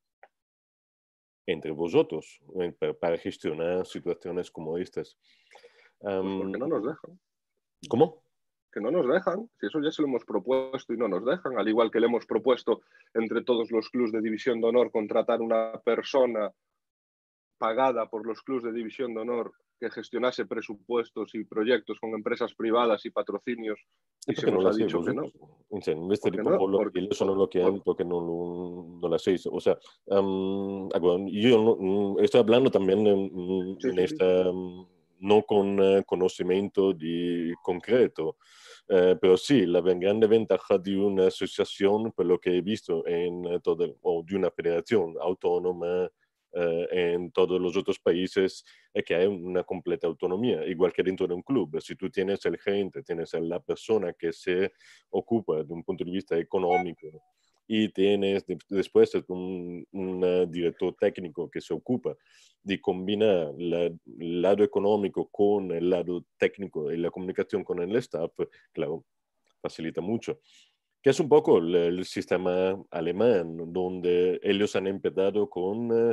entre vosotros eh, para, para gestionar situaciones como estas. Um, pues porque no nos dejan. ¿Cómo? Que no nos dejan. Si eso ya se lo hemos propuesto y no nos dejan. Al igual que le hemos propuesto entre todos los clubes de División de Honor contratar una persona pagada por los clubes de División de Honor que gestionase presupuestos y proyectos con empresas privadas y patrocinios y se nos ha dicho que no. En este tipo no, porque, eso no lo quieren porque no, no, no lo hacéis. O sea, um, yo no, estoy hablando también en, sí, en sí, esta, sí. no con uh, conocimiento de concreto, uh, pero sí, la grande ventaja de una asociación, por lo que he visto en uh, todo, o de una federación autónoma, Uh, en todos los otros países es que hay una completa autonomía, igual que dentro de un club. Si tú tienes el gerente, tienes a la persona que se ocupa de un punto de vista económico y tienes de, después un, un director técnico que se ocupa de combinar la, el lado económico con el lado técnico y la comunicación con el staff, claro, facilita mucho. Que es un poco el, el sistema alemán, donde ellos han empezado con... Uh,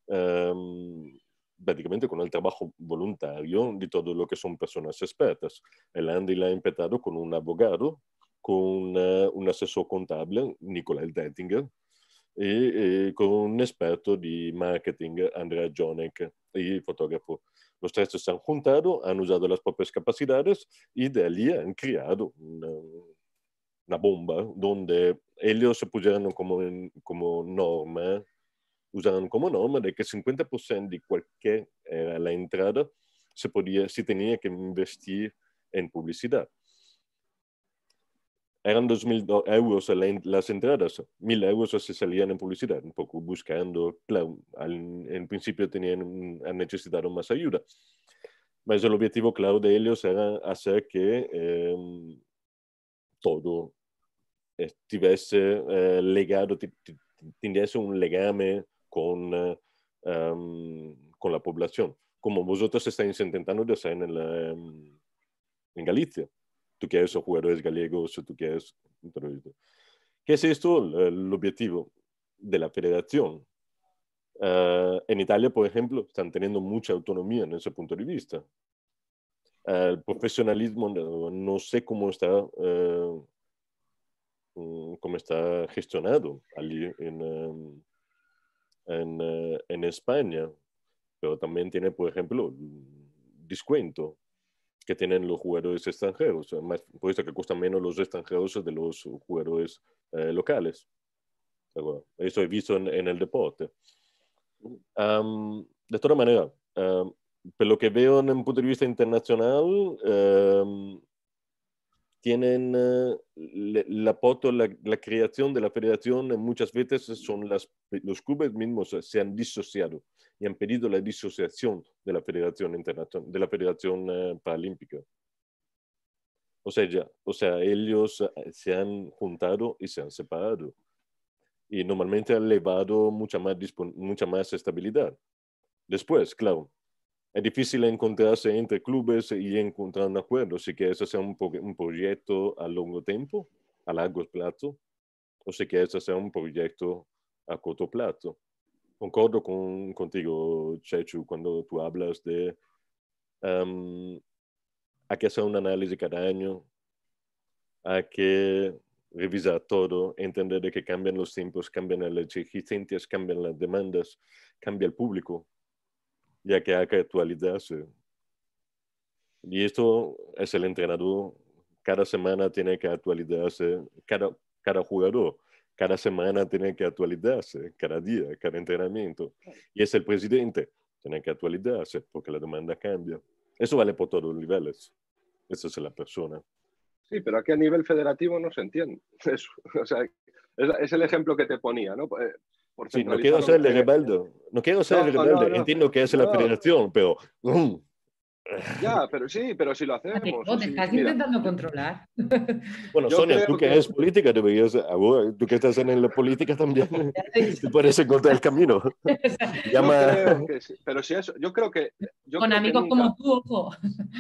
Um, prácticamente con el trabajo voluntario de todo lo que son personas expertas. El Andy la ha empezado con un abogado, con uh, un asesor contable, Nicolai Dettinger, y, y con un experto de marketing, Andrea Jonek, y fotógrafo. Los tres se han juntado, han usado las propias capacidades y de allí han creado una, una bomba, donde ellos se pusieron como, en, como norma, usaron como norma de que cincuenta por ciento de cualquier eh, la entrada se, podía, se tenía que investir en publicidad. Eran dos mil euros las entradas, mil euros se salían en publicidad, un poco buscando, claro, al, en principio tenían, necesitaron más ayuda. Pero el objetivo, claro, de ellos era hacer que eh, todo estuviese eh, legado, tuviese un legame con, uh, um, con la población, como vosotros estáis intentando hacer en, la, um, en Galicia. Tú quieres jugadores gallegos, tú quieres... ¿Qué es esto? El objetivo de la federación. Uh, en Italia, por ejemplo, están teniendo mucha autonomía en ese punto de vista. Uh, el profesionalismo, no, no sé cómo está, uh, cómo está gestionado allí en, um, en, uh, en España, pero también tiene, por ejemplo, descuento que tienen los jugadores extranjeros, más, por eso que cuestan menos los extranjeros de los jugadores eh, locales. Bueno, eso he visto en, en el deporte. Um, de todas maneras, um, por lo que veo en un punto de vista internacional, um, tienen uh, la, la, la creación de la federación muchas veces son las, los clubes mismos se han disociado y han pedido la disociación de la federación internacional, de la federación uh, paralímpica. O sea, ya, o sea, ellos uh, se han juntado y se han separado. Y normalmente han elevado mucha más, mucha más estabilidad. Después, claro, es difícil encontrarse entre clubes y encontrar un acuerdo. Si quieres hacer un, un proyecto a largo tiempo, a largo plazo, o si quieres hacer un proyecto a corto plazo. Concordo con, contigo, Chechu, cuando tú hablas de um, hay que hacer un análisis cada año, hay que revisar todo, entender de que cambian los tiempos, cambian las exigencias, cambian las demandas, cambia el público, ya que hay que actualizarse. Y esto es el entrenador, cada semana tiene que actualizarse, cada, cada jugador, cada semana tiene que actualizarse, cada día, cada entrenamiento. Y es el presidente, tiene que actualizarse porque la demanda cambia. Eso vale por todos los niveles. Esa es la persona. Sí, pero aquí a nivel federativo no se entiende eso. O sea, es, es el ejemplo que te ponía, ¿no? Por sí, no quiero ser el rebelde. No quiero ser el rebelde. No, no, Entiendo que es no. la federación, pero... Mm. Ya, pero sí, pero si lo hacemos. No, te si, estás mira, intentando controlar. Bueno, Sonia, tú que, que eres política, deberías, tú que estás en la política también, te puedes encontrar el camino. Llama... Yo creo que sí, pero si eso, yo creo que... Yo Con creo amigos que nunca, como tú, ojo.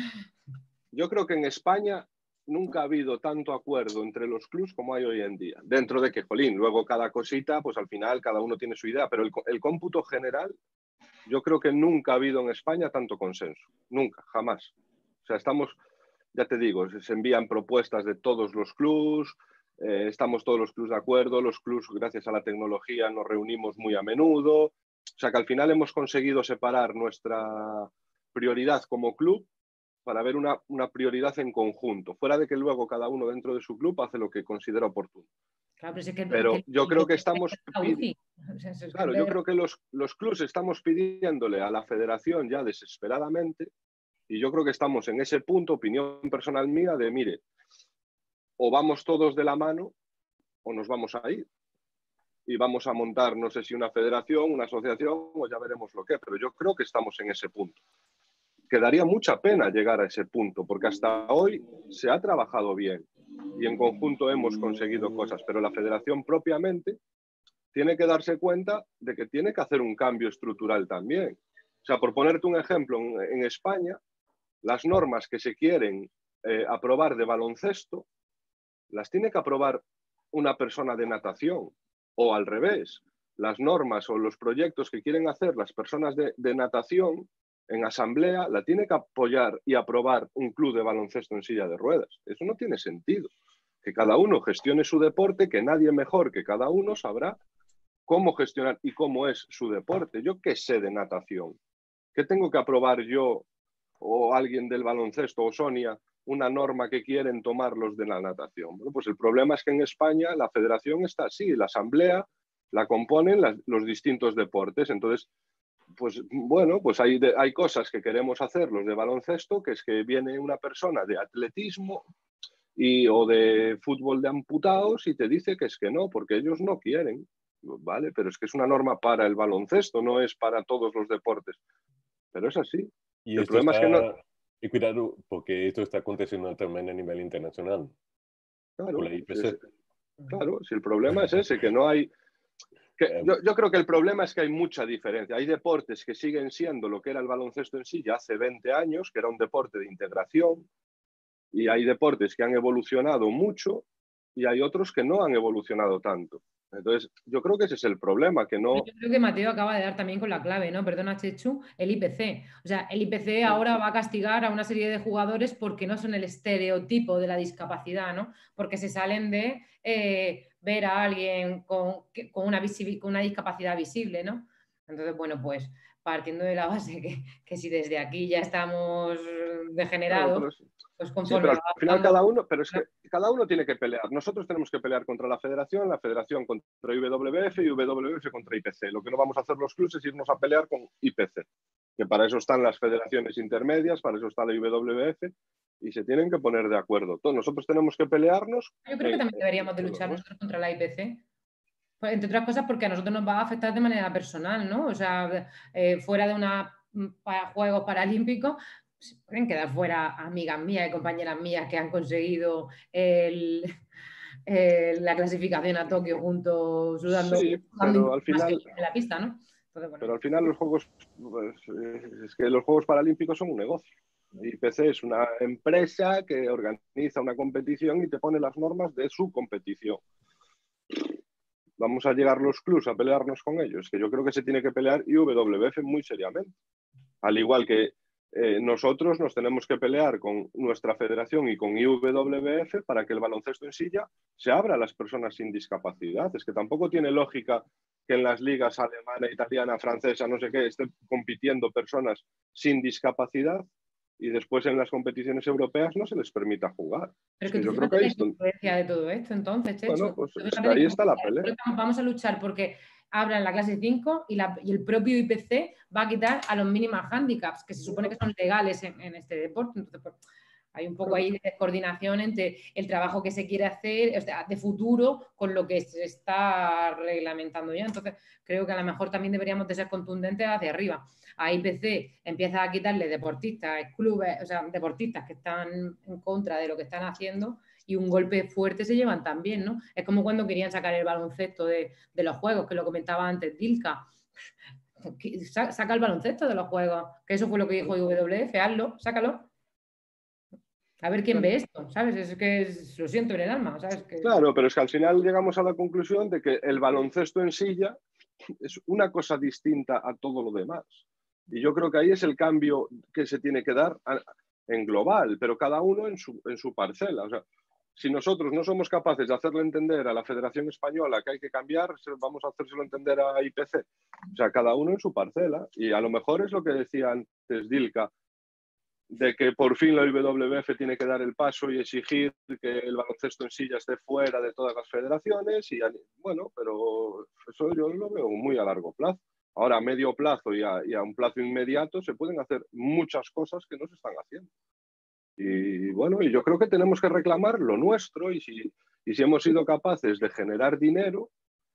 Yo creo que en España nunca ha habido tanto acuerdo entre los clubs como hay hoy en día. Dentro de que, jolín, luego cada cosita, pues al final cada uno tiene su idea, pero el, el cómputo general, yo creo que nunca ha habido en España tanto consenso. Nunca, jamás. O sea, estamos, ya te digo, se envían propuestas de todos los clubs, eh, estamos todos los clubs de acuerdo, los clubs, gracias a la tecnología, nos reunimos muy a menudo. O sea, que al final hemos conseguido separar nuestra prioridad como club para ver una, una prioridad en conjunto, fuera de que luego cada uno dentro de su club hace lo que considera oportuno. Claro, pero, es que, pero que, yo creo que estamos... O sea, es claro, que... yo creo que los, los clubs estamos pidiéndole a la federación ya desesperadamente, y yo creo que estamos en ese punto, opinión personal mía, de mire, o vamos todos de la mano o nos vamos a ir. Y vamos a montar, no sé si una federación, una asociación, o ya veremos lo que, pero yo creo que estamos en ese punto. Quedaría mucha pena llegar a ese punto, porque hasta hoy se ha trabajado bien y en conjunto hemos conseguido cosas, pero la federación propiamente tiene que darse cuenta de que tiene que hacer un cambio estructural también. O sea, por ponerte un ejemplo, en, en España, las normas que se quieren eh, aprobar de baloncesto, las tiene que aprobar una persona de natación, o al revés, las normas o los proyectos que quieren hacer las personas de, de natación, en asamblea la tiene que apoyar y aprobar un club de baloncesto en silla de ruedas. Eso no tiene sentido. Que cada uno gestione su deporte, que nadie mejor que cada uno sabrá cómo gestionar y cómo es su deporte. Yo qué sé de natación. ¿Qué tengo que aprobar yo o alguien del baloncesto o Sonia una norma que quieren tomar los de la natación. Bueno, pues el problema es que en España la federación está así, la asamblea la componen las, los distintos deportes. Entonces, pues bueno, pues hay, de, hay cosas que queremos hacer los de baloncesto, que es que viene una persona de atletismo y, o de fútbol de amputados y te dice que es que no, porque ellos no quieren, ¿vale? Pero es que es una norma para el baloncesto, no es para todos los deportes. Pero es así. Y el esto problema está, es que no... y cuidado, porque esto está aconteciendo también a nivel internacional. Claro, la I P C. es, claro, si el problema es ese, que no hay... Que yo, yo creo que el problema es que hay mucha diferencia. Hay deportes que siguen siendo lo que era el baloncesto en sí ya hace veinte años, que era un deporte de integración, y hay deportes que han evolucionado mucho y hay otros que no han evolucionado tanto. Entonces, yo creo que ese es el problema, que no... Yo creo que Mateo acaba de dar también con la clave, ¿no? Perdona, Chechu, el I P C. O sea, el I P C ahora va a castigar a una serie de jugadores porque no son el estereotipo de la discapacidad, ¿no? Porque se salen de eh, ver a alguien con, con, una con una discapacidad visible, ¿no? Entonces, bueno, pues partiendo de la base que, que si desde aquí ya estamos degenerados, claro, pero... pues conforme... Sí, pero al final cada uno, pero es que cada uno tiene que pelear. Nosotros tenemos que pelear contra la federación, la federación contra I W F y I W F contra I P C. Lo que no vamos a hacer los clubes es irnos a pelear con I P C, que para eso están las federaciones intermedias, para eso está la I W F y se tienen que poner de acuerdo. Todos nosotros tenemos que pelearnos. Yo creo que también deberíamos de luchar nosotros contra la I P C. Pues, entre otras cosas porque a nosotros nos va a afectar de manera personal, ¿no? O sea, eh, fuera de una para Juegos Paralímpicos, se pueden quedar fuera amigas mías y compañeras mías que han conseguido el, el, la clasificación a Tokio juntos sudando, sí, sudando pero al final en la pista, ¿no? Entonces, bueno. Pero al final los Juegos, pues, es que los Juegos Paralímpicos son un negocio. I P C es una empresa que organiza una competición y te pone las normas de su competición. Vamos a llegar los clubs a pelearnos con ellos, que yo creo que se tiene que pelear I W F muy seriamente. Al igual que eh, nosotros nos tenemos que pelear con nuestra federación y con I W F para que el baloncesto en silla se abra a las personas sin discapacidad. Es que tampoco tiene lógica que en las ligas alemana, italiana, francesa, no sé qué, estén compitiendo personas sin discapacidad y después en las competiciones europeas no se les permita jugar. Pero es que, que tú yo creo que la ahí está... influencia de todo esto, entonces, Chechu. Bueno, pues es que ahí está la pelea. Vamos a luchar porque abran la clase cinco y, la, y el propio I P C va a quitar a los mínimos handicaps, que se supone que son legales en, en este deporte. Entonces, pues, hay un poco ahí de descoordinación entre el trabajo que se quiere hacer, o sea, de futuro, con lo que se está reglamentando ya. Entonces, creo que a lo mejor también deberíamos de ser contundentes hacia arriba. A I P C empieza a quitarle deportistas, clubes, o sea, deportistas que están en contra de lo que están haciendo y un golpe fuerte se llevan también, ¿no? Es como cuando querían sacar el baloncesto de, de los juegos, que lo comentaba antes Dilka. Saca el baloncesto de los juegos, que eso fue lo que dijo I W F, hazlo, sácalo. A ver quién ve esto, ¿sabes? Es que es, lo siento en el alma, ¿sabes? Que... Claro, pero es que al final llegamos a la conclusión de que el baloncesto en silla es una cosa distinta a todo lo demás. Y yo creo que ahí es el cambio que se tiene que dar a, en global, pero cada uno en su, en su parcela. O sea, si nosotros no somos capaces de hacerle entender a la Federación Española que hay que cambiar, vamos a hacérselo entender a I P C. O sea, cada uno en su parcela. Y a lo mejor es lo que decía antes Dilka, de que por fin la I W F tiene que dar el paso y exigir que el baloncesto en silla esté fuera de todas las federaciones. Y bueno, pero eso yo lo veo muy a largo plazo. Ahora, a medio plazo y a, y a un plazo inmediato se pueden hacer muchas cosas que no se están haciendo. Y bueno, y yo creo que tenemos que reclamar lo nuestro y si, y si hemos sido capaces de generar dinero,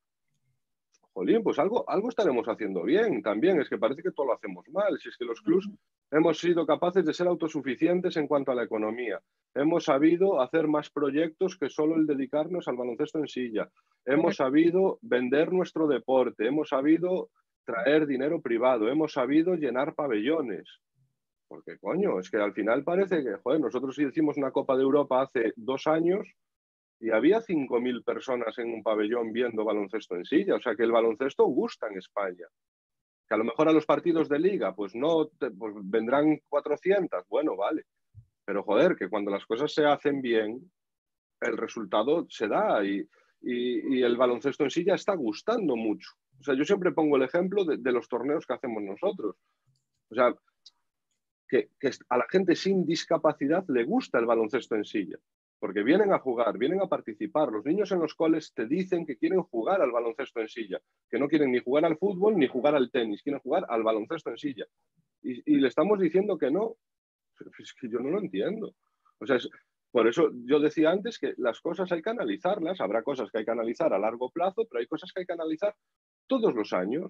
jolín, pues algo, algo estaremos haciendo bien también. Es que parece que todo lo hacemos mal. Si es que los clubs hemos sido capaces de ser autosuficientes en cuanto a la economía. Hemos sabido hacer más proyectos que solo el dedicarnos al baloncesto en silla. Hemos sabido vender nuestro deporte. Hemos sabido traer dinero privado. Hemos sabido llenar pabellones. Porque, coño, es que al final parece que, joder, nosotros hicimos una Copa de Europa hace dos años y había cinco mil personas en un pabellón viendo baloncesto en silla. O sea, que el baloncesto gusta en España. Que a lo mejor a los partidos de liga, pues no, te, pues vendrán cuatrocientas. Bueno, vale. Pero, joder, que cuando las cosas se hacen bien, el resultado se da y, y, y el baloncesto en silla está gustando mucho. O sea, yo siempre pongo el ejemplo de, de los torneos que hacemos nosotros. O sea, que, que a la gente sin discapacidad le gusta el baloncesto en silla, porque vienen a jugar, vienen a participar. Los niños en los coles te dicen que quieren jugar al baloncesto en silla, que no quieren ni jugar al fútbol ni jugar al tenis, quieren jugar al baloncesto en silla. Y, y le estamos diciendo que no. Es que yo no lo entiendo. O sea, es, por eso yo decía antes que las cosas hay que analizarlas. Habrá cosas que hay que analizar a largo plazo, pero hay cosas que hay que analizar todos los años.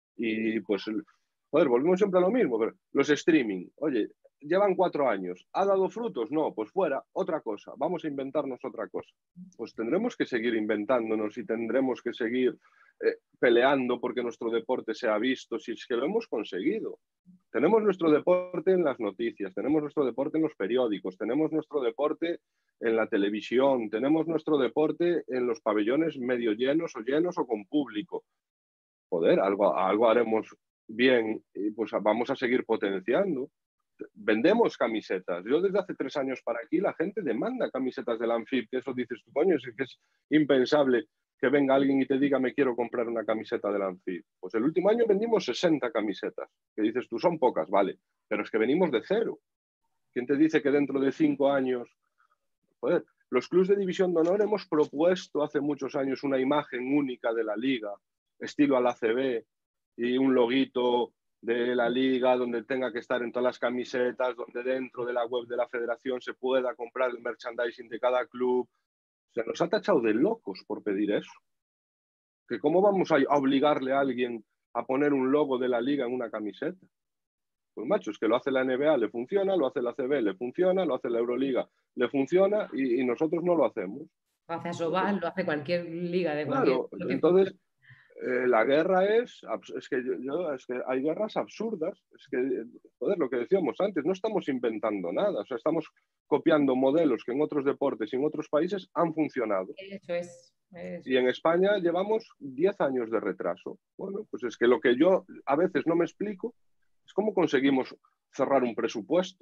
Y pues, joder, volvemos siempre a lo mismo. Pero los streaming, oye, llevan cuatro años. ¿Ha dado frutos? No, pues fuera, otra cosa. Vamos a inventarnos otra cosa. Pues tendremos que seguir inventándonos y tendremos que seguir eh, peleando porque nuestro deporte sea visto, si es que lo hemos conseguido. Tenemos nuestro deporte en las noticias, tenemos nuestro deporte en los periódicos, tenemos nuestro deporte en la televisión, tenemos nuestro deporte en los pabellones medio llenos o llenos o con público. Joder, algo, algo haremos bien y pues vamos a seguir potenciando. Vendemos camisetas. Yo desde hace tres años para aquí la gente demanda camisetas del Anfib, que eso dices tú, coño, es que es impensable que venga alguien y te diga me quiero comprar una camiseta del Anfib. Pues el último año vendimos sesenta camisetas, que dices tú, son pocas, vale, pero es que venimos de cero. ¿Quién te dice que dentro de cinco años... Joder, los clubes de División de Honor hemos propuesto hace muchos años una imagen única de la liga, estilo al A C B, y un loguito de la liga donde tenga que estar en todas las camisetas, donde dentro de la web de la federación se pueda comprar el merchandising de cada club. Se nos ha tachado de locos por pedir eso. ¿Que cómo vamos a obligarle a alguien a poner un logo de la liga en una camiseta? Pues macho, es que lo hace la N B A, le funciona, lo hace la C B, le funciona, lo hace la Euroliga, le funciona y, y nosotros no lo hacemos. Lo hace Asobal, lo hace cualquier liga de cualquier... Claro, entonces... Eh, la guerra es, es que, yo, yo, es que hay guerras absurdas, es que, joder, lo que decíamos antes, no estamos inventando nada, o sea, estamos copiando modelos que en otros deportes y en otros países han funcionado. Eso es. Eso. Y en España llevamos diez años de retraso. Bueno, pues es que lo que yo a veces no me explico es cómo conseguimos cerrar un presupuesto.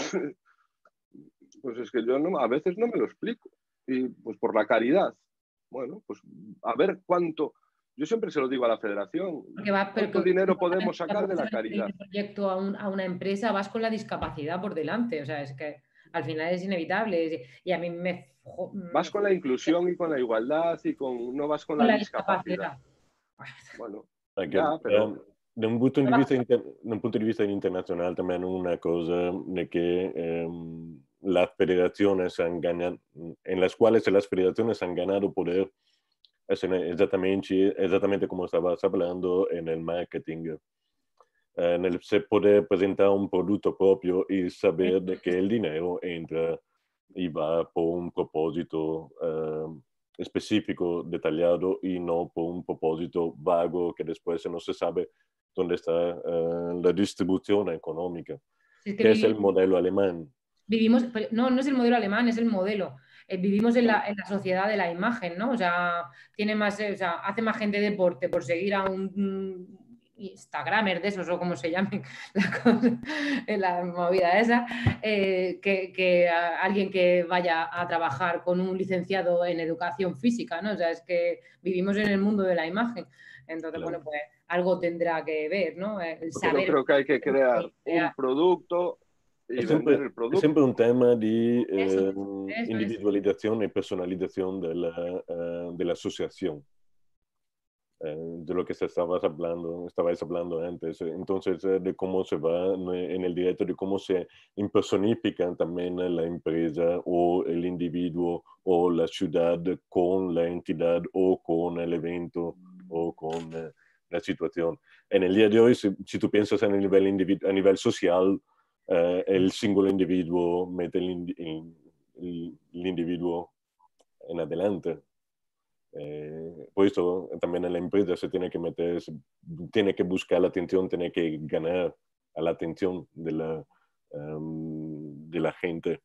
Pues es que yo no, a veces no me lo explico. Y pues por la caridad. Bueno, pues a ver cuánto... Yo siempre se lo digo a la federación, va, pero ¿cuánto dinero podemos sacar de la caridad? El proyecto a, un, a una empresa vas con la discapacidad por delante, o sea, es que al final es inevitable y a mí me... Vas con la inclusión y con la igualdad y con no vas con, con la, la discapacidad. discapacidad. Bueno, ya, pero... Da un punto di vista, inter... da un punto di vista internazionale también una cosa de que eh, las federaciones han ganado, en las cuales las federaciones han ganado poder Esattamente, esattamente come stavas hablando en el marketing, eh, nel se poder presentar un producto propio y saber de que el dinero entra y va por un propósito eh, específico, detallado y no por un propósito vago que después no se sabe dónde está eh, la distribución económica, sí, que, que es el modelo alemán. Vivimos, no, no es el modelo alemán, es el modelo. Eh, vivimos en la, en la sociedad de la imagen, ¿no? O sea, tiene más, o sea, hace más gente deporte por seguir a un, un Instagramer de esos o como se llamen la, la movida esa, eh, que, que a alguien que vaya a trabajar con un licenciado en educación física, ¿no? O sea, es que vivimos en el mundo de la imagen. Entonces, claro, bueno, pues algo tendrá que ver, ¿no? El saber... Yo creo que hay que crear un producto y es sempre, vender el producto. È sempre un tema di eh, eso, eso, individualización y personalización de la, uh, de la asociación. Uh, de lo que se estabas hablando, estabais hablando antes. Entonces, uh, de cómo se va en el directo, de cómo se impersonifican también la empresa o el individuo o la ciudad con la entidad o con el evento o con uh, la situación. En el día de hoy, si, si tú piensas a nivel, individu- a nivel social, Uh, el singolo individuo mete el, el, el, el individuo en adelante. Eh, por eso también en la empresa se tiene que meter, se, tiene que buscar la atención, tiene que ganar a la atención de la, um, de la gente.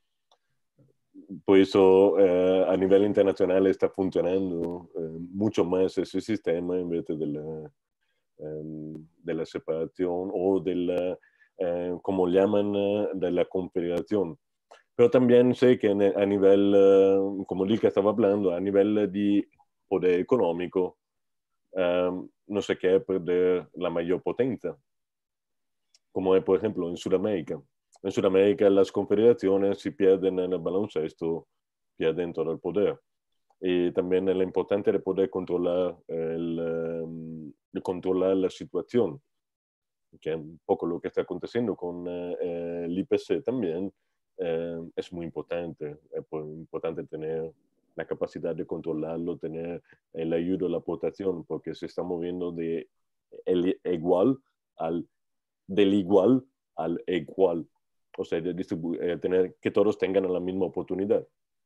Por eso uh, a nivel internacional está funcionando uh, mucho más ese sistema en vez de la, um, de la separación o de la Eh, como llaman, uh, de la confederación. Pero también sé que a nivel, uh, como Lika estaba hablando, a nivel de poder económico, um, no se quiere perder la mayor potencia. como es, por ejemplo, en Sudamérica. En Sudamérica las confederaciones, si pierden en el baloncesto, pierden todo el poder. Y también es lo importante de poder controlar, el, um, de controlar la situación, que es un poco lo que está aconteciendo con uh, el I P C también. Uh, es muy importante, es muy importante tener la capacidad de controlarlo, tener el ayuda, la aportación, porque se está moviendo de el igual al, del igual al igual. O sea, de eh, tener que todos tengan la misma oportunidad.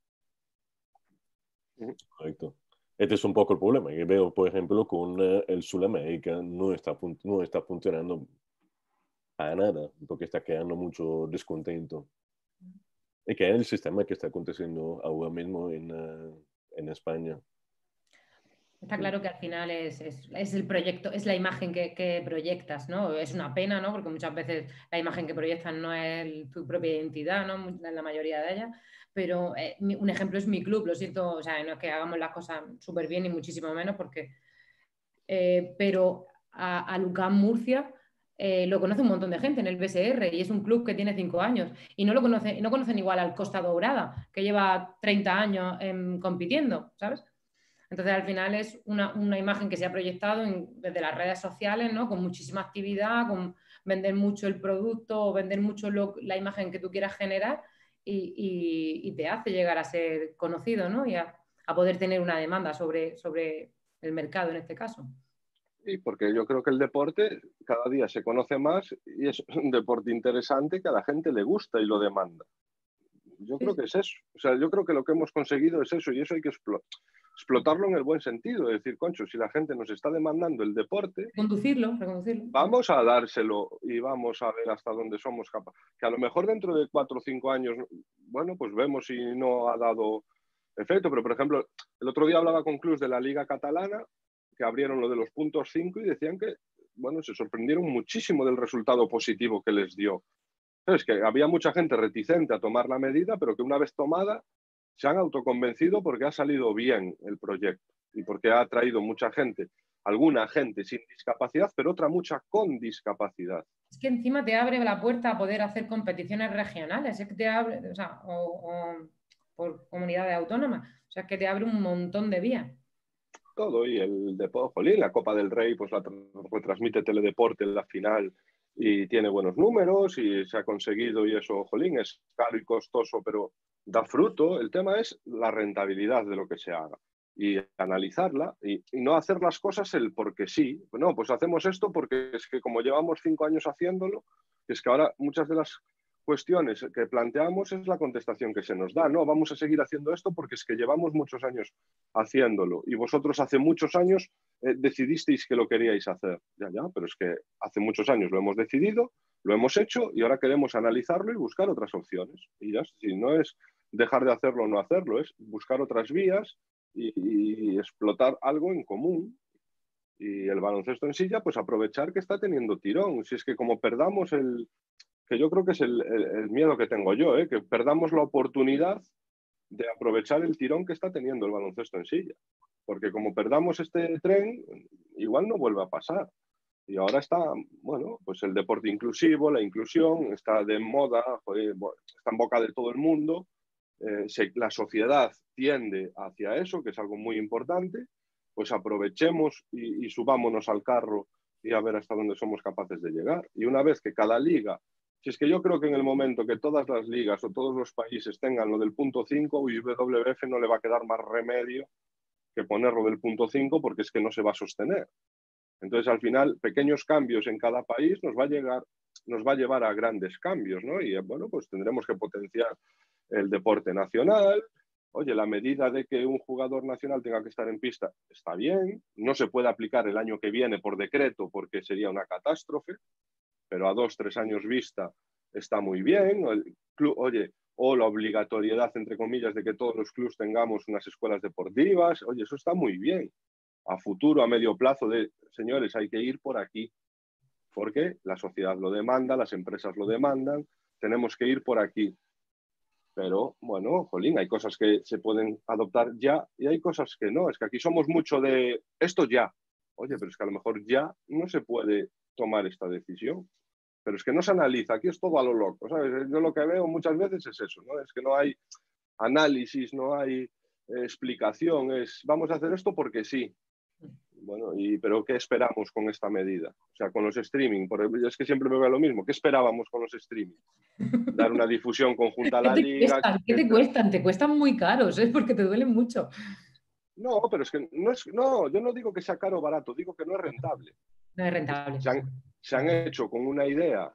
Correcto. Este es un poco el problema. Yo veo, por ejemplo, con uh, el Sudamérica no está, no está funcionando para nada, porque está creando mucho descontento. Y que es el sistema que está aconteciendo ahora mismo en, uh, en España. Está claro que al final es, es, es el proyecto, es la imagen que, que proyectas, ¿no? Es una pena, ¿no? Porque muchas veces la imagen que proyectas no es el, tu propia identidad, ¿no? En la mayoría de ellas. Pero eh, mi, un ejemplo es mi club, lo siento, o sea, no es que hagamos las cosas súper bien, ni muchísimo menos, porque... Eh, pero a, a Lucán Murcia eh, lo conoce un montón de gente en el B S R y es un club que tiene cinco años. Y no lo conoce, no conocen igual al Costa Dourada, que lleva treinta años eh, compitiendo, ¿sabes? Entonces, al final es una, una imagen que se ha proyectado en, desde las redes sociales, ¿no? Con muchísima actividad, con vender mucho el producto o vender mucho lo, la imagen que tú quieras generar y, y, y te hace llegar a ser conocido, ¿no? Y a, a poder tener una demanda sobre, sobre el mercado en este caso. Sí, porque yo creo que el deporte cada día se conoce más y es un deporte interesante que a la gente le gusta y lo demanda. Yo creo que es eso. O sea, yo creo que lo que hemos conseguido es eso y eso hay que explotar. Explotarlo en el buen sentido, es decir, concho, si la gente nos está demandando el deporte, reconducirlo, reconducirlo. Vamos a dárselo y vamos a ver hasta dónde somos capaces. Que a lo mejor dentro de cuatro o cinco años, bueno, pues vemos si no ha dado efecto, pero por ejemplo, el otro día hablaba con clubs de la Liga Catalana que abrieron lo de los puntos cinco y decían que, bueno, se sorprendieron muchísimo del resultado positivo que les dio. Es que había mucha gente reticente a tomar la medida, pero que una vez tomada se han autoconvencido porque ha salido bien el proyecto y porque ha atraído mucha gente, alguna gente sin discapacidad, pero otra mucha con discapacidad. Es que encima te abre la puerta a poder hacer competiciones regionales, es que te abre, o sea, o, o por comunidades autónomas, o sea, es que te abre un montón de vías. Todo, y el deporte, jolín, la Copa del Rey, pues la retransmite Teledeporte en la final y tiene buenos números y se ha conseguido y eso, jolín, es caro y costoso, pero da fruto. El tema es la rentabilidad de lo que se haga y analizarla y, y no hacer las cosas el porque sí. No, pues hacemos esto porque es que como llevamos cinco años haciéndolo, es que ahora muchas de las cuestiones que planteamos es la contestación que se nos da. No, vamos a seguir haciendo esto porque es que llevamos muchos años haciéndolo y vosotros hace muchos años eh, decidisteis que lo queríais hacer. Ya, ya, pero es que hace muchos años lo hemos decidido, lo hemos hecho y ahora queremos analizarlo y buscar otras opciones. Y ya, si no es dejar de hacerlo o no hacerlo, es buscar otras vías y, y explotar algo en común. Y el baloncesto en silla, pues aprovechar que está teniendo tirón. Si es que como perdamos el... que yo creo que es el, el, el miedo que tengo yo, ¿eh? Que perdamos la oportunidad de aprovechar el tirón que está teniendo el baloncesto en silla. Porque como perdamos este tren, igual no vuelve a pasar. Y ahora está, bueno, pues el deporte inclusivo, la inclusión, está de moda, joder, está en boca de todo el mundo. Eh, se, la sociedad tiende hacia eso, que es algo muy importante. Pues aprovechemos y, y subámonos al carro y a ver hasta dónde somos capaces de llegar. Y una vez que cada liga... Si es que yo creo que en el momento que todas las ligas o todos los países tengan lo del punto cinco, y W W F no le va a quedar más remedio que ponerlo del punto cinco porque es que no se va a sostener. Entonces, al final, pequeños cambios en cada país nos va a, llegar, nos va a llevar a grandes cambios, ¿no? Y bueno, pues tendremos que potenciar el deporte nacional. Oye, la medida de que un jugador nacional tenga que estar en pista está bien. No se puede aplicar el año que viene por decreto porque sería una catástrofe, pero a dos, tres años vista está muy bien. El club, oye, o la obligatoriedad, entre comillas, de que todos los clubes tengamos unas escuelas deportivas. Oye, eso está muy bien. A futuro, a medio plazo, de señores, hay que ir por aquí, porque la sociedad lo demanda, las empresas lo demandan, tenemos que ir por aquí. Pero, bueno, jolín, hay cosas que se pueden adoptar ya y hay cosas que no. Es que aquí somos mucho de esto ya. Oye, pero es que a lo mejor ya no se puede tomar esta decisión. pero es que no se analiza, aquí es todo a lo loco, ¿sabes? Yo lo que veo muchas veces es eso, ¿no? Es que no hay análisis, no hay eh, explicación, es vamos a hacer esto porque sí. Bueno, y, pero ¿qué esperamos con esta medida? O sea, con los streaming, porque es que siempre me veo lo mismo, ¿qué esperábamos con los streaming? Dar una difusión conjunta a la ¿Qué te liga. cuestan? ¿Qué te cuestan? Te cuestan muy caros, ¿eh? Porque te duelen mucho. No, pero es que no es, no, yo no digo que sea caro o barato, digo que no es rentable. No es rentable. Se han, se han hecho con una idea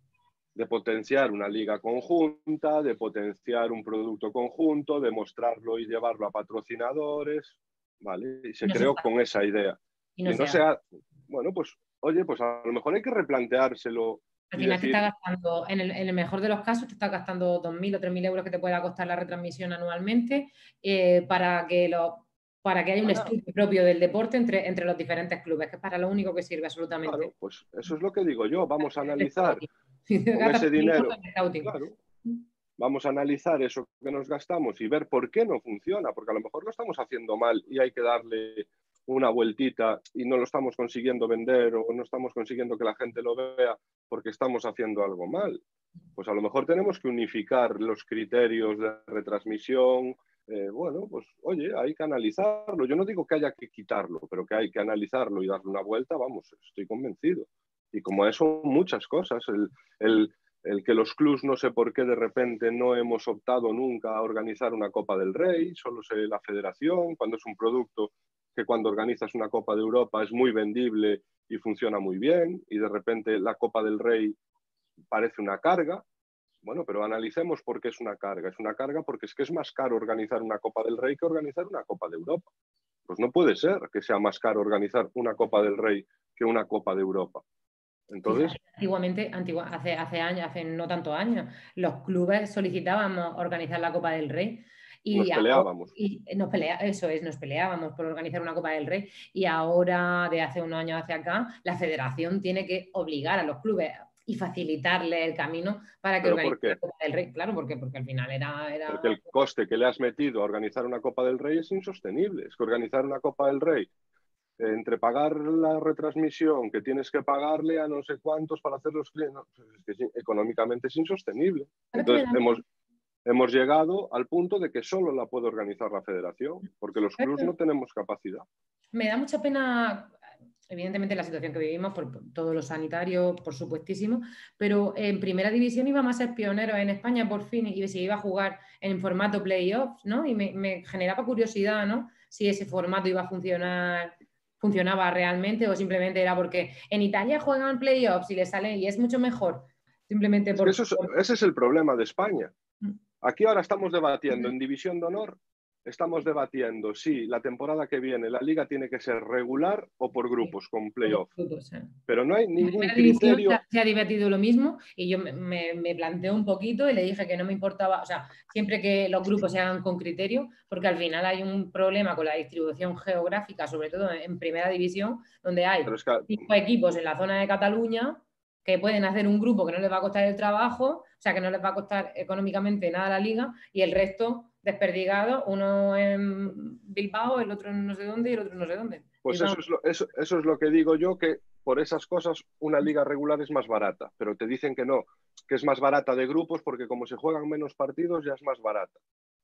de potenciar una liga conjunta, de potenciar un producto conjunto, de mostrarlo y llevarlo a patrocinadores, ¿vale? Y se no creó se con esa idea. Y no, y no se se ha, bueno, pues, oye, pues a lo mejor hay que replanteárselo. Al y final decir, te está gastando, en el, en el mejor de los casos, te está gastando dos mil o tres mil euros que te pueda costar la retransmisión anualmente eh, para, que lo, para que haya un Para- estudio propio del deporte entre, entre los diferentes clubes, que es para lo único que sirve absolutamente. Claro, pues eso es lo que digo yo. Vamos a analizar con Gasta ese mil dinero. euros en scouting. Claro, vamos a analizar eso que nos gastamos y ver por qué no funciona, porque a lo mejor lo estamos haciendo mal y hay que darle una vueltita y no lo estamos consiguiendo vender o no estamos consiguiendo que la gente lo vea porque estamos haciendo algo mal. Pues a lo mejor tenemos que unificar los criterios de retransmisión. Eh, bueno, pues oye, hay que analizarlo. Yo no digo que haya que quitarlo, pero que hay que analizarlo y darle una vuelta, vamos, estoy convencido. Y como eso, muchas cosas. El, el, el que los clubs, no sé por qué de repente no hemos optado nunca a organizar una Copa del Rey, solo sé la federación, cuando es un producto que cuando organizas una Copa de Europa es muy vendible y funciona muy bien, y de repente la Copa del Rey parece una carga. Bueno, pero analicemos por qué es una carga. Es una carga porque es que es más caro organizar una Copa del Rey que organizar una Copa de Europa. Pues no puede ser que sea más caro organizar una Copa del Rey que una Copa de Europa. Entonces, antiguamente, antigua, hace, hace años, hace no tantos años, los clubes solicitábamos organizar la Copa del Rey. Y nos peleábamos. Ahora, y nos pelea, eso es, nos peleábamos por organizar una Copa del Rey. Y ahora, de hace unos años hacia acá, la federación tiene que obligar a los clubes y facilitarle el camino para que organicen la Copa del Rey. Claro, porque, porque al final era, era... Porque el coste que le has metido a organizar una Copa del Rey es insostenible. Es que organizar una Copa del Rey, eh, entre pagar la retransmisión, que tienes que pagarle a no sé cuántos para hacer los clientes, no, es que económicamente es insostenible. Entonces hemos, hemos llegado al punto de que solo la puede organizar la federación, porque los clubes no tenemos capacidad. Me da mucha pena... Evidentemente la situación que vivimos, por todo lo sanitario, por supuestísimo, pero en primera división íbamos a ser pioneros en España por fin y se iba a jugar en formato playoffs, ¿no? Y me, me generaba curiosidad, ¿no? Si ese formato iba a funcionar, funcionaba realmente o simplemente era porque en Italia juegan playoffs y les sale y es mucho mejor. Simplemente por... Es que eso es, ese es el problema de España. Aquí ahora estamos debatiendo en División de Honor. Estamos debatiendo si la temporada que viene la liga tiene que ser regular o por grupos, con playoff. Pero no hay ningún criterio. Se ha, se ha divertido lo mismo y yo me, me, me planteo un poquito y le dije que no me importaba, o sea, siempre que los grupos se hagan con criterio, porque al final hay un problema con la distribución geográfica, sobre todo en primera división, donde hay es que... cinco equipos en la zona de Cataluña que pueden hacer un grupo que no les va a costar el trabajo, o sea, que no les va a costar económicamente nada la liga, y el resto desperdigado, uno en Bilbao, el otro en no sé dónde y el otro en no sé dónde. Pues eso es, lo, eso, eso es lo que digo yo, que por esas cosas una liga regular es más barata, pero te dicen que no, que es más barata de grupos porque como se juegan menos partidos ya es más barata.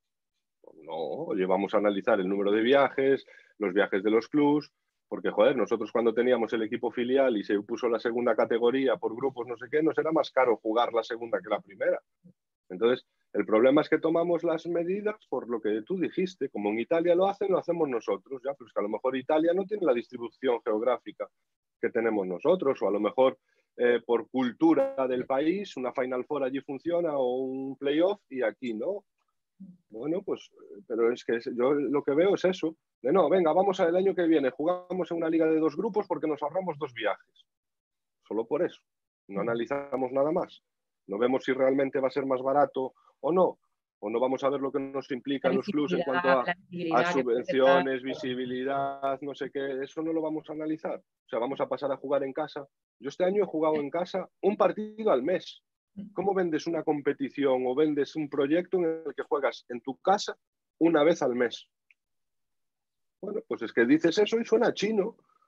No, oye, vamos a analizar el número de viajes, los viajes de los clubs, porque, joder, nosotros cuando teníamos el equipo filial y se puso la segunda categoría por grupos, no sé qué, nos era más caro jugar la segunda que la primera. Entonces, el problema es que tomamos las medidas por lo que tú dijiste. Como en Italia lo hacen, lo hacemos nosotros, ya, pero es que a lo mejor Italia no tiene la distribución geográfica que tenemos nosotros, o a lo mejor eh, por cultura del país, una Final Four allí funciona o un playoff y aquí no. Bueno, pues, pero es que yo lo que veo es eso, de no, venga, vamos al año que viene, jugamos en una liga de dos grupos porque nos ahorramos dos viajes. Solo por eso, no analizamos nada más. No vemos si realmente va a ser más barato o no, o no vamos a ver lo que nos implican los clubes en cuanto a, a subvenciones, visibilidad, no sé qué, eso no lo vamos a analizar. O sea, vamos a pasar a jugar en casa. Yo este año he jugado en casa un partido al mes. ¿Cómo vendes una competición o vendes un proyecto en el que juegas en tu casa una vez al mes? Bueno, pues es que dices eso y suena chino.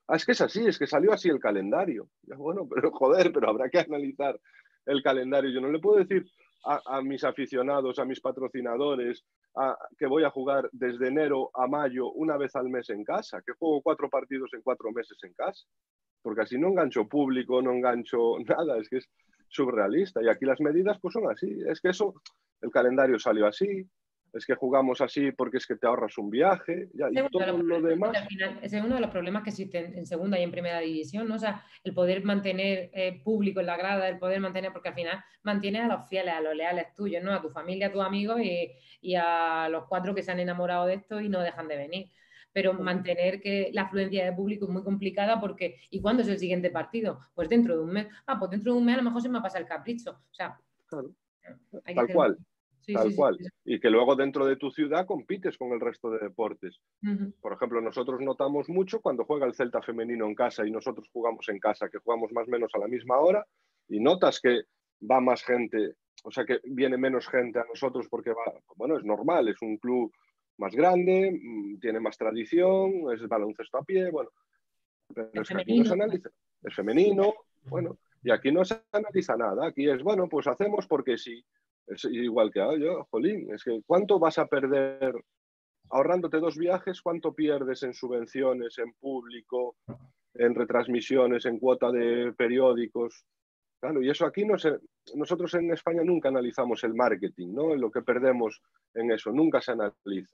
Ah, es que es así, es que salió así el calendario. Ya, bueno, pero joder, pero habrá que analizar el calendario. Yo no le puedo decir a, a mis aficionados, a mis patrocinadores, a, que voy a jugar desde enero a mayo una vez al mes en casa, que juego cuatro partidos en cuatro meses en casa, porque así no engancho público, no engancho nada, es que es surrealista. Y aquí las medidas pues son así, es que eso, el calendario salió así, es que jugamos así porque es que te ahorras un viaje, ya, y todo lo demás. Al final, ese es uno de los problemas que existen en segunda y en primera división, ¿no? O sea, el poder mantener eh, público en la grada, el poder mantener, porque al final mantienes a los fieles, a los leales tuyos, ¿no? A tu familia, a tus amigos y, y a los cuatro que se han enamorado de esto y no dejan de venir. Pero mantener que la afluencia de público es muy complicada porque ¿y cuándo es el siguiente partido? Pues dentro de un mes. Ah, pues dentro de un mes a lo mejor se me va a pasar el capricho. O sea, claro. hay Tal que cual. Un... Sí, Tal sí, cual. Sí, sí. Y que luego dentro de tu ciudad compites con el resto de deportes. Uh-huh. Por ejemplo, nosotros notamos mucho cuando juega el Celta femenino en casa y nosotros jugamos en casa, que jugamos más o menos a la misma hora, y notas que va más gente, o sea, que viene menos gente a nosotros porque va, bueno, es normal, es un club más grande, tiene más tradición, es baloncesto a pie, bueno, pero es, es que aquí no se analiza, es femenino, bueno, y aquí no se analiza nada, aquí es, bueno, pues hacemos porque sí. Es igual que ah, yo, jolín, es que ¿cuánto vas a perder ahorrándote dos viajes? ¿Cuánto pierdes en subvenciones, en público, en retransmisiones, en cuota de periódicos? Claro, y eso aquí no se, nosotros en España nunca analizamos el marketing, ¿no? Lo que perdemos en eso, nunca se analiza.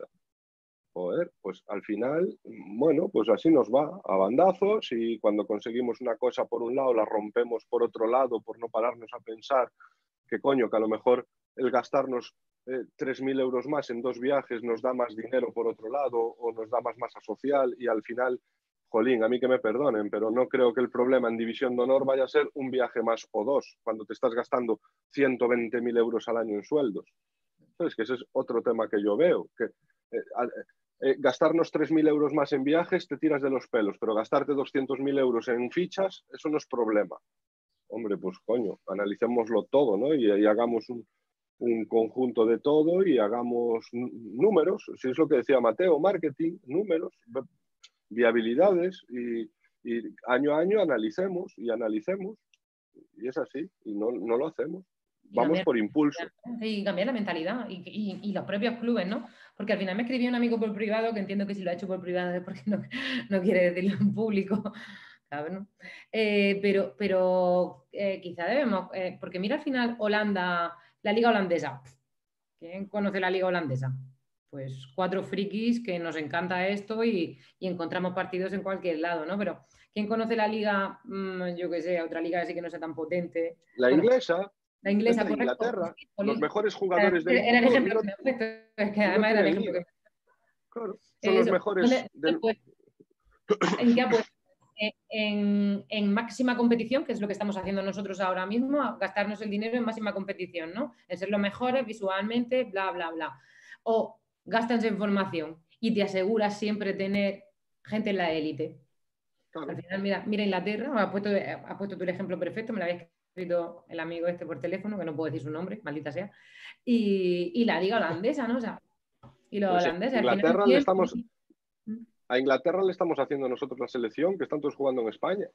Joder, pues al final, bueno, pues así nos va, a bandazos, y cuando conseguimos una cosa por un lado la rompemos por otro lado por no pararnos a pensar que coño, que a lo mejor el gastarnos eh, tres mil euros más en dos viajes nos da más dinero por otro lado o nos da más masa social y al final, jolín, a mí que me perdonen, pero no creo que el problema en División de Honor vaya a ser un viaje más o dos cuando te estás gastando ciento veinte mil euros al año en sueldos. Entonces, que ese es otro tema que yo veo, que eh, eh, gastarnos tres mil euros más en viajes te tiras de los pelos, pero gastarte doscientos mil euros en fichas, eso no es problema. Hombre, pues coño, analicémoslo todo, ¿no? Y, y hagamos un, un conjunto de todo y hagamos números, si es lo que decía Mateo, marketing, números, viabilidades y, y año a año analicemos y analicemos y es así y no, no lo hacemos. Vamos por impulso. Y cambiar la mentalidad y, y, y los propios clubes, ¿no? Porque al final me escribió un amigo por privado, que entiendo que si lo ha hecho por privado es porque no, no quiere decirlo en público. Claro, eh, pero pero eh, quizá debemos, eh, porque mira al final Holanda, la liga holandesa. ¿Quién conoce la liga holandesa? Pues cuatro frikis que nos encanta esto y, y encontramos partidos en cualquier lado, ¿no? Pero ¿quién conoce la liga, mmm, yo qué sé, otra liga así que no sea tan potente? La bueno, inglesa. La inglesa, de correcto. Inglaterra, los mejores jugadores del era mundo. El ejemplo no, que me he puesto, es que además no era el ejemplo liga. que me... Claro, son Eso. los mejores. ¿Dónde, del... pues, ¿En qué apuesta? En, en máxima competición, que es lo que estamos haciendo nosotros ahora mismo, gastarnos el dinero en máxima competición, ¿no? En ser los mejores visualmente, bla, bla, bla. O gastas en formación y te aseguras siempre tener gente en la élite. Claro. Al final, mira, mira Inglaterra, has puesto, has puesto tú el ejemplo perfecto, me lo había escrito el amigo este por teléfono, que no puedo decir su nombre, maldita sea, y, y la liga holandesa, ¿no? O sea, y los pues holandeses... Inglaterra al final, le estamos... A Inglaterra le estamos haciendo nosotros la selección, que están todos jugando en España.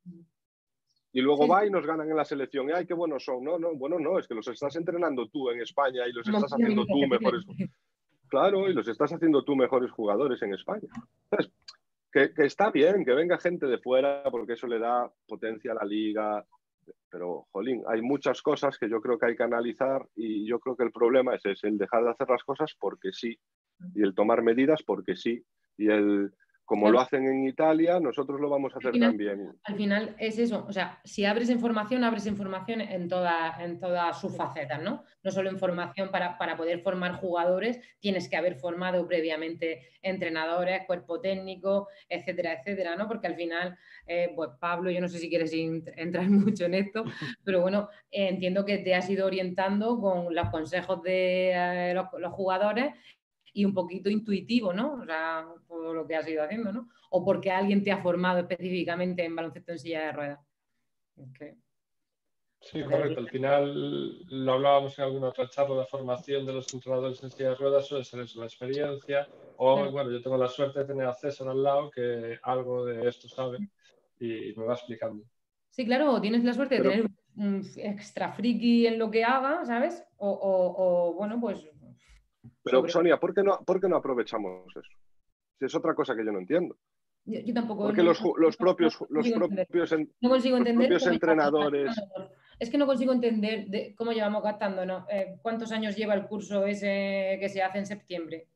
Y luego sí. va y nos ganan en la selección. Y ¡ay, qué buenos son! No, no, bueno, no, es que los estás entrenando tú en España y los estás haciendo tú mejores. Claro, y los estás haciendo tú mejores jugadores en España. Entonces, que, que está bien, que venga gente de fuera, porque eso le da potencia a la liga. Pero, jolín, hay muchas cosas que yo creo que hay que analizar y yo creo que el problema es ese, el dejar de hacer las cosas porque sí, y el tomar medidas porque sí. Y el, como lo hacen en Italia, nosotros lo vamos a hacer al final, también. Al final es eso, o sea, si abres información, abres información en, toda, en todas sus facetas, ¿no? No solo información para, para poder formar jugadores, tienes que haber formado previamente entrenadores, cuerpo técnico, etcétera, etcétera, ¿no? Porque al final, eh, pues Pablo, yo no sé si quieres entrar mucho en esto, pero bueno, eh, entiendo que te has ido orientando con los consejos de eh, los, los jugadores y un poquito intuitivo, ¿no? O sea, todo lo que has ido haciendo, ¿no? O porque alguien te ha formado específicamente en baloncesto en silla de ruedas. Okay. Sí, correcto. Al final lo hablábamos en alguna otra charla, la formación de los entrenadores en silla de ruedas suele ser eso, la experiencia. O, claro, bueno, yo tengo la suerte de tener a César al lado que algo de esto sabe y me va explicando. Sí, claro, tienes la suerte de Pero, tener un extra friki en lo que haga, ¿sabes? O, o, o bueno, pues... pero sobre... Sonia, ¿por qué, no, ¿por qué no aprovechamos eso? Si es otra cosa que yo no entiendo. Yo, yo tampoco. Porque no, los, los propios, no los propios, en, no consigo los entender propios entrenadores... Es que no consigo entender de cómo llevamos gastando, ¿no? Eh, ¿Cuántos años lleva el curso ese que se hace en septiembre?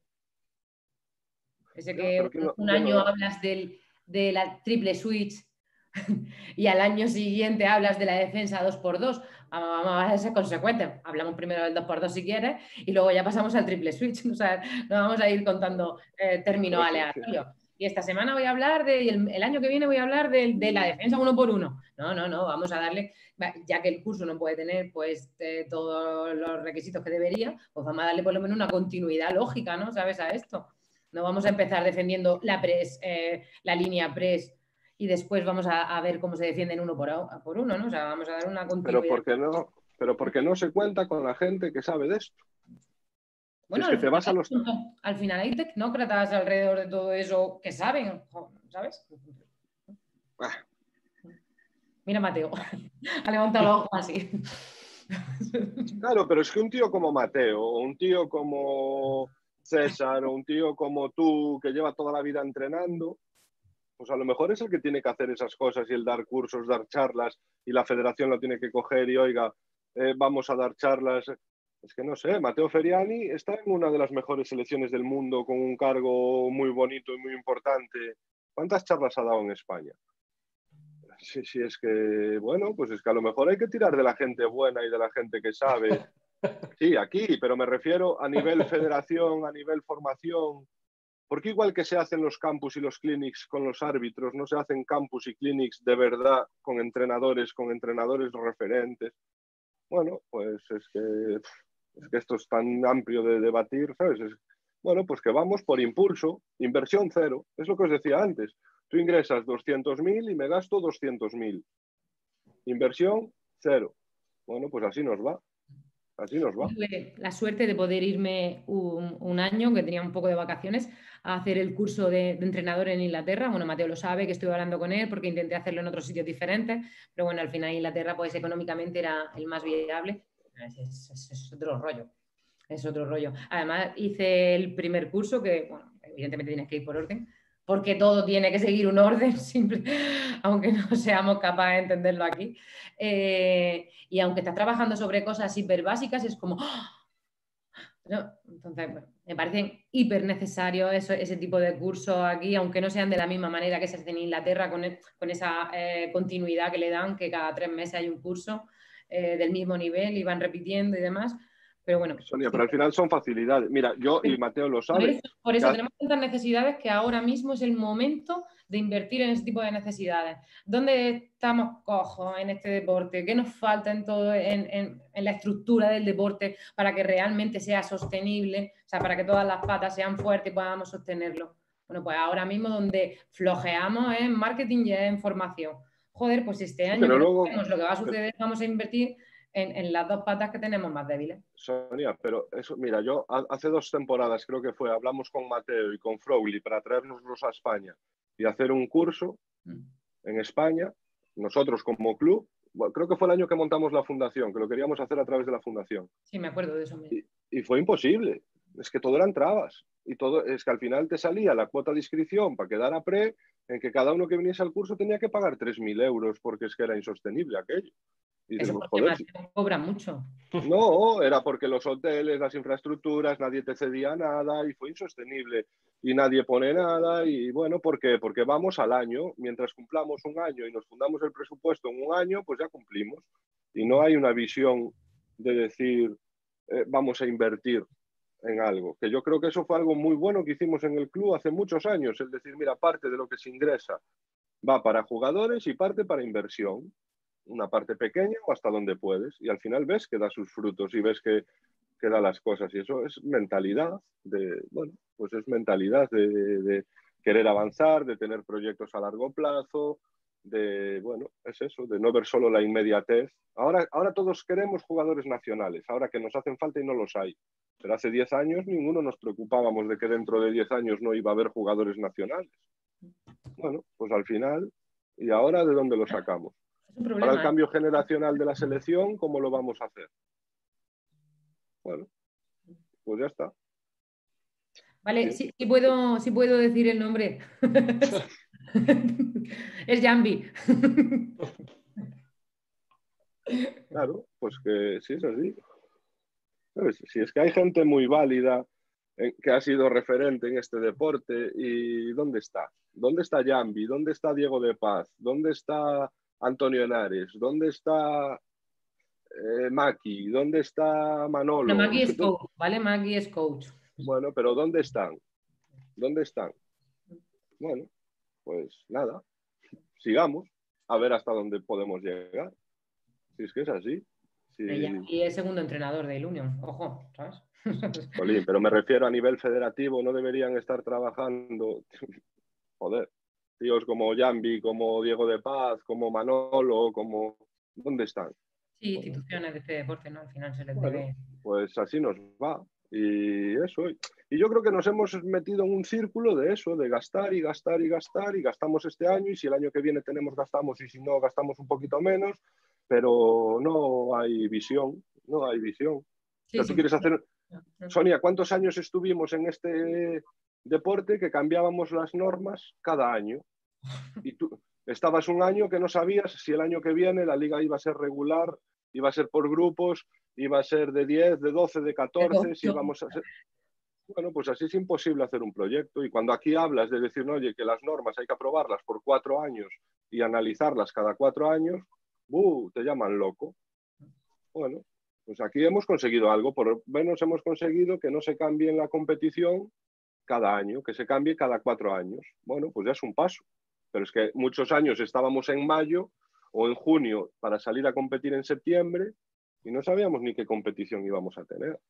Ese que no, que no, un año no... hablas del, de la triple switch y al año siguiente hablas de la defensa dos por dos. Vamos a ser consecuentes. Hablamos primero del dos por dos si quieres y luego ya pasamos al triple switch. O sea, no vamos a ir contando eh, términos aleatorios. Y esta semana voy a hablar de, y el, el año que viene voy a hablar de, de la defensa uno por uno. No, no, no, vamos a darle, ya que el curso no puede tener pues eh, todos los requisitos que debería, pues vamos a darle por lo menos una continuidad lógica, ¿no? ¿Sabes? A esto. No vamos a empezar defendiendo la press, eh, la línea press y después vamos a, a ver cómo se defienden uno por, por uno, ¿no? O sea, vamos a dar una continuidad. Pero porque no, pero porque no se cuenta con la gente que sabe de esto. Bueno, si es que te vas a los... al final hay tecnócratas alrededor de todo eso que saben, ¿sabes? Ah. Mira Mateo, ha levantado los ojos así. Claro, pero es que un tío como Mateo, o un tío como César, o un tío como tú, que lleva toda la vida entrenando, pues a lo mejor es el que tiene que hacer esas cosas y el dar cursos, dar charlas, y la federación lo tiene que coger y, oiga, eh, vamos a dar charlas. Es que no sé, Matteo Ferriani está en una de las mejores selecciones del mundo con un cargo muy bonito y muy importante. ¿Cuántas charlas ha dado en España? Sí, sí, es que, bueno, pues es que a lo mejor hay que tirar de la gente buena y de la gente que sabe. Sí, aquí, pero me refiero a nivel federación, a nivel formación. Porque igual que se hacen los campus y los clinics con los árbitros, no se hacen campus y clinics de verdad con entrenadores, con entrenadores referentes. Bueno, pues es que, es que esto es tan amplio de debatir, ¿sabes? Es, bueno, pues que vamos por impulso, inversión cero. Es lo que os decía antes. Tú ingresas doscientos mil y me gasto doscientos mil. Inversión cero. Bueno, pues así nos va. Así nos va. Tuve la suerte de poder irme un, un año, que tenía un poco de vacaciones, a hacer el curso de, de entrenador en Inglaterra. Bueno, Mateo lo sabe, que estuve hablando con él porque intenté hacerlo en otros sitios diferentes, pero bueno, al final Inglaterra pues económicamente era el más viable. Es, es, es, es otro rollo. Es otro rollo. Además, hice el primer curso que, bueno, evidentemente tienes que ir por orden, porque todo tiene que seguir un orden, simple, aunque no seamos capaces de entenderlo aquí. Eh, y aunque estás trabajando sobre cosas hiper básicas, es como... ¡oh! ¿No? Entonces, bueno, me parecen hiper necesarios eso, ese tipo de cursos aquí, aunque no sean de la misma manera que se hace en Inglaterra, con, el, con esa eh, continuidad que le dan, que cada tres meses hay un curso eh, del mismo nivel y van repitiendo y demás. Pero bueno. Sonia, pero al final son facilidades. Mira, yo y Mateo lo sabe. Por eso, por eso tenemos tantas necesidades que ahora mismo es el momento de invertir en ese tipo de necesidades. ¿Dónde estamos cojos en este deporte? ¿Qué nos falta en todo, en, en, en la estructura del deporte para que realmente sea sostenible? O sea, para que todas las patas sean fuertes y podamos sostenerlo. Bueno, pues ahora mismo donde flojeamos es en marketing y en formación. Joder, pues este año pero que luego, lo que va a suceder, vamos a invertir En, en las dos patas que tenemos más débiles. Sonia, pero eso, mira, yo hace dos temporadas creo que fue, hablamos con Mateo y con Frowley para traernoslos a España y hacer un curso mm. en España, nosotros como club, bueno, creo que fue el año que montamos la fundación, que lo queríamos hacer a través de la fundación. Sí, me acuerdo de eso. Y, y fue imposible, es que todo eran trabas y todo, es que al final te salía la cuota de inscripción para quedar a pre, en que cada uno que viniese al curso tenía que pagar tres mil euros porque es que era insostenible aquello. Y Eso decimos, porque joder, cobra mucho. No, era porque los hoteles, las infraestructuras, nadie te cedía nada y fue insostenible. Y nadie pone nada y bueno, ¿por qué? Porque vamos al año, mientras cumplamos un año y nos fundamos el presupuesto en un año, pues ya cumplimos. Y no hay una visión de decir, eh, vamos a invertir en algo. Que yo creo que eso fue algo muy bueno que hicimos en el club hace muchos años, es decir, mira, parte de lo que se ingresa va para jugadores y parte para inversión. Una parte pequeña o hasta donde puedes y al final ves que da sus frutos y ves que, que da las cosas y eso es mentalidad de, bueno, pues es mentalidad de, de, de querer avanzar, de tener proyectos a largo plazo, de, bueno, es eso, de no ver solo la inmediatez. Ahora, ahora todos queremos jugadores nacionales, ahora que nos hacen falta y no los hay. Pero hace diez años ninguno nos preocupábamos de que dentro de diez años no iba a haber jugadores nacionales. Bueno, pues al final, ¿y ahora de dónde lo sacamos? Es un problema, Para el ¿eh? cambio generacional de la selección, ¿cómo lo vamos a hacer? Bueno, pues ya está. Vale, sí, sí puedo, sí puedo decir el nombre. Es Jambi. Claro, pues que sí es así. ¿Sabes? Si es que hay gente muy válida eh, que ha sido referente en este deporte, ¿y dónde está? ¿Dónde está Jambi? ¿Dónde está Diego de Paz? ¿Dónde está Antonio Henares? ¿Dónde está eh, Maki? ¿Dónde está Manolo? Bueno, Maki es coach, ¿vale? Maki es coach. Bueno, pero ¿dónde están? ¿Dónde están? Bueno, pues nada, sigamos a ver hasta dónde podemos llegar. Si es que es así. Si... Y es segundo entrenador del Union, ojo, ¿sabes? Jolín, pero me refiero a nivel federativo, no deberían estar trabajando, joder, tíos como Jambi, como Diego de Paz, como Manolo, como... ¿Dónde están? Sí, instituciones de este deporte, ¿no? Al final se les Bueno, debe... pues así nos va. Y eso. Y yo creo que nos hemos metido en un círculo de eso, de gastar y gastar y gastar, y gastamos este año, y si el año que viene tenemos, gastamos, y si no, gastamos un poquito menos, pero no hay visión, no hay visión. Sí, O sea, tú sí. quieres hacer... Sonia, ¿cuántos años estuvimos en este deporte que cambiábamos las normas cada año? Y tú estabas un año que no sabías si el año que viene la liga iba a ser regular, iba a ser por grupos, iba a ser de diez, de doce, de catorce, si íbamos a ser... Bueno, pues así es imposible hacer un proyecto. Y cuando aquí hablas de decir, no, oye, que las normas hay que aprobarlas por cuatro años y analizarlas cada cuatro años, ¡buh!, te llaman loco. Bueno, pues aquí hemos conseguido algo, por lo menos hemos conseguido que no se cambie en la competición cada año, que se cambie cada cuatro años. Bueno, pues ya es un paso. Pero es que muchos años estábamos en mayo o en junio para salir a competir en septiembre y no sabíamos ni qué competición íbamos a tener.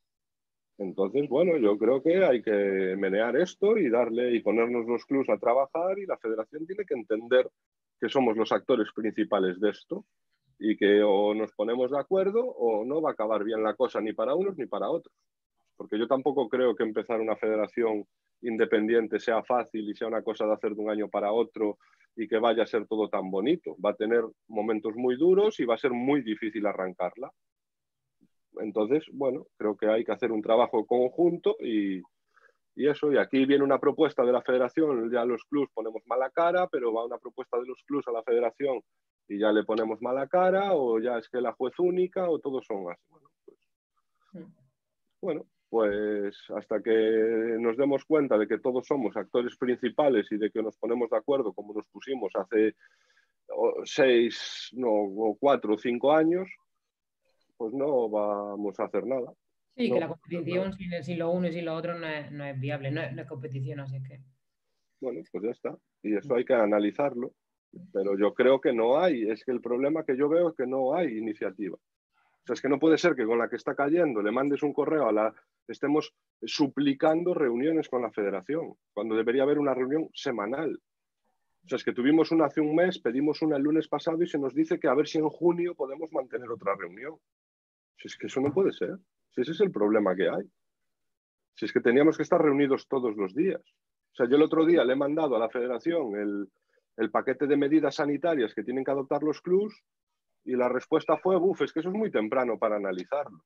Entonces, bueno, yo creo que hay que menear esto y darle y ponernos los clubs a trabajar, y la federación tiene que entender que somos los actores principales de esto y que o nos ponemos de acuerdo o no va a acabar bien la cosa ni para unos ni para otros. Porque yo tampoco creo que empezar una federación independiente sea fácil y sea una cosa de hacer de un año para otro y que vaya a ser todo tan bonito. Va a tener momentos muy duros y va a ser muy difícil arrancarla. Entonces, bueno, creo que hay que hacer un trabajo conjunto y, y eso. Y aquí viene una propuesta de la federación, ya los clubs ponemos mala cara, pero va una propuesta de los clubs a la federación y ya le ponemos mala cara, o ya es que la juez única, o todos son así. Bueno, pues, bueno, pues hasta que nos demos cuenta de que todos somos actores principales y de que nos ponemos de acuerdo como nos pusimos hace seis, no, o cuatro o cinco años, pues no vamos a hacer nada. Sí, no, que la competición sin, sin lo uno y sin lo otro no es, no es viable, no es, no es competición, así que... Bueno, pues ya está. Y eso hay que analizarlo. Pero yo creo que no hay. Es que el problema que yo veo es que no hay iniciativa. O sea, es que no puede ser que con la que está cayendo le mandes un correo a la... Estemos suplicando reuniones con la federación, cuando debería haber una reunión semanal. O sea, es que tuvimos una hace un mes, pedimos una el lunes pasado y se nos dice que a ver si en junio podemos mantener otra reunión. Si es que eso no puede ser. Si ese es el problema que hay. Si es que teníamos que estar reunidos todos los días. O sea, yo el otro día le he mandado a la federación el, el paquete de medidas sanitarias que tienen que adoptar los clubs y la respuesta fue, buf, es que eso es muy temprano para analizarlo.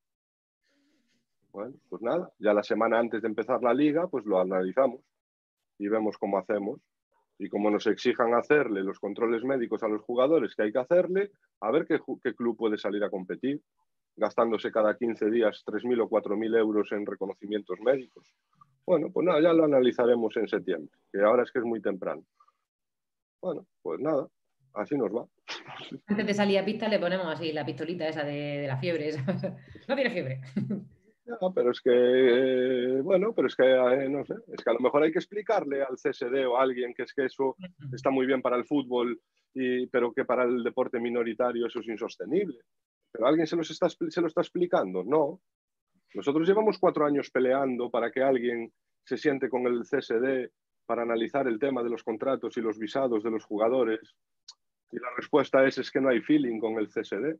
Bueno, pues nada, ya la semana antes de empezar la liga, pues lo analizamos y vemos cómo hacemos. Y como nos exijan hacerle los controles médicos a los jugadores que hay que hacerle, a ver qué, qué club puede salir a competir, gastándose cada quince días tres mil o cuatro mil euros en reconocimientos médicos. Bueno, pues nada, ya lo analizaremos en septiembre, que ahora es que es muy temprano. Bueno, pues nada, así nos va. Antes de salir a pista le ponemos así la pistolita esa de, de la fiebre. Esa. No tiene fiebre. No, pero es que, eh, bueno, pero es que, eh, no sé, es que a lo mejor hay que explicarle al C S D o a alguien que es que eso está muy bien para el fútbol, y, pero que para el deporte minoritario eso es insostenible. ¿Pero alguien se, los está, se lo está explicando? No. Nosotros llevamos cuatro años peleando para que alguien se siente con el C S D para analizar el tema de los contratos y los visados de los jugadores, y la respuesta es, es que no hay feeling con el C S D.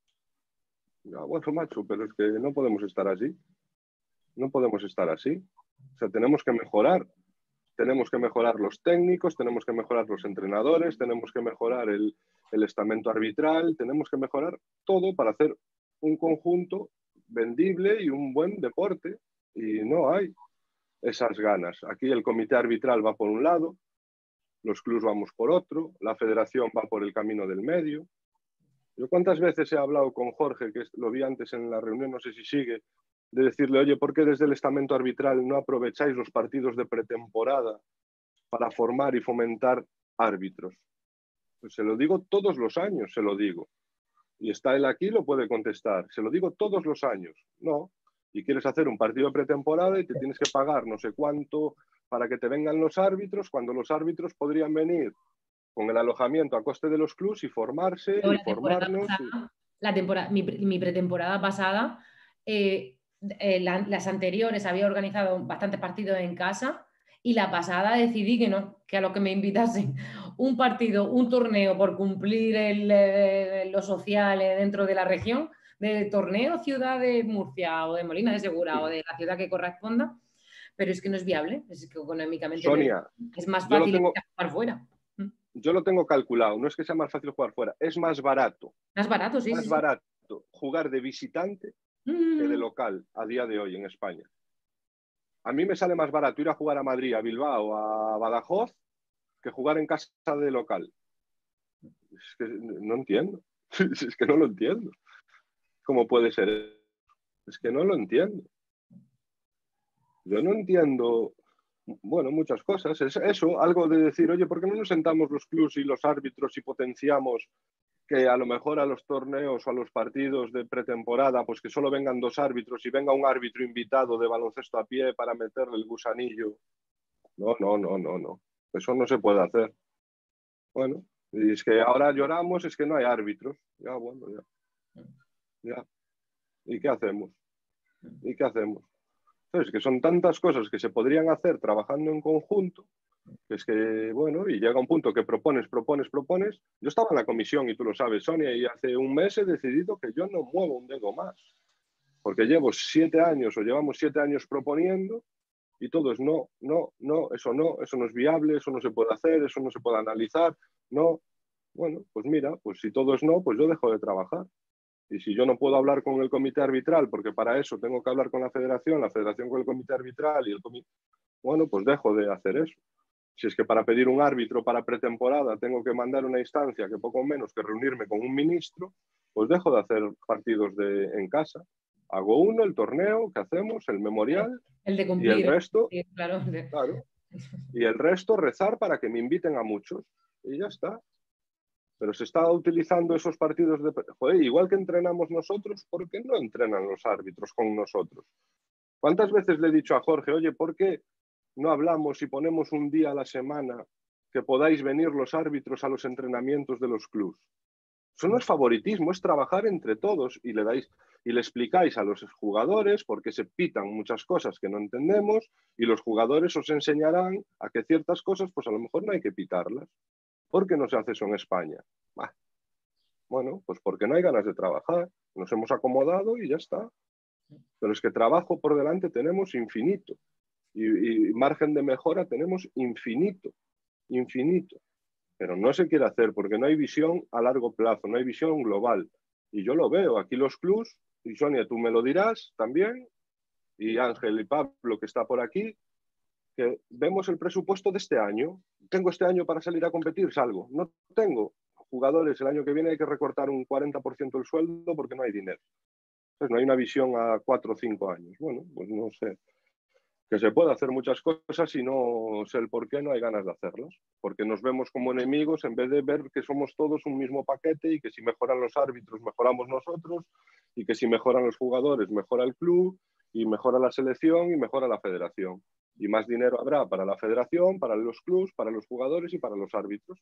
Ya, bueno, macho, pero es que no podemos estar así. No podemos estar así. O sea, tenemos que mejorar. Tenemos que mejorar los técnicos, tenemos que mejorar los entrenadores, tenemos que mejorar el, el estamento arbitral, tenemos que mejorar todo para hacer un conjunto vendible y un buen deporte. Y no hay esas ganas. Aquí el comité arbitral va por un lado, los clubes vamos por otro, la federación va por el camino del medio. Yo cuántas veces he hablado con Jorge, que lo vi antes en la reunión, no sé si sigue, de decirle, oye, ¿por qué desde el estamento arbitral no aprovecháis los partidos de pretemporada para formar y fomentar árbitros? Pues se lo digo todos los años, se lo digo. Y está él aquí, lo puede contestar. Se lo digo todos los años. No. Y quieres hacer un partido de pretemporada y te tienes que pagar no sé cuánto para que te vengan los árbitros, cuando los árbitros podrían venir con el alojamiento a coste de los clubes y formarse Pero y la temporada formarnos. pasada, Y... la temporada, mi, mi pretemporada pasada, eh, eh, la, las anteriores había organizado bastantes partidos en casa y la pasada decidí que no, que a lo que me invitasen un partido, un torneo por cumplir el, eh, lo social dentro de la región, de torneo ciudad de Murcia o de Molina de Segura o de la ciudad que corresponda, pero es que no es viable, es que económicamente Sonia, es más yo lo fácil tengo- jugar fuera. Yo lo tengo calculado, no es que sea más fácil jugar fuera, es más barato. Más barato, sí. Más sí, sí. barato jugar de visitante Mm. que de local a día de hoy en España. A mí me sale más barato ir a jugar a Madrid, a Bilbao, a Badajoz, que jugar en casa de local. Es que no entiendo. Es que no lo entiendo. ¿Cómo puede ser? Es que no lo entiendo. Yo no entiendo, bueno, muchas cosas. Es eso, algo de decir, oye, ¿por qué no nos sentamos los clubes y los árbitros y potenciamos que a lo mejor a los torneos o a los partidos de pretemporada, pues que solo vengan dos árbitros y venga un árbitro invitado de baloncesto a pie para meterle el gusanillo? No, no, no, no, no. Eso no se puede hacer. Bueno, y es que ahora lloramos, es que no hay árbitros. Ya, bueno, ya. Ya. ¿Y qué hacemos? ¿Y qué hacemos? Entonces, que son tantas cosas que se podrían hacer trabajando en conjunto, que es que, bueno, y llega un punto que propones, propones, propones. Yo estaba en la comisión, y tú lo sabes, Sonia, y hace un mes he decidido que yo no muevo un dedo más, porque llevo siete años, o llevamos siete años proponiendo, y todo es no, no, no, eso no, eso no es viable, eso no se puede hacer, eso no se puede analizar, no. Bueno, pues mira, pues si todo es no, pues yo dejo de trabajar. Y si yo no puedo hablar con el comité arbitral, porque para eso tengo que hablar con la federación, la federación con el comité arbitral y el comité... Bueno, pues dejo de hacer eso. Si es que para pedir un árbitro para pretemporada tengo que mandar una instancia que poco menos que reunirme con un ministro, pues dejo de hacer partidos de, en casa. Hago uno, el torneo que hacemos, el memorial, El de cumplir. y el resto, sí, claro. claro, y el resto rezar para que me inviten a muchos. Y ya está. Pero se está utilizando esos partidos de... Joder, igual que entrenamos nosotros, ¿por qué no entrenan los árbitros con nosotros? ¿Cuántas veces le he dicho a Jorge, oye, ¿por qué no hablamos y ponemos un día a la semana que podáis venir los árbitros a los entrenamientos de los clubes? Eso no es favoritismo, es trabajar entre todos y le dais y le explicáis a los jugadores por qué se pitan muchas cosas que no entendemos y los jugadores os enseñarán a que ciertas cosas pues a lo mejor no hay que pitarlas. ¿Por qué no se hace eso en España? Bah. Bueno, pues porque no hay ganas de trabajar. Nos hemos acomodado y ya está. Pero es que trabajo por delante tenemos infinito. Y, y margen de mejora tenemos infinito. Infinito. Pero no se quiere hacer porque no hay visión a largo plazo, no hay visión global. Y yo lo veo. Aquí los clubs, y Sonia, tú me lo dirás también, y Ángel y Pablo, que está por aquí, que vemos el presupuesto de este año. Tengo este año para salir a competir, salgo. No tengo jugadores, el año que viene hay que recortar un cuarenta por ciento del sueldo porque no hay dinero. Entonces no hay una visión a cuatro o cinco años. Bueno, pues no sé. Que se puede hacer muchas cosas y no sé el por qué no hay ganas de hacerlas. Porque nos vemos como enemigos en vez de ver que somos todos un mismo paquete y que si mejoran los árbitros mejoramos nosotros y que si mejoran los jugadores mejora el club y mejora la selección y mejora la federación. Y más dinero habrá para la federación, para los clubs, para los jugadores y para los árbitros.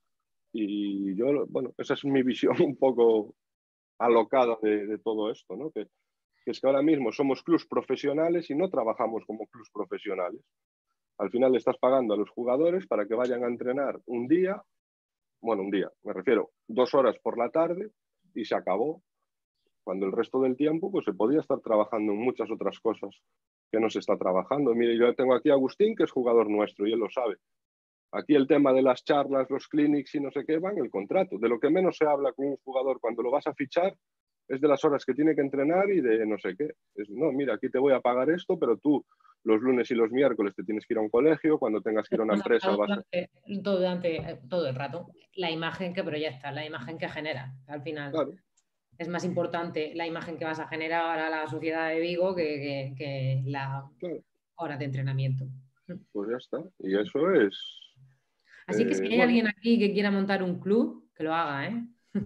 Y yo, bueno, esa es mi visión un poco alocada de, de todo esto, ¿no? Que, que es que ahora mismo somos clubs profesionales y no trabajamos como clubs profesionales. Al final le estás pagando a los jugadores para que vayan a entrenar un día, bueno, un día, me refiero, dos horas por la tarde y se acabó. Cuando el resto del tiempo pues se podía estar trabajando en muchas otras cosas que no se está trabajando. Mire, yo tengo aquí a Agustín, que es jugador nuestro, y él lo sabe. Aquí el tema de las charlas, los clinics y no sé qué van en el contrato. De lo que menos se habla con un jugador cuando lo vas a fichar es de las horas que tiene que entrenar y de no sé qué. Es, no, mira, aquí te voy a pagar esto, pero tú los lunes y los miércoles te tienes que ir a un colegio, cuando tengas que ir a una empresa vas a... Todo, durante, todo el rato. La imagen que proyectas, la imagen que genera, al final. Claro. Es más importante la imagen que vas a generar a la sociedad de Vigo que, que, que la claro. hora de entrenamiento. Pues ya está. Y eso es... Así que eh, si hay bueno, alguien aquí que quiera montar un club, que lo haga, ¿eh?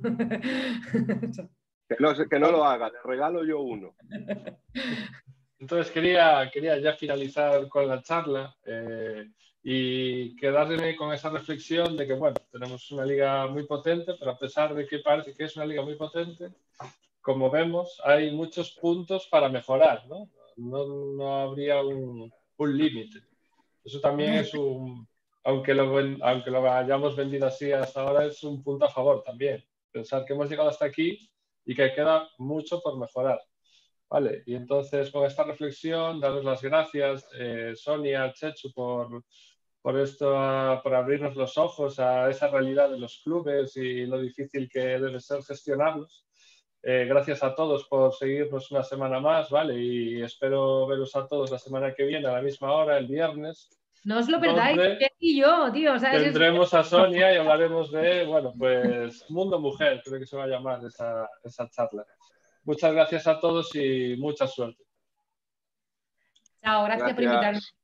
que, no, que no lo haga, le regalo yo uno. Entonces quería, quería ya finalizar con la charla eh, y quedarme con esa reflexión de que, bueno, tenemos una liga muy potente, pero a pesar de que parece que es una liga muy potente, como vemos, hay muchos puntos para mejorar, ¿no? No, no habría un, un límite. Eso también es un, aunque lo, aunque lo hayamos vendido así hasta ahora, es un punto a favor también. Pensar que hemos llegado hasta aquí y que queda mucho por mejorar. Vale, y entonces con esta reflexión, daros las gracias, eh, Sonia, Chechu, por, por esto, por abrirnos los ojos a esa realidad de los clubes y lo difícil que debe ser gestionarlos. Eh, gracias a todos por seguirnos una semana más, ¿vale? Y espero veros a todos la semana que viene a la misma hora, el viernes. No os lo perdáis, y yo, tío. ¿Sabes? Tendremos a Sonia y hablaremos de, bueno, pues Mundo Mujer, creo que se va a llamar esa, esa charla. Muchas gracias a todos y mucha suerte. Chao, gracias, gracias. por invitarme.